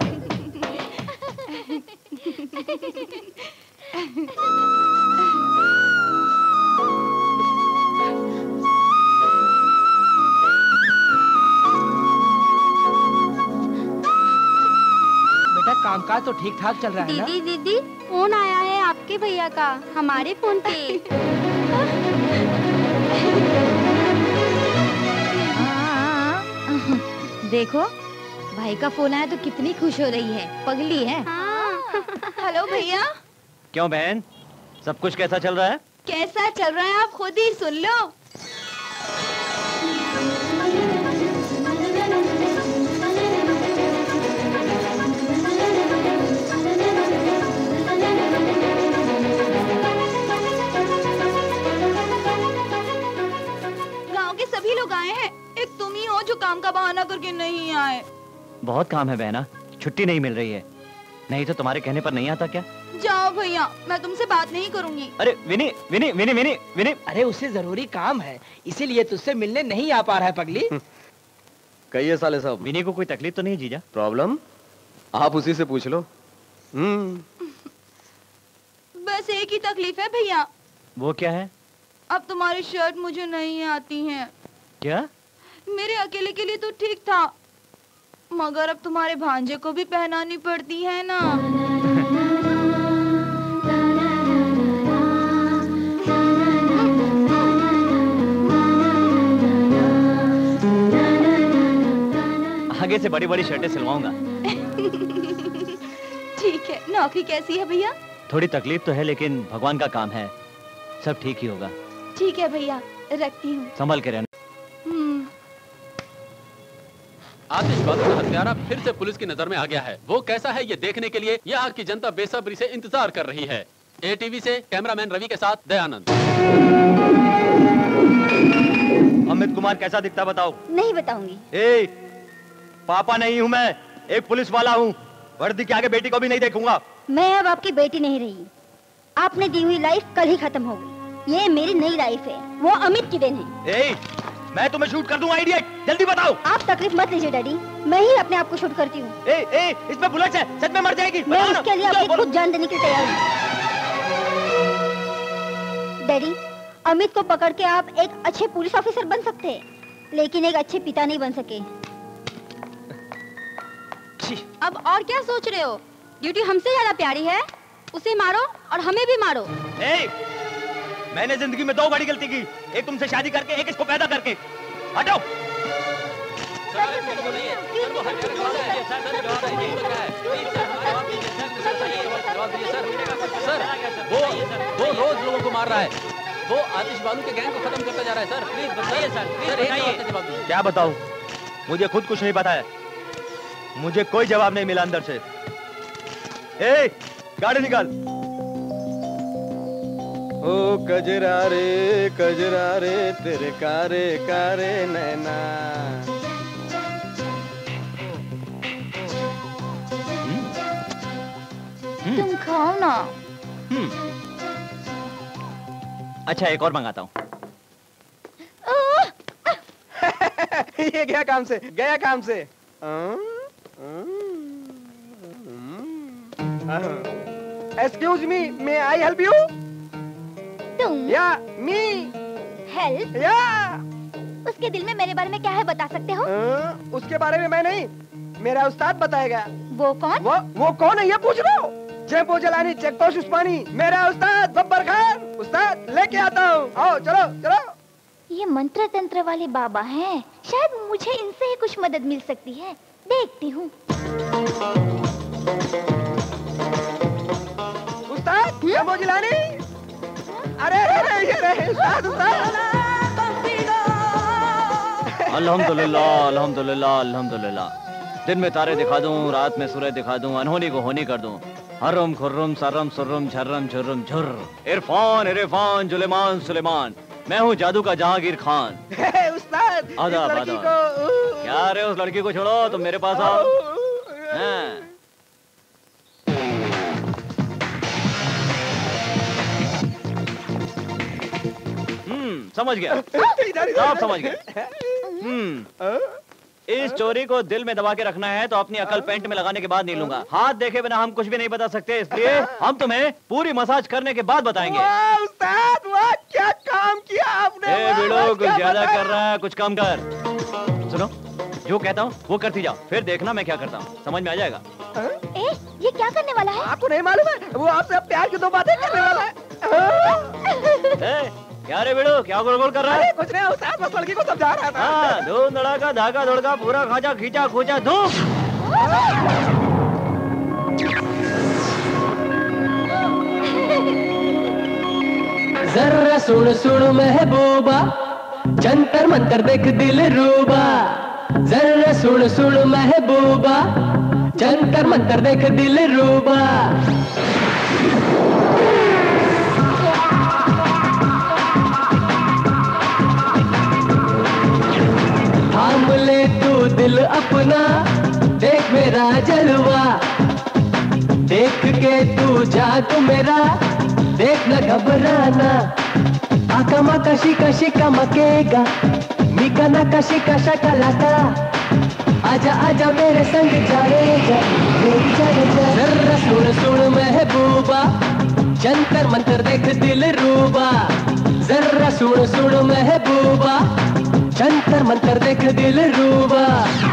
बेटा कामकाज तो ठीक ठाक चल रहा है ना? दीदी दीदी फोन आया है आपके भैया का हमारे फोन पे। देखो भाई का फोन आया तो कितनी खुश हो रही है, पगली है। हेलो भैया। क्यों बहन, सब कुछ कैसा चल रहा है? कैसा चल रहा है आप खुद ही सुन लो। गांव के सभी लोग आए हैं, एक तुम ही हो जो काम का बहाना करके नहीं आए। बहुत काम है बहना, छुट्टी नहीं मिल रही है। नहीं तो तुम्हारे कहने पर नहीं आता क्या? जाओ भैया, मैं तुमसे बात नहीं करूंगी। अरे विनी विनी विनी विनी विनी, अरे उसे जरूरी काम है, इसीलिए तुझसे मिलने नहीं आ पा रहा है पगली। कहिए साले साहब। विनी को कोई तकलीफ तो नहीं जीजा? प्रॉब्लम आप उसी से पूछ लो। बस एक ही तकलीफ है भैया। वो क्या है? अब तुम्हारी शर्ट मुझे नहीं आती है। क्या? मेरे अकेले के लिए तो ठीक था, मगर अब तुम्हारे भांजे को भी पहनानी पड़ती है ना। आगे से बड़ी बड़ी शर्टें सिलवाऊंगा। ठीक है, नौकरी कैसी है भैया? थोड़ी तकलीफ तो है, लेकिन भगवान का काम है, सब ठीक ही होगा। ठीक है भैया, रखती हूँ। संभल के रहना। आतिश बालू का हत्यारा फिर से पुलिस की नजर में आ गया है। वो कैसा है ये देखने के लिए यहाँ की जनता बेसब्री से इंतजार कर रही है। एटीवी से कैमरामैन रवि के साथ दयानंद। अमित कुमार कैसा दिखता बताओ? नहीं बताऊंगी। ए, पापा नहीं हूँ मैं, एक पुलिस वाला हूँ। वर्दी के आगे बेटी को भी नहीं देखूंगा। मैं अब आपकी बेटी नहीं रही। आपने दी हुई लाइफ कल ही खत्म हो गई। ये मेरी नई लाइफ है, वो अमित की देन है। ए, मैं तुम्हें शूट कर दूंगा इडियट, जल्दी बताओ। आप तकलीफ मत लीजिए डैडी, मैं ही अपने आप को शूट करती हूँ। इसमें बुलेट है, सच में मर जाएगी। मैं इसके लिए अपनी खुद जान देने के लिए तैयार हूँ। डैडी, अमित को पकड़ के आप एक अच्छे पुलिस ऑफिसर बन सकते हैं, लेकिन एक अच्छे पिता नहीं बन सके। अब और क्या सोच रहे हो? ड्यूटी हमसे ज्यादा प्यारी है, उसे मारो और हमें भी मारो। मैंने जिंदगी में 2 बड़ी गलती की, एक तुमसे शादी करके, एक इसको पैदा करके। हटो। सर, वो रोज लोगों को मार रहा है। वो आतिश बालू के गैंग को खत्म करता जा रहा है। सर प्लीज बताइए सर, प्लीज जवाब दीजिए। क्या बताऊं? मुझे खुद कुछ नहीं पता है, मुझे कोई जवाब नहीं मिला अंदर से। गाड़ी निकाल। ओ कजरा रे तेरे कारे कारे नैना। तुम खाओ ना। अच्छा एक और मंगाता हूँ। ये गया काम से, गया काम से। Excuse me, may I help you? तुम? या मी? हेल्प? या उसके दिल में मेरे बारे में क्या है बता सकते हो? उसके बारे में मैं नहीं, मेरा उस्ताद बताएगा। वो कौन? वो कौन है ये पूछ रहे हो? जयपुर जलानी चेकपोस्ट उस्मानी, मेरा उस्ताद गब्बर खान। उस्ताद लेके आता हूँ, आओ चलो चलो। ये मंत्र तंत्र वाले बाबा हैं, शायद मुझे इनसे ही कुछ मदद मिल सकती है, देखती हूँ। उस्ताद जयपुर जलानी, अरे ये रहे उस्ताद। अल्हम्दुलिल्लाह अल्हम्दुलिल्लाह अल्हम्दुलिल्लाह। दिन में तारे दिखा दूं, रात में सूरज दिखा दूं, अनहोनी को होनी कर दूं। हर्रम खुर्रम सरम सुर्रम झर्रम झुर्रम झुर। इरफान इरफान जुलेमान सुलेमान, मैं हूँ जादू का जहांगीर खान। उस्ताद आदाब आदाब। क्या रे उस लड़की को छोड़ो, तुम मेरे पास आओ। समझ गया, आप समझ गए। इस चोरी को दिल में दबा के रखना है तो अपनी अकल पेंट में लगाने के बाद नहीं लूंगा। हाथ देखे बिना हम कुछ भी नहीं बता सकते, इसलिए हम तुम्हें पूरी मसाज करने के बाद बताएंगे। वाह उस्ताद वाह, क्या काम किया आपने। बिलो कुछ ज्यादा कर रहा है, कुछ कम कर। सुनो, जो कहता हूँ वो करती जाओ, फिर देखना मैं क्या करता हूँ, समझ में आ जाएगा। ये क्या करने वाला है? आपको नहीं मालूम है? वो आपसे प्यार की 2 बातें करने वाला है। क्या रे बेड़ो, क्या गोल गोल कर रहा है? कुछ नहीं उस्ताद, बस लड़की को समझा रहा था। हाँ, धूम धड़ाका धागा धड़का पूरा खाजा खींचा खोजा धूम। जरा सुन सुन महबूबा, जंतर मंतर देख दिल रूबा। जरा सुन सुन महबूबा, जंतर मंतर देख दिल रूबा। थाम ले तू दिल अपना, देख मेरा जलवा। देख के तू जादू मेरा, देख न घबराना। आका माका शिका शिका मकेगा, मिका नाका शिका शका लाका। आजा आजा मेरे संग जाएगा, मेरी जान जा। जरा सुन सुन महबूबा, जंतर मंतर देख दिल रूबा। जरा सुन सुन महबूबा, जंतर मंतर देख दिल रूबा।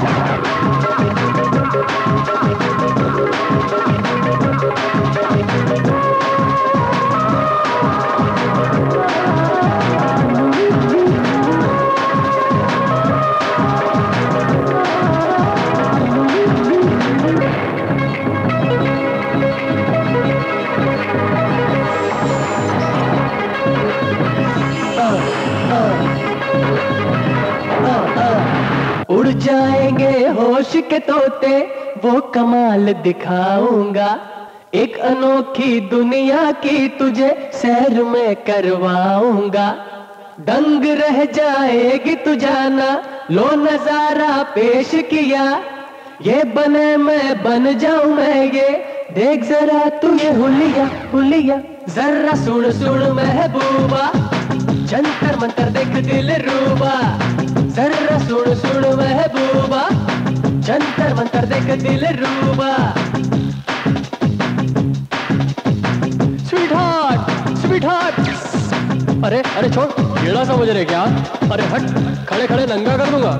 उड़ जाएंगे होश के तोते, वो कमाल दिखाऊंगा। एक अनोखी दुनिया की तुझे सैर में करवाऊंगा। दंग रह जाएगी तू जाना, लो नजारा पेश किया। ये बने मैं बन जाऊं मैं ये, देख जरा तू ये हुलिया हुलिया। जरा सुन सुन महबूबा, जंतर मंतर देख दिल रूबा। जरा सुन सुन महबूबा, जंतर मंतर देख दिल रूबा। Sweetheart sweetheart. अरे अरे छोड़, टेढ़ा समझ रहे क्या? अरे हट, खड़े खड़े नंगा कर दूंगा।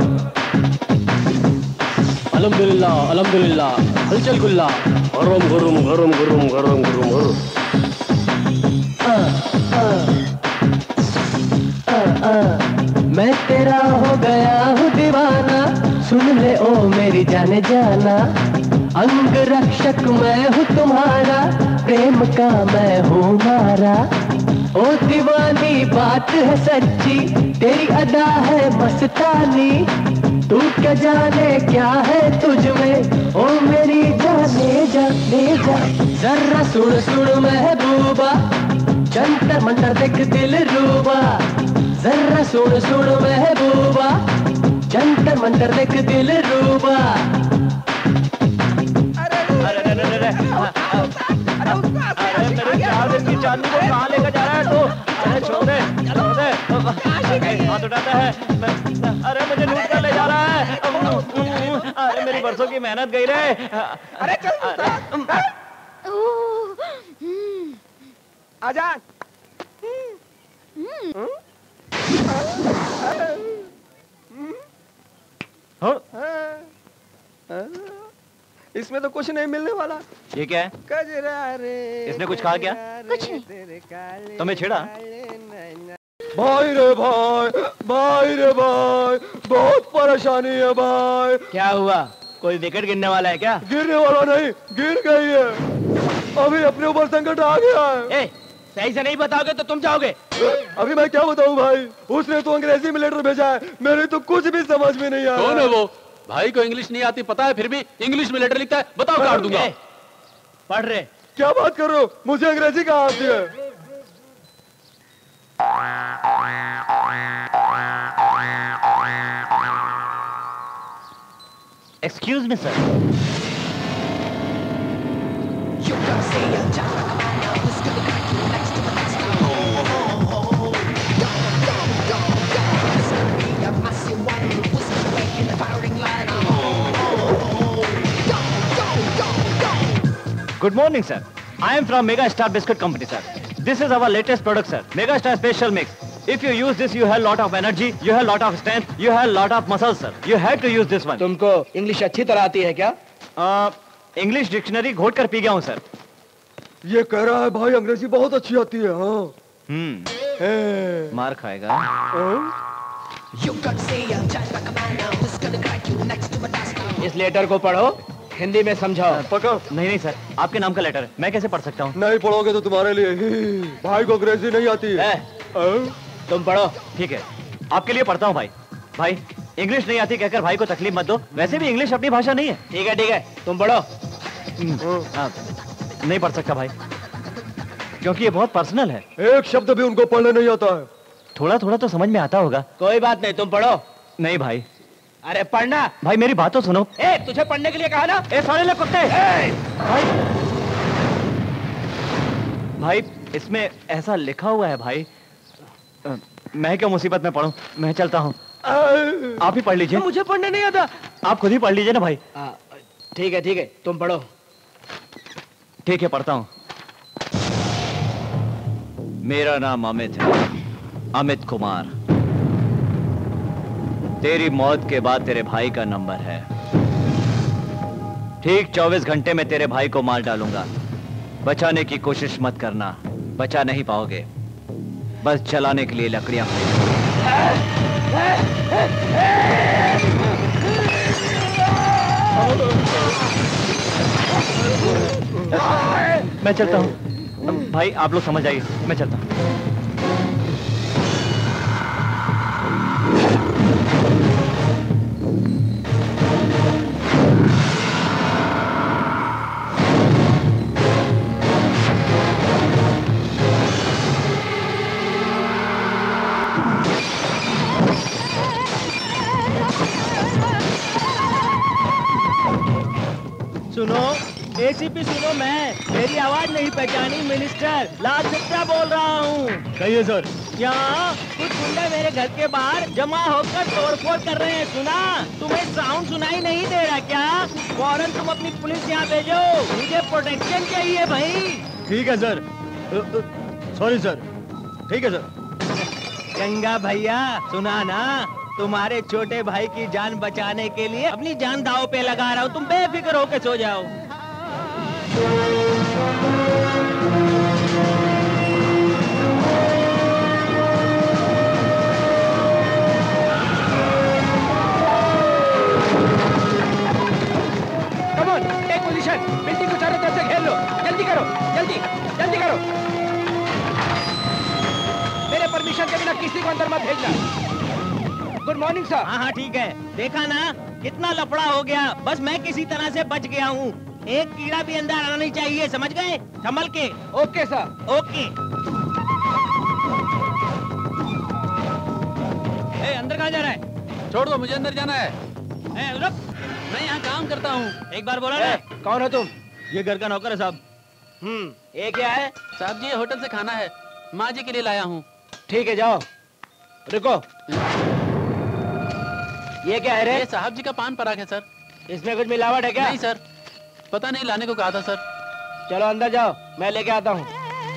अल्हम्दुलिल्लाह अल्हम्दुलिल्लाह, हलचल गुल्ला। गरम गरम गरम गरम गरम गरम। मैं तेरा हो गया हूँ दीवाना, सुन ले ओ मेरी जाने जाना। अंग रक्षक मैं हूँ तुम्हारा, प्रेम का मैं हूँ मारा। ओ दीवानी बात है सच्ची, तेरी अदा है मस्तानी। तू क्या जाने क्या है तुझ में, ओ मेरी जाने जाने जा। जरा सुन सुन महबूबा, जंतर मंतर देख दिल रूबा। जरा सुन सुन महबूबा, जंतर मंतर देख दिल रूबा। अरे मेरे 4 दिन की चांदी को कहाँ लेकर जा रहा है तू? अरे छोड़ दे छोड़ दे। हाथ उठाता है, अरे मुझे लूट कर ले जा रहा है। अरे मेरी बरसों की मेहनत गई रे। अरे चल आजाद। इसमें तो कुछ नहीं मिलने वाला। ये क्या है? कजरा रे। इसने कुछ कहा क्या? कुछ नहीं। तुम्हें छेड़ा? भाई रे भाई, भाई रे भाई, बहुत परेशानी है भाई। क्या हुआ? कोई विकेट गिरने वाला है क्या? गिरने वाला नहीं, गिर गई है। अभी अपने ऊपर संकट आ गया है। सही से नहीं बताओगे तो तुम जाओगे। अभी मैं क्या बताऊं भाई, उसने तो अंग्रेजी में लेटर भेजा है, मेरे तो कुछ भी समझ में नहीं आ रहा। कौन है वो? भाई को इंग्लिश नहीं आती पता है, फिर भी इंग्लिश में लेटर लिखता है। बताओ, काट दूंगा। पढ़ रहे? क्या बात कर रहे हो? मुझे अंग्रेजी कहाँ आती है? Excuse me sir. Good morning, sir. I am from Mega Star Biscuit Company, sir. This is our latest product, sir. Mega Star Special Mix. If you use this, you have lot of energy, you have lot of strength, you have lot of muscles, sir. You have to use this one. तुमको English अच्छी तरह आती है क्या? English dictionary घोट कर P गया हूँ, सर। ये कह रहा है भाई अंग्रेजी बहुत अच्छी आती है। हाँ। मार खाएगा। इस लेटर को पढ़ो, हिंदी में समझाओ। पकड़। नहीं सर, आपके नाम का लेटर है, मैं कैसे पढ़ सकता हूँ? नहीं पढ़ोगे तो तुम्हारे लिए भाई को अंग्रेजी नहीं आती है। तुम पढ़ो। ठीक है, आपके लिए पढ़ता हूँ भाई। भाई इंग्लिश नहीं आती कहकर भाई को तकलीफ मत दो, वैसे भी इंग्लिश अपनी भाषा नहीं है। ठीक है, तुम पढ़ो। नहीं पढ़ सकता भाई, क्योंकि ये बहुत पर्सनल है। एक शब्द भी उनको पढ़ने नहीं आता है। थोड़ा थोड़ा तो समझ में आता होगा। कोई बात नहीं, तुम पढ़ो। नहीं भाई। अरे पढ़ना। भाई मेरी बात तो सुनो। तुझे पढ़ने के लिए कहा ना। सारे लोग कुत्ते। भाई इसमें ऐसा लिखा हुआ है भाई। मैं क्यों मुसीबत में पढ़ूं, मैं चलता हूँ। आप ही पढ़ लीजिए। मुझे पढ़ने नहीं आता। आप खुद ही पढ़ लीजिए ना भाई। ठीक है, तुम पढ़ो। ठीक है, पढ़ता हूँ। मेरा नाम अमित है, अमित कुमार। तेरी मौत के बाद तेरे भाई का नंबर है। ठीक 24 घंटे में तेरे भाई को मार डालूंगा। बचाने की कोशिश मत करना, बचा नहीं पाओगे। बस जलाने के लिए लकड़ियां मैं चलता हूं। भाई आप लोग समझ आइए, मैं चलता हूं। सुनो एसीपी, सुनो, मैं मेरी आवाज नहीं पहचानी? मिनिस्टर लाल सिप्रा बोल रहा हूँ। कहिए सर। यहाँ कुछ गुंडे मेरे घर के बाहर जमा होकर तोड़फोड़ कर रहे हैं। सुना? तुम्हें साउंड सुनाई नहीं दे रहा क्या? फौरन तुम अपनी पुलिस यहाँ भेजो, मुझे प्रोटेक्शन चाहिए भाई। ठीक है सर। Sorry sir. ठीक है सर। गंगा भैया सुना ना, तुम्हारे छोटे भाई की जान बचाने के लिए अपनी जान दांव पे लगा रहा हूँ। तुम बेफिक्र होके सो जाओ। Come on, take position. Building को चारों तरफ से घेर लो। जल्दी करो, जल्दी करो। मेरे परमिशन के बिना किसी को अंदर मत भेजना। Good morning sir. हाँ ठीक है, देखा ना कितना लफड़ा हो गया। बस मैं किसी तरह से बच गया हूँ। एक कीड़ा भी अंदर आना नहीं चाहिए, समझ गए? संभल के। Okay sir. ओके। अंदर कहाँ जा रहा है? छोड़ दो, मुझे अंदर जाना है। रुक, मैं यहाँ काम करता हूँ। एक बार बोला ना। कौन हो तुम? ये घर का नौकर है साहब। ये क्या है? साहब जी ये होटल से खाना है, माँ जी के लिए लाया हूँ। ठीक है, जाओ। रुको, ये क्या है रे? ये साहब जी का पान पराग है सर। इसमें कुछ मिलावट है क्या? नहीं सर, पता नहीं, लाने को कहा था सर। चलो अंदर जाओ, मैं लेके आता हूँ।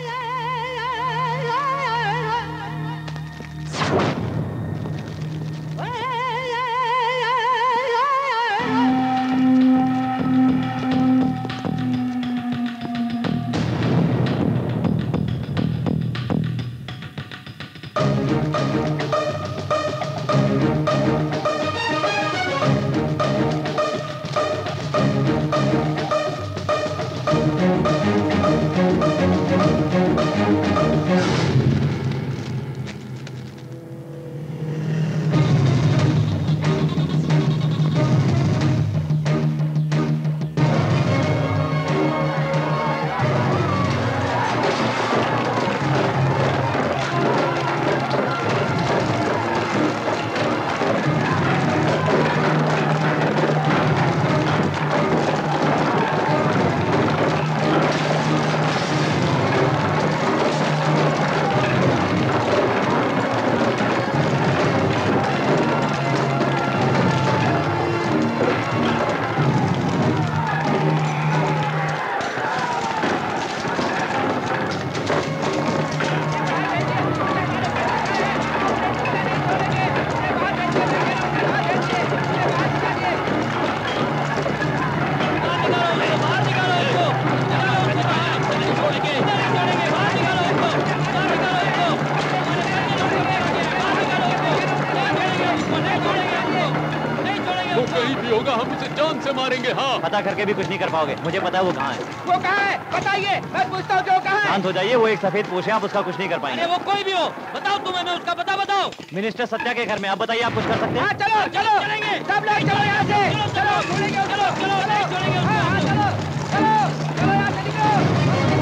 पता करके भी कुछ नहीं कर पाओगे। मुझे पता है वो कहाँ है। वो कहाँ है? बताइए, मैं पूछता हूँ कि वो कहाँ है? शांत हो जाइए, वो एक सफेद पोश है, आप उसका कुछ नहीं कर पाएंगे। अरे वो कोई भी हो, बताओ तुम्हें, मैं उसका पता बताओ। मिनिस्टर सत्या के घर में, आप बताइए आप कुछ कर सकते हैं? चलो चलो चलेंगे, सब लोग चलो यहाँ से, चलो छोड़ेंगे, चलो चलो छोड़ेंगे, चलो चलो चलो यहाँ से निकलो।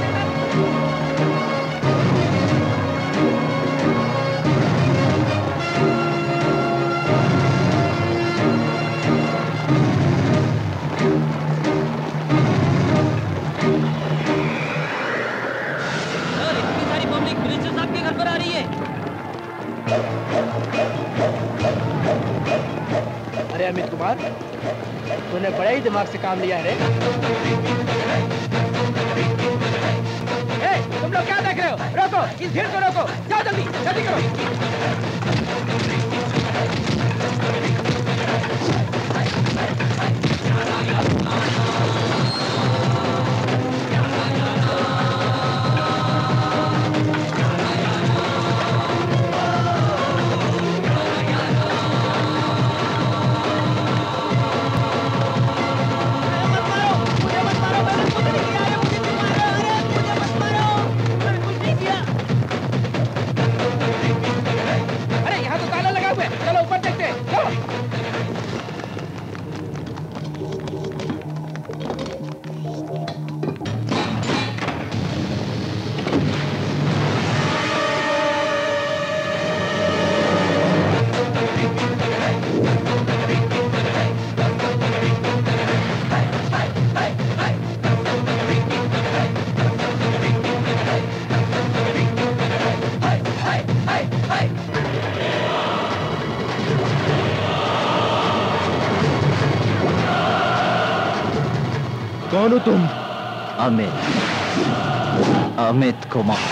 अरे अमित कुमार, तूने बड़े ही दिमाग से काम लिया है रे। तुम लोग क्या देख रहे हो? रोको, इस भीड़ को रोको, जाओ जल्दी जल्दी करो। कौन हो तुम? अमित कुमार।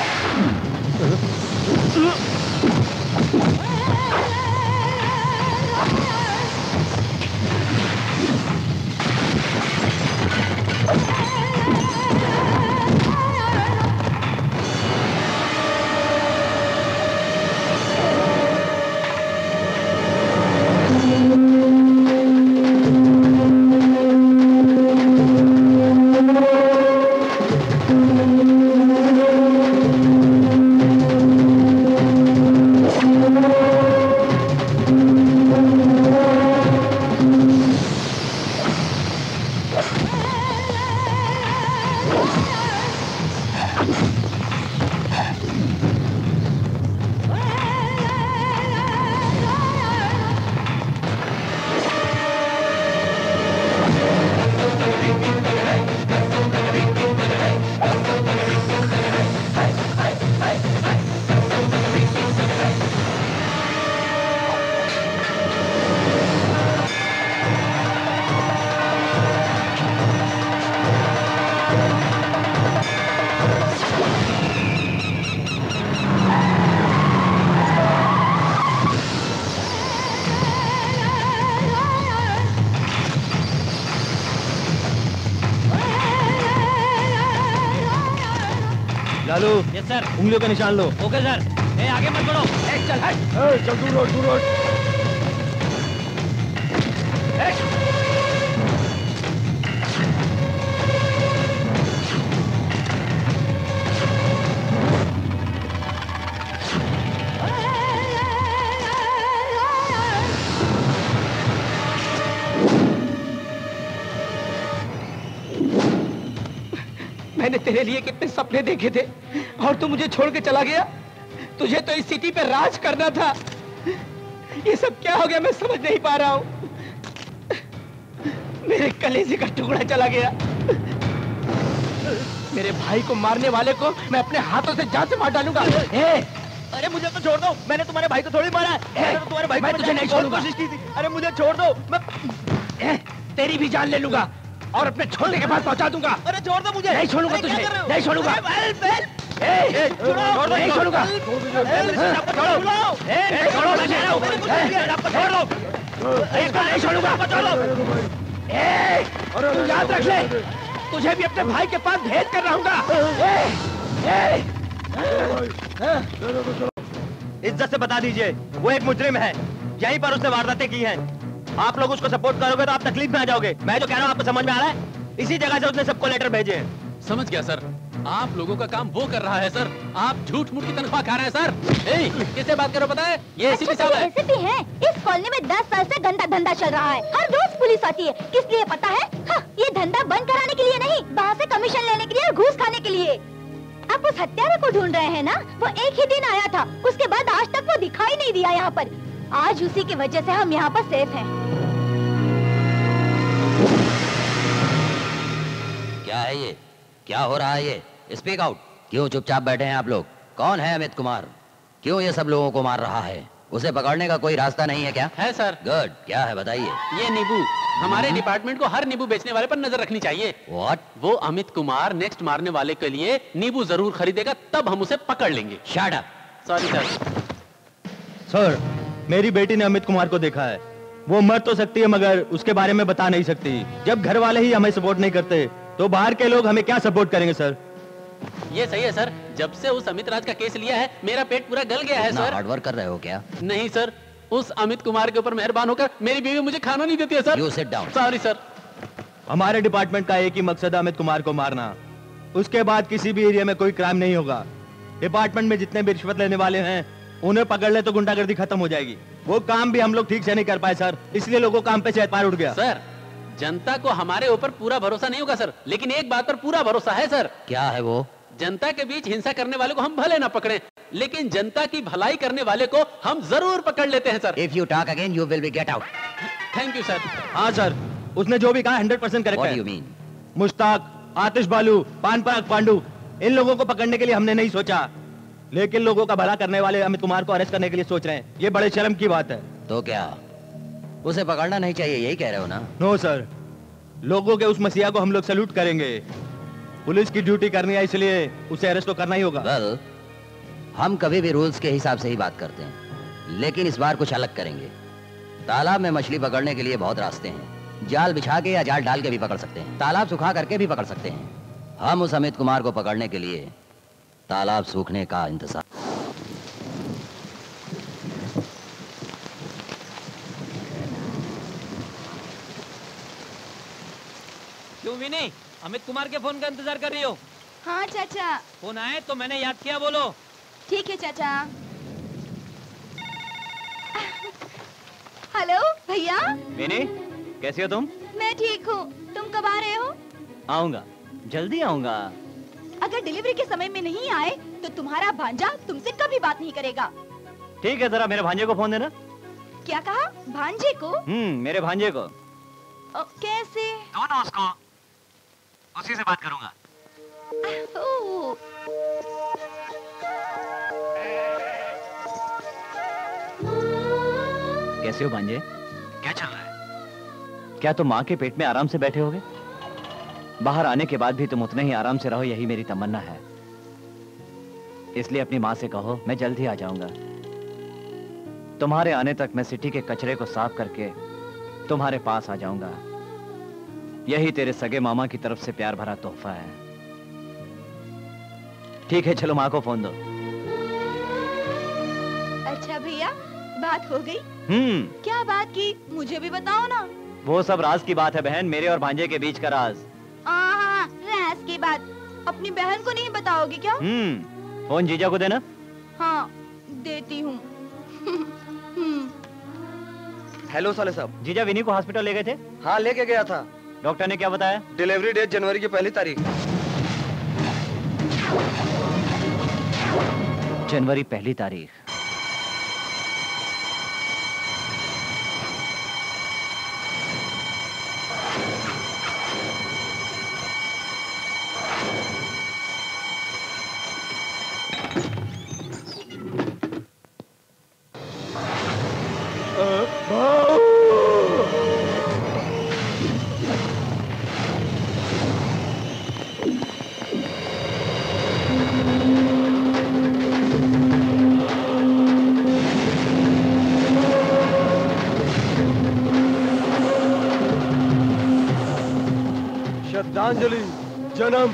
बालू। Yes sir. उंगलियों का निशान लो। Okay sir. ए आगे मत बढ़ो। चल हट। चल दूर हट, दूर हट। मैंने तेरे लिए कितने सपने देखे थे और तू मुझे छोड़ के चला गया। तुझे तो इस सिटी पे राज करना था। ये सब क्या हो गया मैं समझ नहीं पा रहा हूँ। मेरे कलेजे का टुकड़ा चला गया। मेरे भाई को मारने वाले को मैं अपने हाथों से जान से मार डालूंगा। अरे मुझे तो छोड़ दो, मैंने तुम्हारे भाई को थोड़ी मारा है। मैंने तो तुम्हारे भाई मैं को तुझे नहीं छोड़ूंगा। कोशिश की थी। अरे मुझे छोड़ दो। मैं तेरी भी जान ले लूंगा और अपने छोड़ने के बाद पहुंचा दूंगा। अरे छोड़ दो मुझे। नहीं छोड़ूंगा तुझे, नहीं छोड़ूगा। नहीं छोड़ूंगा। नहीं छोड़ूंगा। तू याद रख ले, तुझे भी अपने भाई के पास भेज कर रहूंगा। इज्जत से बता दीजिए, वो एक मुजरिम है, यहीं पर उसने वारदातें की हैं। आप लोग उसको सपोर्ट करोगे तो आप तकलीफ में आ जाओगे। मैं जो कह रहा हूँ आपको समझ में आ रहा है? इसी जगह से उसने सबको लेटर भेजे हैं। समझ गया सर, आप लोगों का काम वो कर रहा है सर। आप झूठ मूठ की तनख्वाह खा रहे हैं सर। किससे बात करो पता है? ये एसीपी साहब है। एसीपी हैं। इस कॉलोनी में 10 साल से गंदा धंधा चल रहा है। हर रोज पुलिस आती है। किस लिए पता है? हाँ, ये धंधा बंद कराने के लिए नहीं, बाहर से कमीशन लेने के लिए और घूस खाने के लिए। आप उस हत्यारे को ढूंढ रहे हैं ना? वो एक ही दिन आया था, उसके बाद आज तक वो दिखाई नहीं दिया यहाँ पर। आज उसी की वजह से हम यहाँ पर सेफ हैं। क्या है ये? क्या हो रहा है ये? Speak out. क्यों चुपचाप बैठे हैं आप लोग? कौन है अमित कुमार? क्यों ये सब लोगों को मार रहा है? उसे पकड़ने का कोई रास्ता नहीं है क्या? है सर। गुड। क्या है बताइए। ये नींबू, हमारे डिपार्टमेंट को हर नींबू बेचने वाले पर नजर रखनी चाहिए। What? वो अमित कुमार नेक्स्ट मारने वाले के लिए नींबू जरूर खरीदेगा, तब हम उसे पकड़ लेंगे। Shut up. Sorry sir. Sir, मेरी बेटी ने अमित कुमार को देखा है। वो मर तो सकती है मगर उसके बारे में बता नहीं सकती। जब घर वाले ही हमें सपोर्ट नहीं करते तो बाहर के लोग हमें क्या सपोर्ट करेंगे सर? ये सही है सर। जब से उस अमित राज का केस लिया है मेरा पेट पूरा गल गया है सर। हार्ड वर्क कर रहे हो क्या? नहीं सर, उस अमित कुमार के ऊपर मेहरबान होकर मेरी बीवी मुझे खाना नहीं देती है sir. You sit down. Sorry sir. हमारे डिपार्टमेंट का एक ही मकसद है अमित कुमार को मारना। उसके बाद किसी भी एरिया में कोई क्राइम नहीं होगा। डिपार्टमेंट में जितने भी रिश्वत लेने वाले हैं उन्हें पकड़ ले तो गुंडागर्दी खत्म हो जाएगी। वो काम भी हम लोग ठीक से नहीं कर पाए सर, इसलिए लोगों काम पे से एतबार उठ गया। सर, जनता को हमारे ऊपर पूरा भरोसा नहीं होगा सर, लेकिन एक बात पर पूरा भरोसा है सर। क्या है वो? जनता के बीच हिंसा करने वाले को हम भले ना पकड़े, लेकिन जनता की भलाई करने वाले को हम जरूर पकड़ लेते हैं sir. If you talk again, you will be get out. Thank you sir. हाँ सर, उसने जो भी कहा 100% करेक्ट What है। do you mean? Mushtaq, Atish Balu, Pan पराग पांडू, इन लोगों को पकड़ने के लिए हमने नहीं सोचा, लेकिन लोगों का भला करने वाले अमित कुमार को अरेस्ट करने के लिए सोच रहे हैं। ये बड़े शर्म की बात है। तो क्या उसे पकड़ना नहीं चाहिए, यही कह रहे हो ना? नो सर, लोगों के उस मसीहा को हम लोग सैल्यूट करेंगे। पुलिस की ड्यूटी करनी है, इसलिए उसे अरेस्ट तो करना ही होगा। Well, हम कभी भी रूल्स के हिसाब से ही बात करते हैं, लेकिन इस बार कुछ अलग करेंगे। तालाब में मछली पकड़ने के लिए बहुत रास्ते हैं। जाल बिछा के या जाल डाल के भी पकड़ सकते हैं, तालाब सुखा करके भी पकड़ सकते हैं। हम उस अमित कुमार को पकड़ने के लिए तालाब सूखने का इंतजार। क्यों विनी, अमित कुमार के फोन का इंतजार कर रही हो? हाँ चाचा। फोन आए तो मैंने याद किया, बोलो। ठीक है चाचा। हेलो भैया। विनी, कैसी हो तुम? मैं ठीक हूँ, तुम कब आ रहे हो? आऊंगा, जल्दी आऊंगा। अगर डिलीवरी के समय में नहीं आए तो तुम्हारा भांजा तुमसे कभी बात नहीं करेगा। ठीक है, जरा मेरे भांजे को फोन देना। क्या कहा? भांजे को? मेरे भांजे को। कैसे? दोनों उसको, उसी से बात करूंगा। ओह। कैसे हो भांजे? क्या चल रहा है? क्या तुम माँ के पेट में आराम से बैठे होगे? बाहर आने के बाद भी तुम उतने ही आराम से रहो, यही मेरी तमन्ना है। इसलिए अपनी माँ से कहो मैं जल्द ही आ जाऊंगा। तुम्हारे आने तक मैं सिटी के कचरे को साफ करके तुम्हारे पास आ जाऊंगा। यही तेरे सगे मामा की तरफ से प्यार भरा तोहफा है। ठीक है, चलो माँ को फोन दो। अच्छा भैया, बात हो गई? क्या बात की? मुझे भी बताओ ना। वो सब राज की बात है बहन, मेरे और भांजे के बीच का राज। हाँ, राज की बात। अपनी बहन को नहीं बताओगे क्या? फोन जीजा को देना। हाँ, देती हूँ। हेलो साले साहब। जीजा विनी को हॉस्पिटल ले गए थे? हाँ, लेके गया था। डॉक्टर ने क्या बताया? डिलीवरी डेट जनवरी की 1 तारीख। जनवरी 1 तारीख। श्रद्धांजलि। जन्म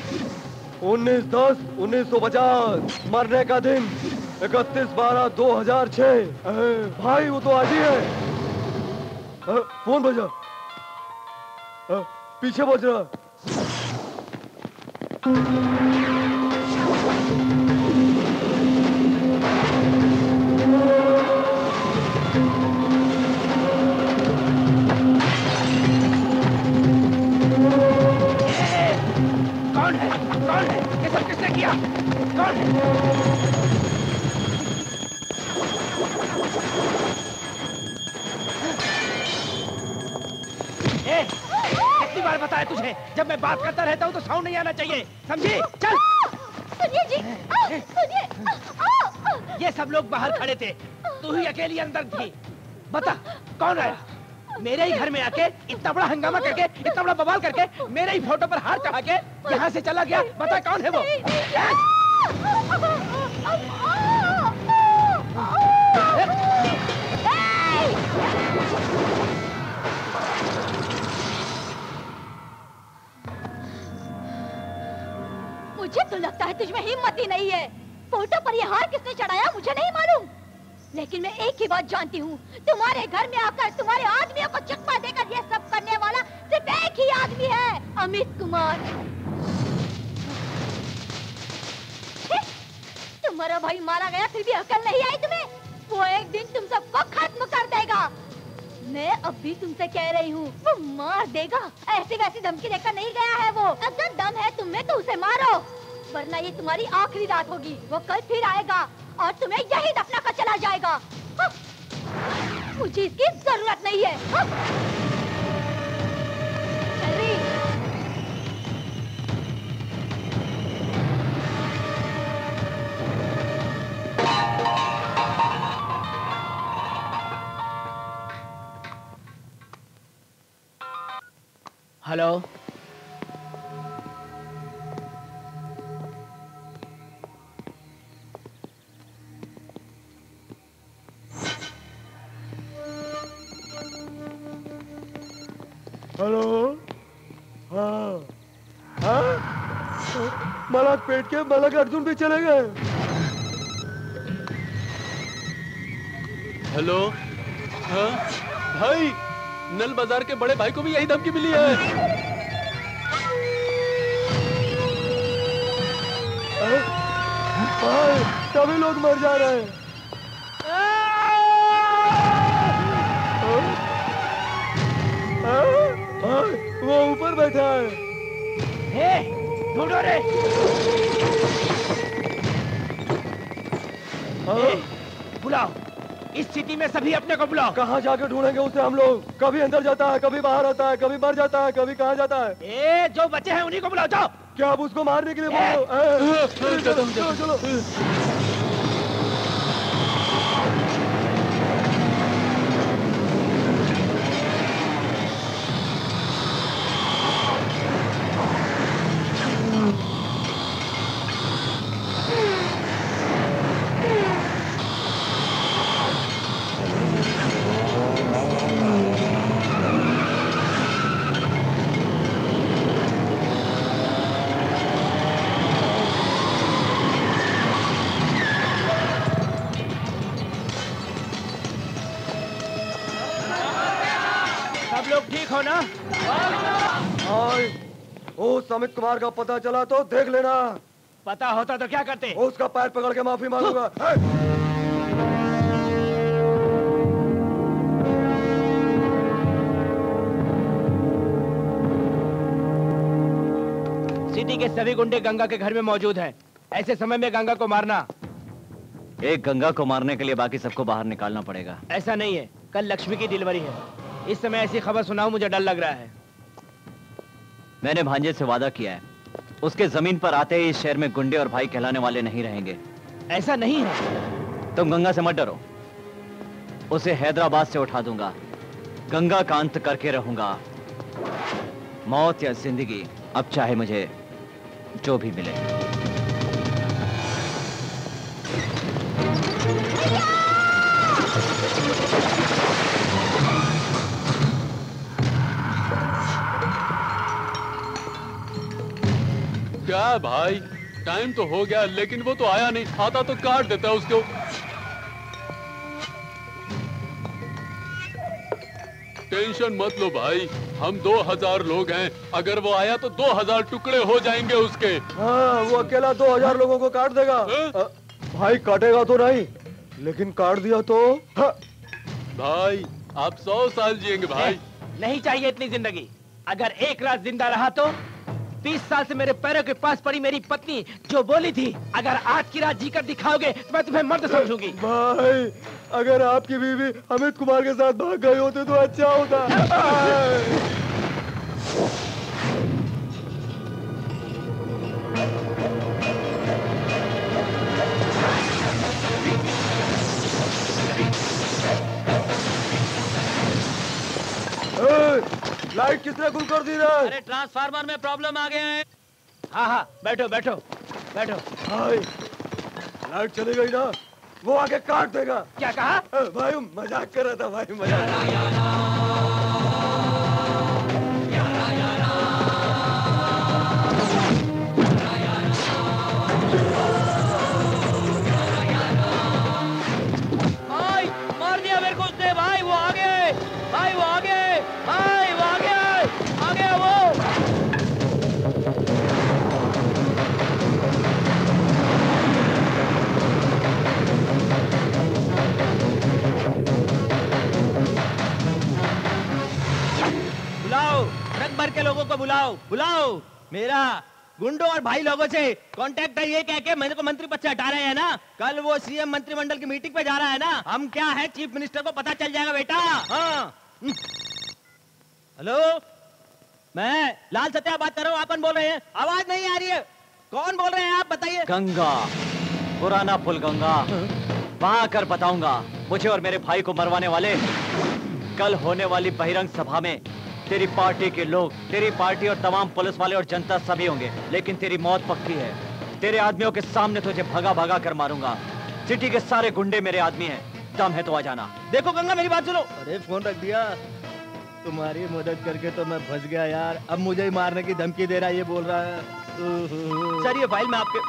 19/10/1950। मरने का दिन 31/12/2006। भाई वो तो आज ही है। फोन बजा। पीछे बज रहा। कौन है? कौन है? ये सब किसने किया? कौन है? कितनी बार बताया तुझे, जब मैं बात करता रहता हूँ तो साउंड नहीं आना चाहिए, समझी? चल। सुनिए जी, सुनिए। ये सब लोग बाहर खड़े थे, तू ही अकेली अंदर थी। बता कौन आया? मेरे ही घर में आके इतना बड़ा हंगामा करके, इतना बड़ा बवाल करके, मेरे ही फोटो पर हाथ चढ़ा के यहाँ से चला गया। बता कौन है वो? मुझे तो लगता है तुझमें हिम्मत ही नहीं है। फोटो पर ये हार किसने चढ़ाया मुझे नहीं मालूम, लेकिन मैं एक ही बात जानती हूँ, तुम्हारे घर में आकर तुम्हारे आदमियों को चकमा देकर ये सब करने वाला सिर्फ एक ही आदमी है, अमित कुमार। तुम्हारा भाई मारा गया फिर भी अकल नहीं आई तुम्हें? वो एक दिन तुम सबको खत्म कर देगा। मैं अब भी तुमसे कह रही हूँ, वो मार देगा। ऐसी वैसी धमकी देकर नहीं गया है वो। अगर दम है तुम में तो उसे मारो, वरना ये तुम्हारी आखिरी रात होगी। वो कल फिर आएगा और तुम्हें यही दफना कर चला जाएगा। मुझे इसकी जरूरत नहीं है। Hello, hello. हाँ हाँ, मलक पेट के मलक अर्जुन भी चले गए। हेलो। हाँ भाई, नल बाजार के बड़े भाई को भी यही धमकी मिली है। भाई सभी लोग मर जा रहे हैं। वो ऊपर बैठा है। ढूंढो रे। बुलाओ, इस स्थिति में सभी अपने को बुलाओ। कहाँ जाके ढूंढेंगे उसे हम लोग? कभी अंदर जाता है, कभी बाहर आता है, कभी मर जाता है, कभी कहाँ जाता है। जो बचे हैं उन्हीं को बुलाओ। जाओ। क्या आप उसको मारने के लिए बोल रहे हो? चलो चलो। देखो ना। उस अमित कुमार का पता चला तो देख लेना। पता होता तो क्या करते? उसका पैर पकड़ के माफी मांगूंगा। सिटी के सभी गुंडे गंगा के घर में मौजूद हैं। ऐसे समय में गंगा को मारना। एक गंगा को मारने के लिए बाकी सबको बाहर निकालना पड़ेगा। ऐसा नहीं है, कल लक्ष्मी की डिलीवरी है। इस समय ऐसी खबर सुनाऊं, मुझे डर लग रहा है। मैंने भांजे से वादा किया है, उसके जमीन पर आते ही इस शहर में गुंडे और भाई कहलाने वाले नहीं रहेंगे। ऐसा नहीं है। तुम गंगा से मत डरो, उसे हैदराबाद से उठा दूंगा। गंगा का अंत करके रहूंगा। मौत या जिंदगी, अब चाहे मुझे जो भी मिले। क्या भाई, टाइम तो हो गया लेकिन वो तो आया नहीं। आता तो काट देता है उसको। टेंशन मत लो भाई, हम 2000 लोग हैं। अगर वो आया तो 2000 टुकड़े हो जाएंगे उसके। हाँ, वो अकेला 2000 लोगों को काट देगा। भाई काटेगा तो नहीं, लेकिन काट दिया तो भाई आप 100 साल जिएंगे भाई। नहीं चाहिए इतनी जिंदगी। अगर एक रात जिंदा रहा तो 20 साल से मेरे पैरों के पास पड़ी मेरी पत्नी जो बोली थी, अगर आज की रात जीकर दिखाओगे तो मैं तुम्हें मर्द समझूंगी। भाई अगर आपकी बीवी अमित कुमार के साथ भाग गई होती तो अच्छा होता। लाइट किसने गुल कर दी रे? अरे ट्रांसफार्मर में प्रॉब्लम आ गया है। हाँ हाँ, बैठो बैठो बैठो। भाई लाइट चली गई ना, वो आके काट देगा। क्या कहा? भाई मजाक कर रहा था भाई, मजाक। भाई मार दिया मेरे को उसने। भाई वो आ गए, भाई वो आ गए, भाई वो आ गया, आ गया वो। बुलाओ, ट्रक भर के लोगों को बुलाओ, बुलाओ। मेरा गुंडों और भाई लोगों से कांटेक्ट है ये कह के मेरे को मंत्री पद से हटा रहे हैं ना। कल वो सीएम मंत्रिमंडल की मीटिंग पे जा रहा है ना। हम क्या है, चीफ मिनिस्टर को पता चल जाएगा बेटा। हाँ। हेलो, मैं लाल सत्या बात कर रहा हूँ। आप कौन बोल रहे हैं? आवाज नहीं आ रही है। कौन बोल रहे हैं आप, बताइए। गंगा, पुराना पुल गंगा। वहां आकर बताऊंगा मुझे और मेरे भाई को मरवाने वाले। कल होने वाली बहिरंग सभा में तेरी पार्टी के लोग, तेरी पार्टी और तमाम पुलिस वाले और जनता सभी होंगे, लेकिन तेरी मौत पक्की है। तेरे आदमियों के सामने तुझे भगा भगा कर मारूंगा। सिटी के सारे गुंडे मेरे आदमी हैं, दम है तो आ जाना। देखो गंगा, मेरी बात सुनो। अरे फोन रख दिया। तुम्हारी मदद करके तो मैं फंस गया यार। अब मुझे ही मारने की धमकी दे रहा है, ये बोल रहा है। सर ये फाइल मैं आपके।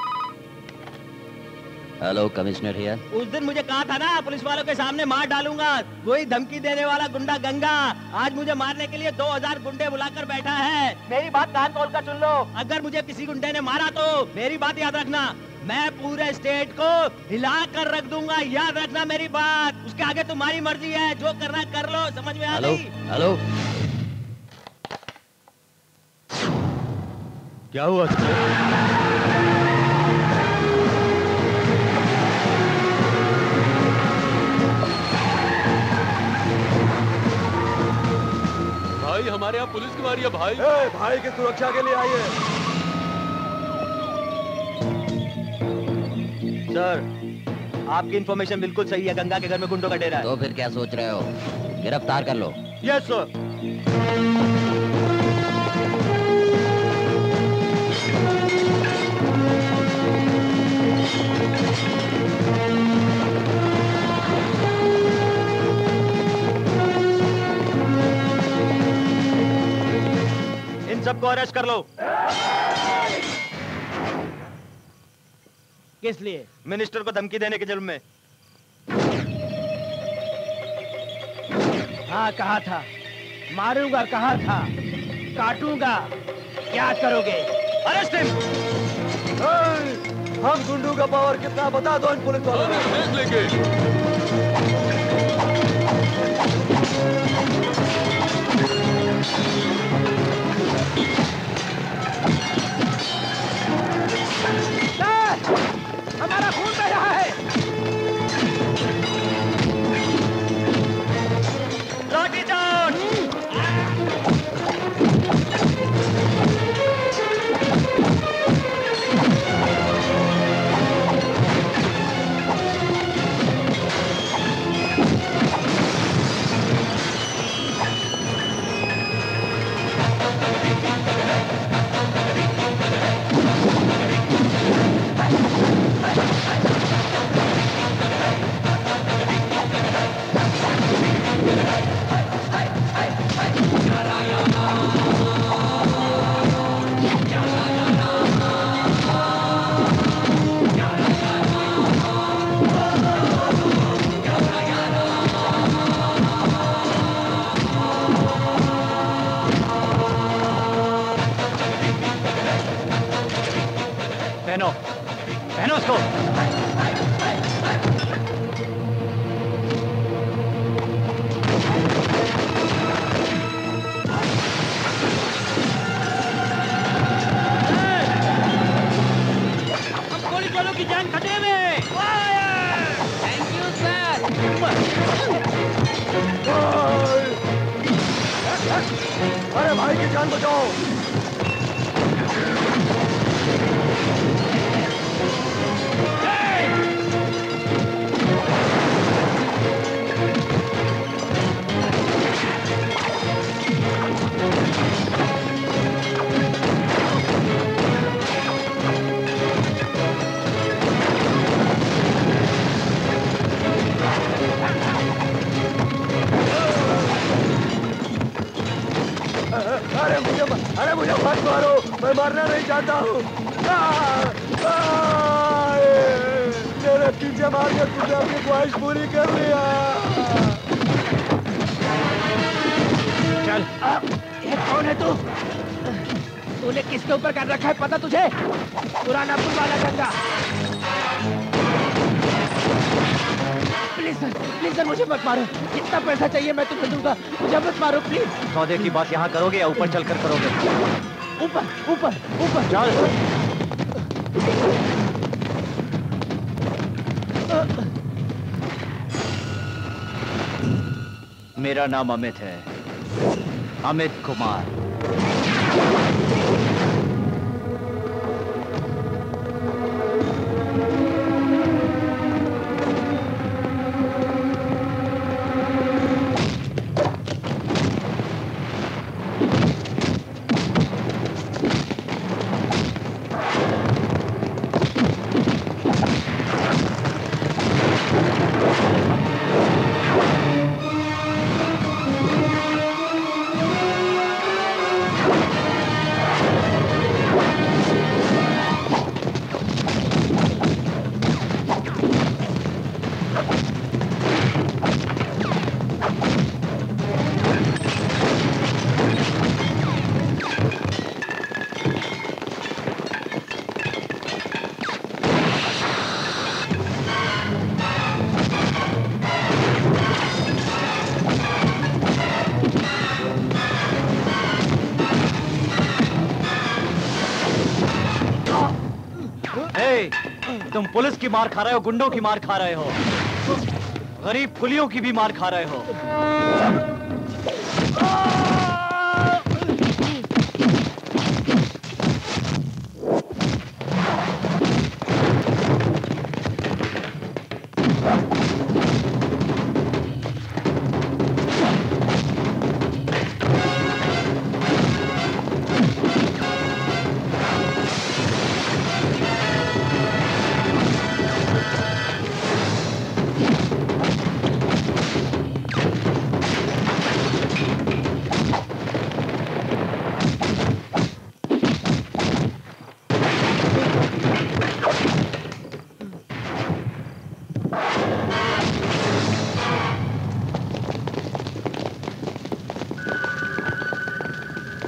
Hello commissioner here. उस दिन मुझे कहा था ना पुलिस वालों के सामने मार डालूंगा, वही धमकी देने वाला गुंडा गंगा आज मुझे मारने के लिए 2000 गुंडे बुलाकर बैठा है। मेरी बात कान खोल कर सुन लो। अगर मुझे किसी गुंडे ने मारा तो मेरी बात याद रखना, मैं पूरे स्टेट को हिला कर रख दूंगा। याद रखना मेरी बात। उसके आगे तुम्हारी मर्जी है, जो करना कर लो। समझ में आ गई? हेलो, क्या हुआ? भाई हमारे यहाँ पुलिस की बारी है भाई। भाई की सुरक्षा के लिए आइए। सर आपकी इंफॉर्मेशन बिल्कुल सही है, गंगा के घर में गुंडों का डेरा है। तो फिर क्या सोच रहे हो, गिरफ्तार कर लो। Yes sir. सबको अरेस्ट कर लो। किस लिए? मिनिस्टर को धमकी देने के जुर्म में। हाँ कहा था, मारूंगा कहाँ था, काटूंगा, क्या करोगे? Arrest him! हम गुंडू का पावर कितना बता दो इन पुलिस वालों को। देख लेंगे। हमारा खून बह रहा है। लाठी चार्ज! पहनो, पहनो उसको। हम पुलिस वालों की जान खतरे में। Thank you sir. अरे भाई की जान बचाओ। अरे मुझे मत मारो, मैं मरना नहीं चाहता हूँ। मेरे पीछे मार के तुमने अपनी ख्वाहिश पूरी कर लिया। चल, ये कौन है तू? तूने किसके ऊपर कर रखा है पता तुझे? पुराना पुल वाला गंगा। प्लीज सर मुझे मत मारो, जितना पैसा चाहिए मैं तुम्हें दूंगा, मुझे मत मारो प्लीज। सौदे की बात यहाँ करोगे या ऊपर चलकर करोगे? ऊपर ऊपर ऊपर चल। मेरा नाम अमित है, अमित कुमार। तुम पुलिस की मार खा रहे हो, गुंडों की मार खा रहे हो, गरीब कुलियों की भी मार खा रहे हो।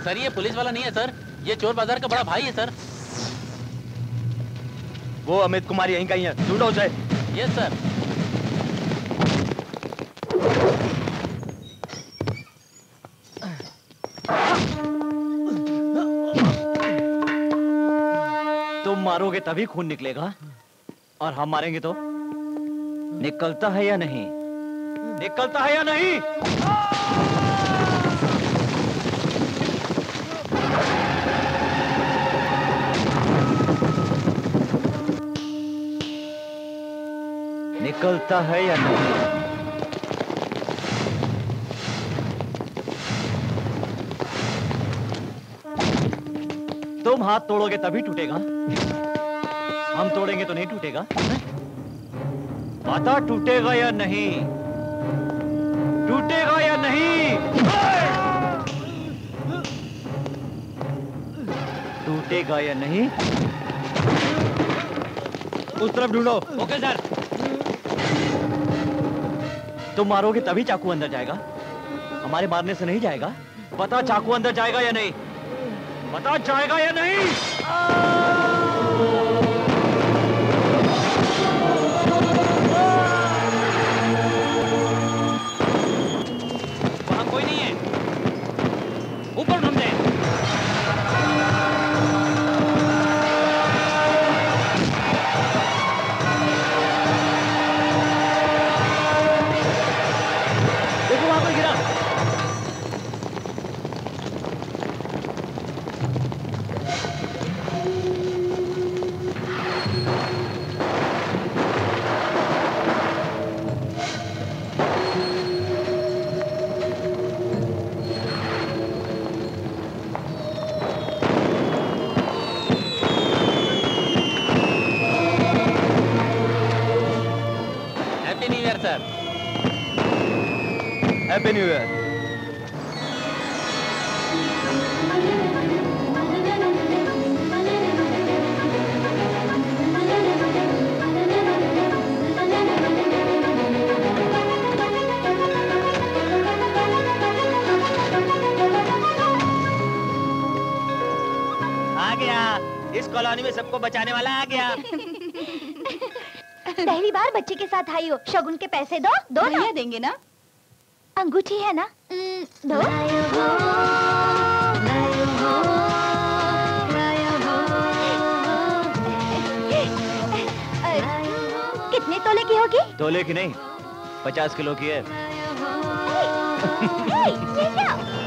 सर ये पुलिस वाला नहीं है सर, ये चोर बाजार का बड़ा भाई है सर। वो अमित कुमार यहीं का ही है, ढूंढो उसे। Yes sir. तुम मारोगे तभी खून निकलेगा, और हम मारेंगे तो निकलता है या नहीं? निकलता है या नहीं? निकलता है या नहीं? तुम हाथ तोड़ोगे तभी टूटेगा, हम तोड़ेंगे तो नहीं टूटेगा। पता टूटेगा या नहीं? टूटेगा या नहीं? टूटेगा या नहीं? उस तरफ ढूंढो। Okay sir. तुम मारोगे तभी चाकू अंदर जाएगा, हमारे मारने से नहीं जाएगा। पता चाकू अंदर जाएगा या नहीं? पता जाएगा या नहीं? वहां कोई नहीं है, ऊपर ढूंढते हैं। देखो वहां कोई गिरा। Happy new year sir. Happy new year. आ गया, इस कॉलोनी में सबको बचाने वाला आ गया। पहली बार बच्चे के साथ आई हो, शगुन के पैसे दो। दो ना देंगे ना? अंगूठी है ना? दो। कितने तोले की होगी? तोले की नहीं, 50 किलो की है। ये क्या?